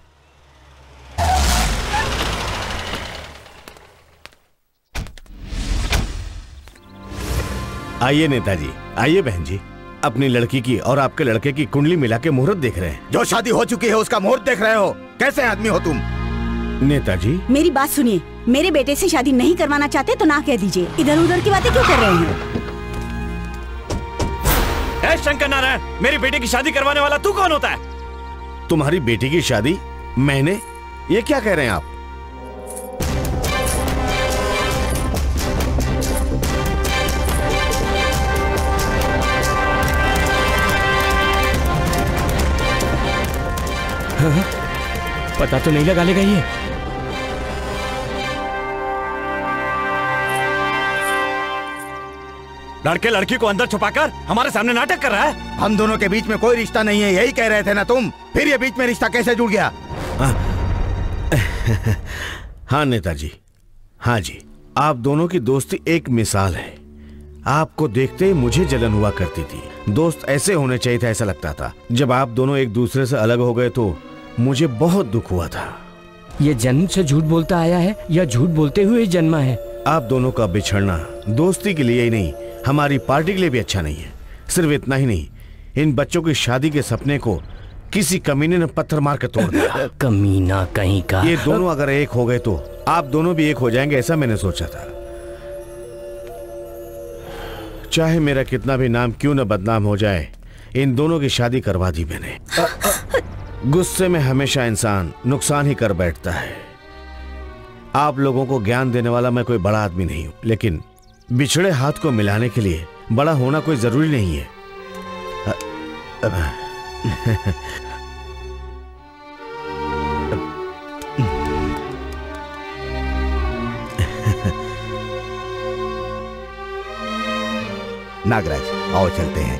Speaker 9: आइए नेताजी, आइए बहन जी। अपनी लड़की की और आपके लड़के की कुंडली मिला के मुहूर्त देख रहे हैं।
Speaker 13: जो शादी हो चुकी है उसका मुहूर्त देख रहे हो? कैसे आदमी हो तुम?
Speaker 9: नेताजी
Speaker 12: मेरी बात सुनिए, मेरे बेटे से शादी नहीं करवाना चाहते तो ना कह दीजिए। इधर उधर की बातें क्यों कर रहे हैं?
Speaker 1: शंकर नारायण, मेरी बेटी की शादी करवाने वाला तू कौन होता है?
Speaker 9: तुम्हारी बेटी की शादी मैंने? ये क्या कह रहे हैं आप?
Speaker 6: पता तो नहीं लगा लेगा ये।
Speaker 1: लड़के लड़की को अंदर छुपाकर हमारे सामने नाटक कर रहा है।
Speaker 13: हम दोनों के बीच में कोई रिश्ता नहीं है, यही कह रहे थे ना तुम। फिर ये बीच में रिश्ता कैसे जुड़ गया?
Speaker 9: हाँ नेताजी, हाँ जी, आप दोनों की दोस्ती एक मिसाल है। आपको देखते ही मुझे जलन हुआ करती थी। दोस्त ऐसे होने चाहिए था, ऐसा लगता था। जब आप दोनों एक दूसरे से अलग हो गए तो मुझे बहुत दुख हुआ था।
Speaker 6: ये जन्म से झूठ बोलता आया है या झूठ बोलते हुए जन्मा है?
Speaker 9: आप दोनों का बिछड़ना दोस्ती के लिए ही नहीं, हमारी पार्टी के लिए भी अच्छा नहीं है। सिर्फ इतना ही नहीं, इन बच्चों की शादी के सपने को किसी कमीने ने पत्थर मार के तोड़ दिया।
Speaker 6: कमीना कहीं का।
Speaker 9: ये दोनों अगर एक हो गए तो आप दोनों भी एक हो जाएंगे, ऐसा मैंने सोचा था। चाहे मेरा कितना भी नाम क्यों न बदनाम हो जाए, इन दोनों की शादी करवा दी मैंने। गुस्से में हमेशा इंसान नुकसान ही कर बैठता है। आप लोगों को ज्ञान देने वाला मैं कोई बड़ा आदमी नहीं हूं, लेकिन बिछड़े हाथ को मिलाने के लिए बड़ा होना कोई जरूरी नहीं है।
Speaker 13: नागराज, आओ चलते हैं।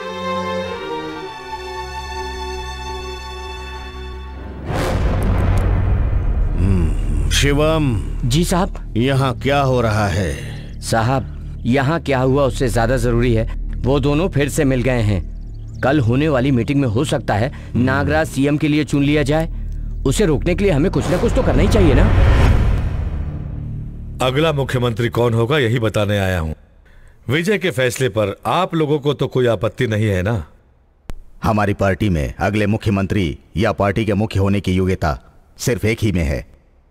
Speaker 9: शिवम।
Speaker 6: जी साहब।
Speaker 9: यहाँ क्या हो रहा है?
Speaker 6: साहब, यहाँ क्या हुआ उससे ज्यादा जरूरी है, वो दोनों फिर से मिल गए हैं। कल होने वाली मीटिंग में हो सकता है नागराज सीएम के लिए चुन लिया जाए। उसे रोकने के लिए हमें कुछ ना कुछ तो करना ही चाहिए ना।
Speaker 8: अगला मुख्यमंत्री कौन होगा यही बताने आया हूँ। विजय के फैसले पर आप लोगों को तो कोई आपत्ति नहीं है ना?
Speaker 13: हमारी पार्टी में अगले मुख्यमंत्री या पार्टी के मुख्य होने की योग्यता सिर्फ एक ही में है।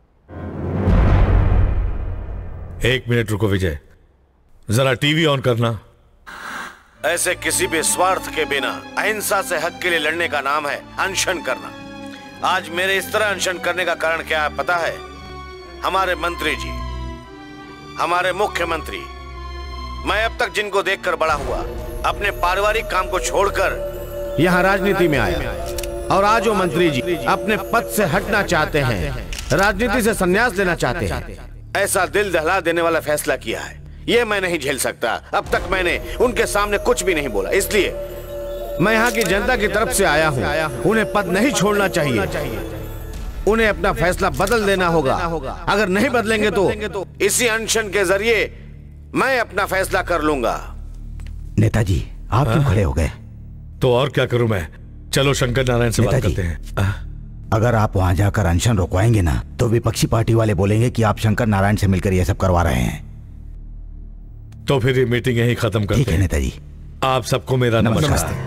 Speaker 8: 1 मिनट रुको विजय, जरा टीवी ऑन करना।
Speaker 9: ऐसे किसी भी स्वार्थ के बिना अहिंसा से हक के लिए लड़ने का नाम है अनशन करना। आज मेरे इस तरह अनशन करने का कारण क्या है पता है? हमारे मंत्री जी, हमारे मुख्यमंत्री, मैं अब तक जिनको देखकर बड़ा हुआ, अपने पारिवारिक काम को छोड़कर यहाँ राजनीति में आया। और आज वो मंत्री जी अपने पद से हटना चाहते हैं, राजनीति से संन्यास लेना चाहते हैं। ऐसा दिल दहला देने वाला फैसला किया है, ये मैं नहीं झेल सकता। अब तक मैंने उनके सामने कुछ भी नहीं बोला, इसलिए मैं यहाँ की जनता की तरफ से आया हूँ। उन्हें पद नहीं छोड़ना चाहिए, उन्हें अपना फैसला बदल देना होगा। अगर नहीं बदलेंगे तो इसी अनशन के जरिए मैं अपना फैसला कर लूंगा।
Speaker 13: नेताजी आप क्यों खड़े हो गए?
Speaker 8: तो और क्या करूं मैं? चलो शंकर नारायण से बात करते हैं।
Speaker 13: अगर आप वहां जाकर अनशन रुकवाएंगे ना तो विपक्षी पार्टी वाले बोलेंगे कि आप शंकर नारायण से मिलकर यह सब करवा रहे हैं।
Speaker 8: तो फिर ये मीटिंग यहीं खत्म करते हैं।
Speaker 13: ठीक है नेताजी।
Speaker 8: आप सबको मेरा नमस्कार।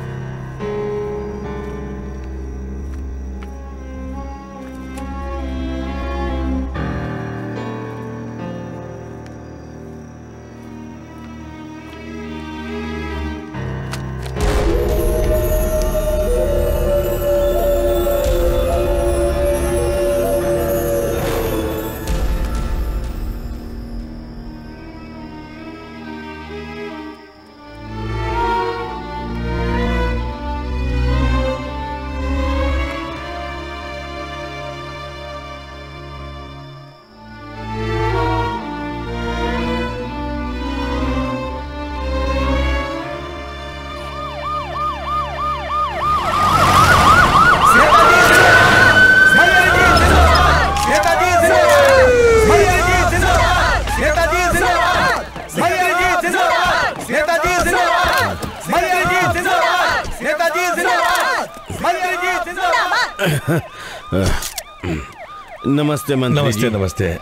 Speaker 9: नमस्ते मंत्री।
Speaker 8: नमस्ते नमस्ते।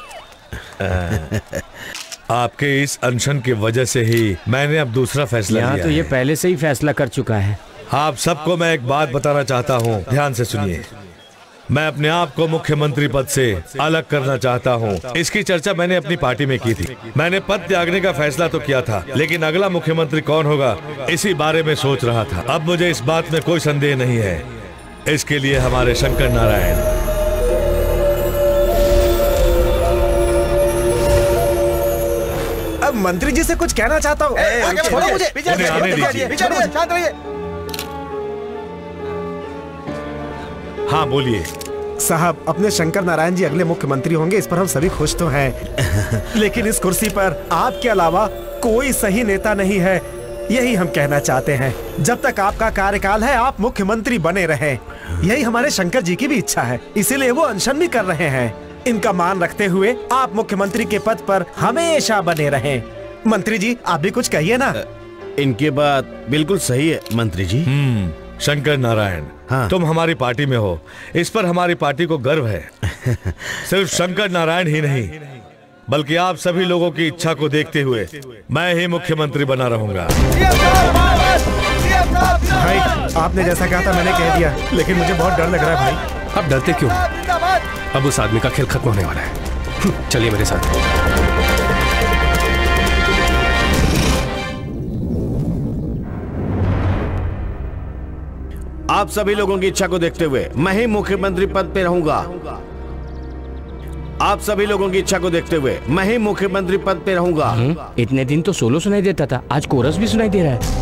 Speaker 8: आपके इस अनशन की वजह से ही मैंने अब दूसरा फैसला लिया।
Speaker 6: तो ये पहले से ही फैसला कर चुका है।
Speaker 8: आप सबको मैं एक बात बताना चाहता हूँ, ध्यान से सुनिए। मैं अपने आप को मुख्यमंत्री पद से अलग करना चाहता हूँ। इसकी चर्चा मैंने अपनी पार्टी में की थी। मैंने पद त्यागने का फैसला तो किया था, लेकिन अगला मुख्यमंत्री कौन होगा इसी बारे में सोच रहा था। अब मुझे इस बात में कोई संदेह नहीं है, इसके लिए हमारे शंकर नारायण।
Speaker 4: अब मंत्री जी से कुछ कहना चाहता हूँ।
Speaker 8: छोड़ो मुझे। उन्हें आने दीजिए। हाँ बोलिए।
Speaker 4: साहब, अपने शंकर नारायण जी अगले मुख्यमंत्री होंगे, इस पर हम सभी खुश तो हैं। लेकिन इस कुर्सी पर आपके अलावा कोई सही नेता नहीं है, यही हम कहना चाहते हैं। जब तक आपका कार्यकाल है आप मुख्यमंत्री बने रहें, यही हमारे शंकर जी की भी इच्छा है। इसीलिए वो अनशन भी कर रहे हैं। इनका मान रखते हुए आप मुख्यमंत्री के पद पर हमेशा बने रहें। मंत्री जी आप भी कुछ कहिए ना।
Speaker 9: इनकी बात बिल्कुल सही है मंत्री जी।
Speaker 8: शंकर नारायण,
Speaker 9: हाँ।
Speaker 8: तुम हमारी पार्टी में हो, इस पर हमारी पार्टी को गर्व है। सिर्फ शंकर नारायण ही नहीं, बल्कि आप सभी लोगों की इच्छा को देखते हुए मैं ही मुख्यमंत्री बना रहूंगा।
Speaker 4: भाई आपने जैसा कहा था मैंने कह दिया, लेकिन मुझे बहुत डर लग रहा है भाई।
Speaker 2: अब डरते क्यों? अब उस आदमी का खेल खत्म होने वाला है। चलिए मेरे साथ।
Speaker 9: आप सभी लोगों की इच्छा को देखते हुए मैं ही मुख्यमंत्री पद पे रहूंगा। आप सभी लोगों की इच्छा को देखते हुए मैं ही मुख्यमंत्री पद पे रहूंगा।
Speaker 6: इतने दिन तो सोलो सुनाई देता था, आज कोरस भी सुनाई दे रहा है।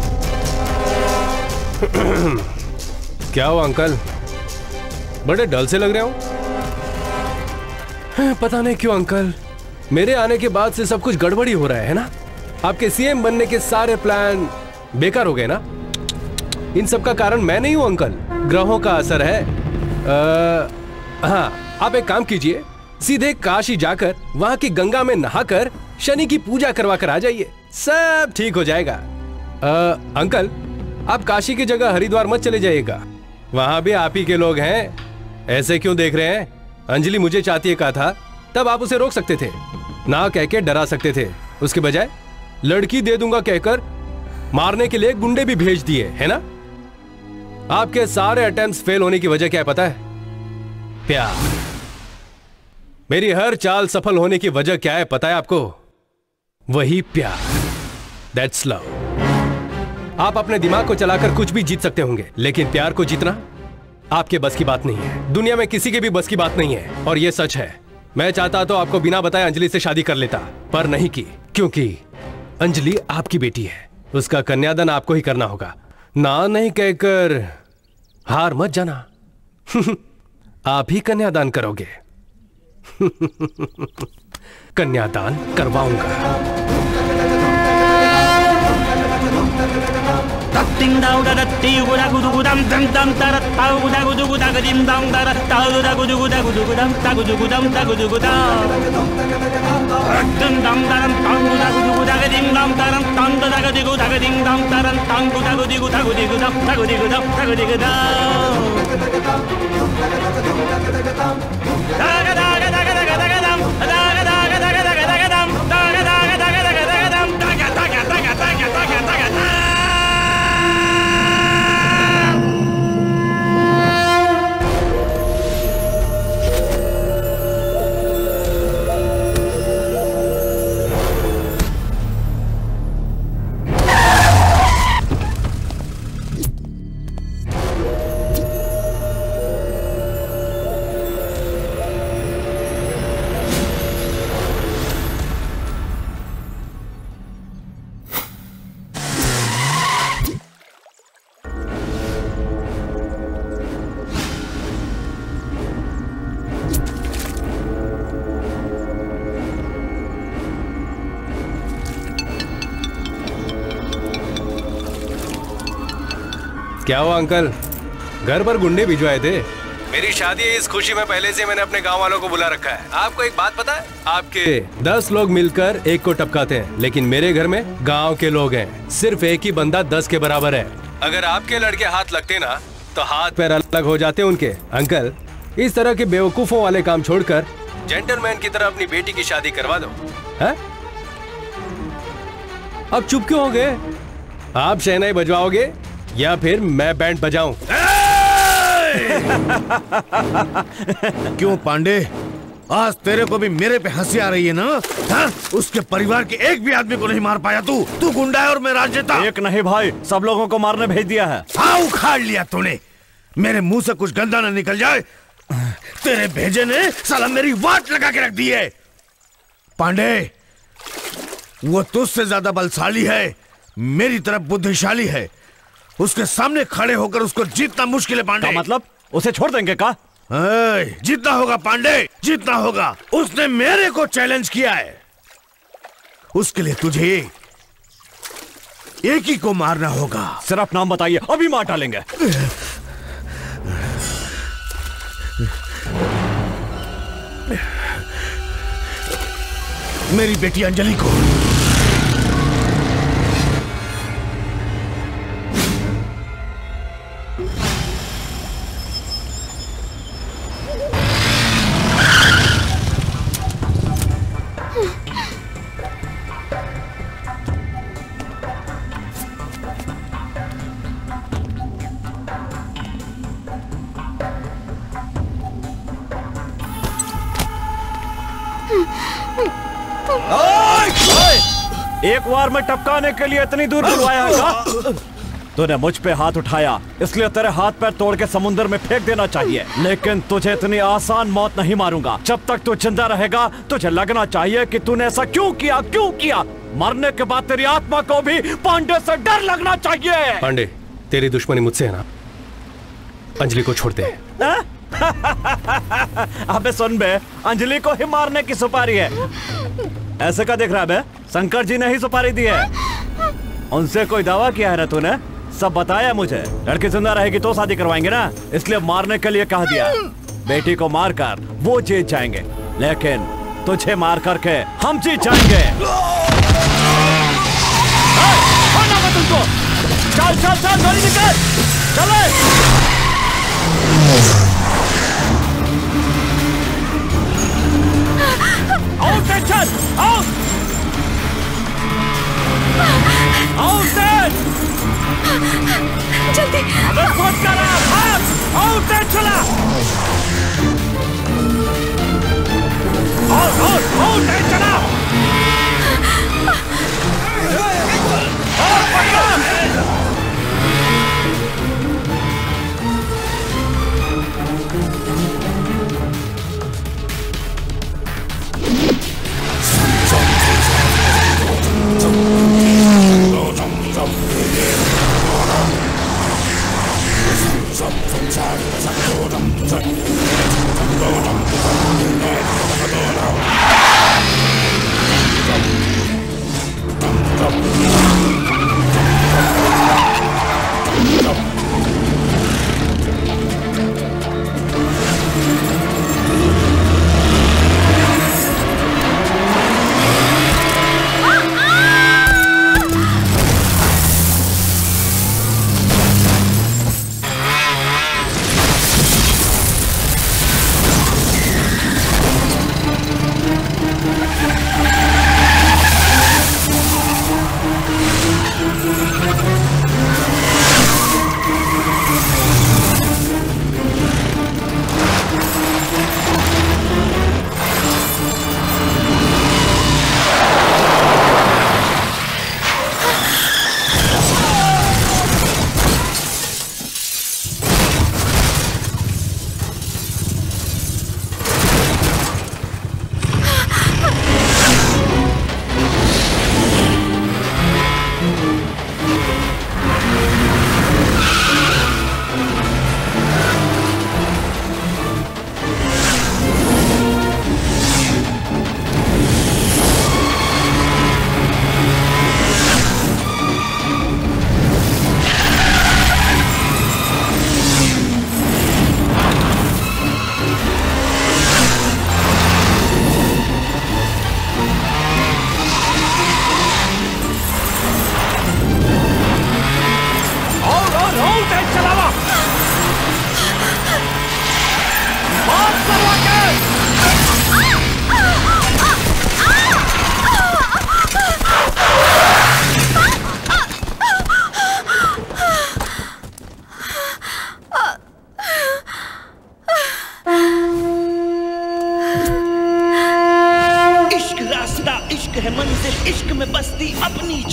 Speaker 2: क्या हुआ अंकल, बड़े डल से लग रहे हो? पता नहीं क्यों अंकल, मेरे आने के बाद से सब कुछ गड़बड़ी हो रहा है ना। आपके सीएम बनने के सारे प्लान बेकार हो गए ना। इन सब का कारण मैं नहीं हूं अंकल, ग्रहों का असर है। हाँ, आप एक काम कीजिए, सीधे काशी जाकर वहां की गंगा में नहाकर शनि की पूजा करवा कर आ जाइए, सब ठीक हो जाएगा। अंकल, आप काशी की जगह हरिद्वार मत चले जाइएगा, वहां भी आप ही के लोग हैं। ऐसे क्यों देख रहे हैं? अंजलि मुझे चाहती है कहा था, तब आप उसे रोक सकते थे, ना कह के डरा सकते थे। उसके बजाय लड़की दे दूंगा कहकर मारने के लिए गुंडे भी भेज दिए, है ना? आपके सारे अटेम्प्ट्स फेल होने की वजह क्या है पता है? प्यार। मेरी हर चाल सफल होने की वजह क्या है पता है आपको? वही प्यार। That's love. आप अपने दिमाग को चलाकर कुछ भी जीत सकते होंगे, लेकिन प्यार को जीतना आपके बस की बात नहीं है। दुनिया में किसी के भी बस की बात नहीं है, और यह सच है। मैं चाहता तो आपको बिना बताए अंजलि से शादी कर लेता, पर नहीं की, क्योंकि अंजलि आपकी बेटी है। उसका कन्यादान आपको ही करना होगा। ना नहीं कहकर हार मत जाना। आप ही कन्यादान करोगे? कन्यादान करवाऊंगा। क्या हुआ अंकल, घर पर गुंडे भिजवाए थे? मेरी शादी है, इस खुशी में पहले से मैंने अपने गांव वालों को बुला रखा है। आपको एक बात पता है, आपके 10 लोग मिलकर एक को टपकाते हैं, लेकिन मेरे घर में गांव के लोग हैं, सिर्फ एक ही बंदा 10 के बराबर है। अगर आपके लड़के हाथ लगते ना तो हाथ पैर अलग हो जाते उनके। अंकल, इस तरह के बेवकूफों वाले काम छोड़कर जेंटलमैन की तरह अपनी बेटी की शादी करवा दो। है? अब चुप क्यों हो गए? आप शहनाई बजवाओगे या फिर मैं बैंड बजाऊं?
Speaker 9: क्यों पांडे, आज तेरे को भी मेरे पे हंसी आ रही है ना? हा? उसके परिवार के एक भी आदमी को नहीं मार पाया तू गुंडा है और मैं राजनेता।
Speaker 1: एक नहीं भाई, सब लोगों को मारने भेज दिया है।
Speaker 9: हाँ, उखाड़ लिया तूने। मेरे मुंह से कुछ गंदा न निकल जाए। तेरे भेजे ने साला मेरी वाट लगा के रख दी है। पांडे, वो तुझसे ज्यादा बलशाली है, मेरी तरफ बुद्धिशाली है। उसके सामने खड़े होकर उसको जीतना मुश्किल है पांडे।
Speaker 1: मतलब उसे छोड़ देंगे का?
Speaker 9: जीतना होगा पांडे, जीतना होगा। उसने मेरे को चैलेंज किया है, उसके लिए तुझे एक ही को मारना होगा।
Speaker 1: सिर्फ नाम बताइए, अभी मार डालेंगे।
Speaker 9: मेरी बेटी अंजलि को।
Speaker 1: एक बार में टपकाने के लिए इतनी दूर बुलवाया है? तूने मुझ पे हाथ उठाया, इसलिए तेरे हाथ पैर तोड़ के समुद्र में फेंक देना चाहिए, लेकिन तुझे इतनी आसान मौत नहीं मारूंगा। जब तक तू जिंदा रहेगा तुझे लगना चाहिए कि तूने ऐसा क्यों किया। मरने के बाद तेरी आत्मा को भी पांडे से डर लगना चाहिए।
Speaker 2: पांडे, तेरी दुश्मनी मुझसे है ना, अंजलि को छोड़ दे।
Speaker 1: अबे सुन बे, अंजलि को ही मारने की सुपारी है। ऐसे का देख रहा है बे? शंकर जी ने ही सुपारी दी है। उनसे कोई दावा किया है ना तूने? सब बताया मुझे। लड़की जिंदा रहेगी तो शादी करवाएंगे ना, इसलिए मारने के लिए कह दिया। बेटी को मारकर वो जीत जाएंगे, लेकिन तुझे मार करके हम जीत जाएंगे। तुमको चल चल चल, गोली निकल, चले। Out Ted! Out! Out Ted!
Speaker 10: जल्दी!
Speaker 1: अबे सोच कर भाग! Out Ted चला! Out Ted चला!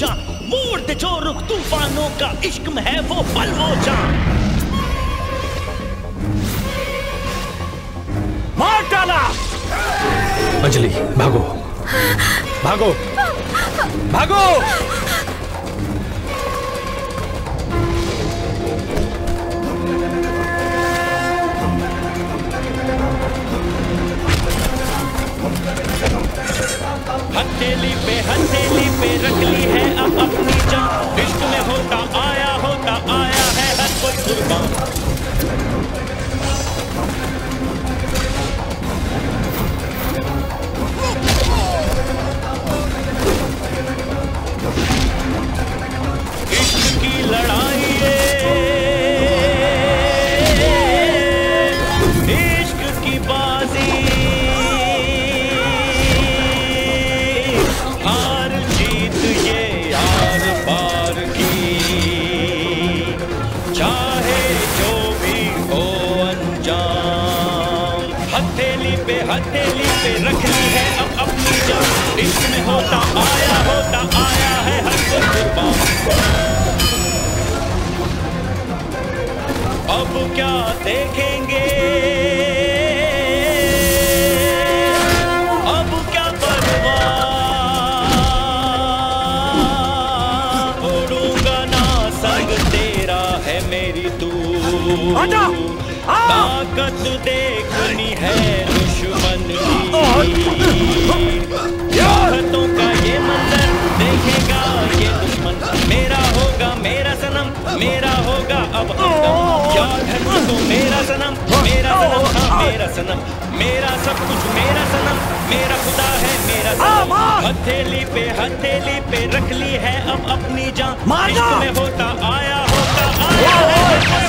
Speaker 7: का, मोड़ दे जो रुख तूफानों का, इश्क में है वो पल वो जान।
Speaker 1: मार डाला।
Speaker 2: अंजलि भागो भागो भागो।
Speaker 7: हथेली पे रख ली है अब अपनी जान, इश्क में होता आया है हर कोई कुर्बान। इश्क की लड़ाई इश्क की बाजी, हथेली पे रख ली है अब अपनी जान, इश्क में होता आया है हर कोई कुर्बान। अब क्या देखेंगे, अब क्या परवाह, उड़ूंगा ना संग तेरा है मेरी तू, ताकत देखनी है दुश्मन की, हाथों का ये मंजर देखेगा ये दुश्मन, मेरा होगा मेरा सनम, मेरा होगा अब याद है तुझको मेरा सनम, मेरा सनम, हाँ मेरा सनम, मेरा सब कुछ मेरा सनम, मेरा खुदा है मेरा सनम। हथेली पे रख ली है अब अपनी जान, इश्क में होता आया है।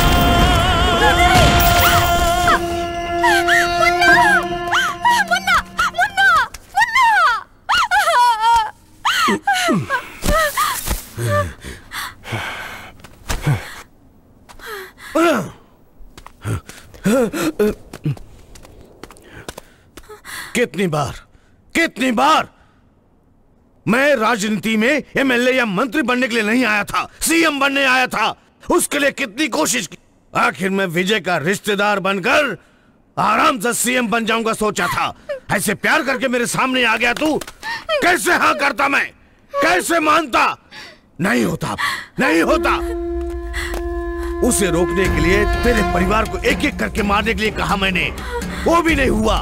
Speaker 9: कितनी बार मैं राजनीति में एमएलए या मंत्री बनने के लिए नहीं आया था, सीएम बनने आया था। उसके लिए कितनी कोशिश की, आखिर मैं विजय का रिश्तेदार बनकर आराम से सीएम बन जाऊंगा सोचा था। ऐसे प्यार करके मेरे सामने आ गया तू, कैसे हाँ करता मैं, कैसे मानता? नहीं होता, नहीं होता। उसे रोकने के लिए तेरे परिवार को एक एक करके मारने के लिए कहा मैंने, वो भी नहीं हुआ।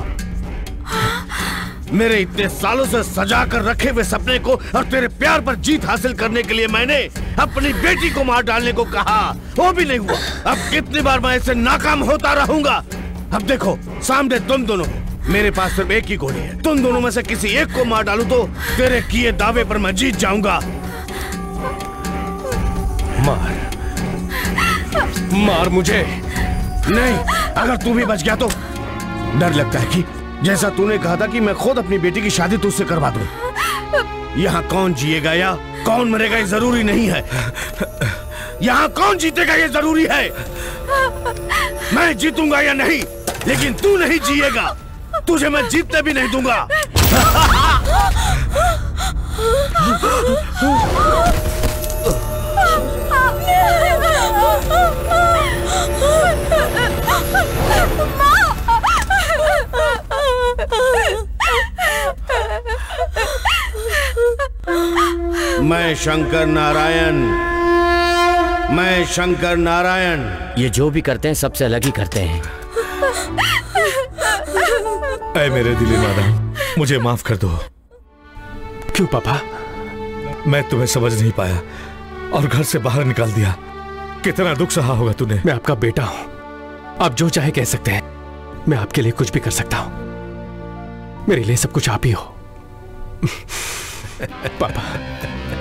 Speaker 9: मेरे इतने सालों से सजा कर रखे हुए सपने को और तेरे प्यार पर जीत हासिल करने के लिए मैंने अपनी बेटी को मार डालने को कहा, वो भी नहीं हुआ। अब कितनी बार मैं ऐसे नाकाम होता रहूंगा? अब देखो सामने तुम दोनों, मेरे पास सिर्फ एक ही गोली है, तुम दोनों में से किसी एक को मार डालूं तो तेरे किए दावे पर मैं जीत जाऊंगा।
Speaker 2: मार मुझे।
Speaker 9: नहीं, अगर तू भी बच गया तो डर लगता है कि जैसा तूने कहा था कि मैं खुद अपनी बेटी की शादी तुझसे करवा दूं। यहाँ कौन जिएगा या कौन मरेगा ये जरूरी नहीं है, यहाँ कौन जीतेगा ये जरूरी है। मैं जीतूंगा या नहीं, लेकिन तू नहीं जिएगा, तुझे मैं जीतने भी नहीं दूंगा। मैं शंकर नारायण, मैं शंकर नारायण।
Speaker 6: ये जो भी करते हैं सबसे अलग ही करते हैं।
Speaker 8: ऐ मेरे दिली नादा, मुझे माफ कर दो।
Speaker 2: क्यों पापा?
Speaker 8: मैं तुम्हें समझ नहीं पाया और घर से बाहर निकाल दिया। कितना दुख सहा होगा तूने।
Speaker 2: मैं आपका बेटा हूं, आप जो चाहे कह सकते हैं। मैं आपके लिए कुछ भी कर सकता हूं, मेरे लिए सब कुछ आप ही हो। पापा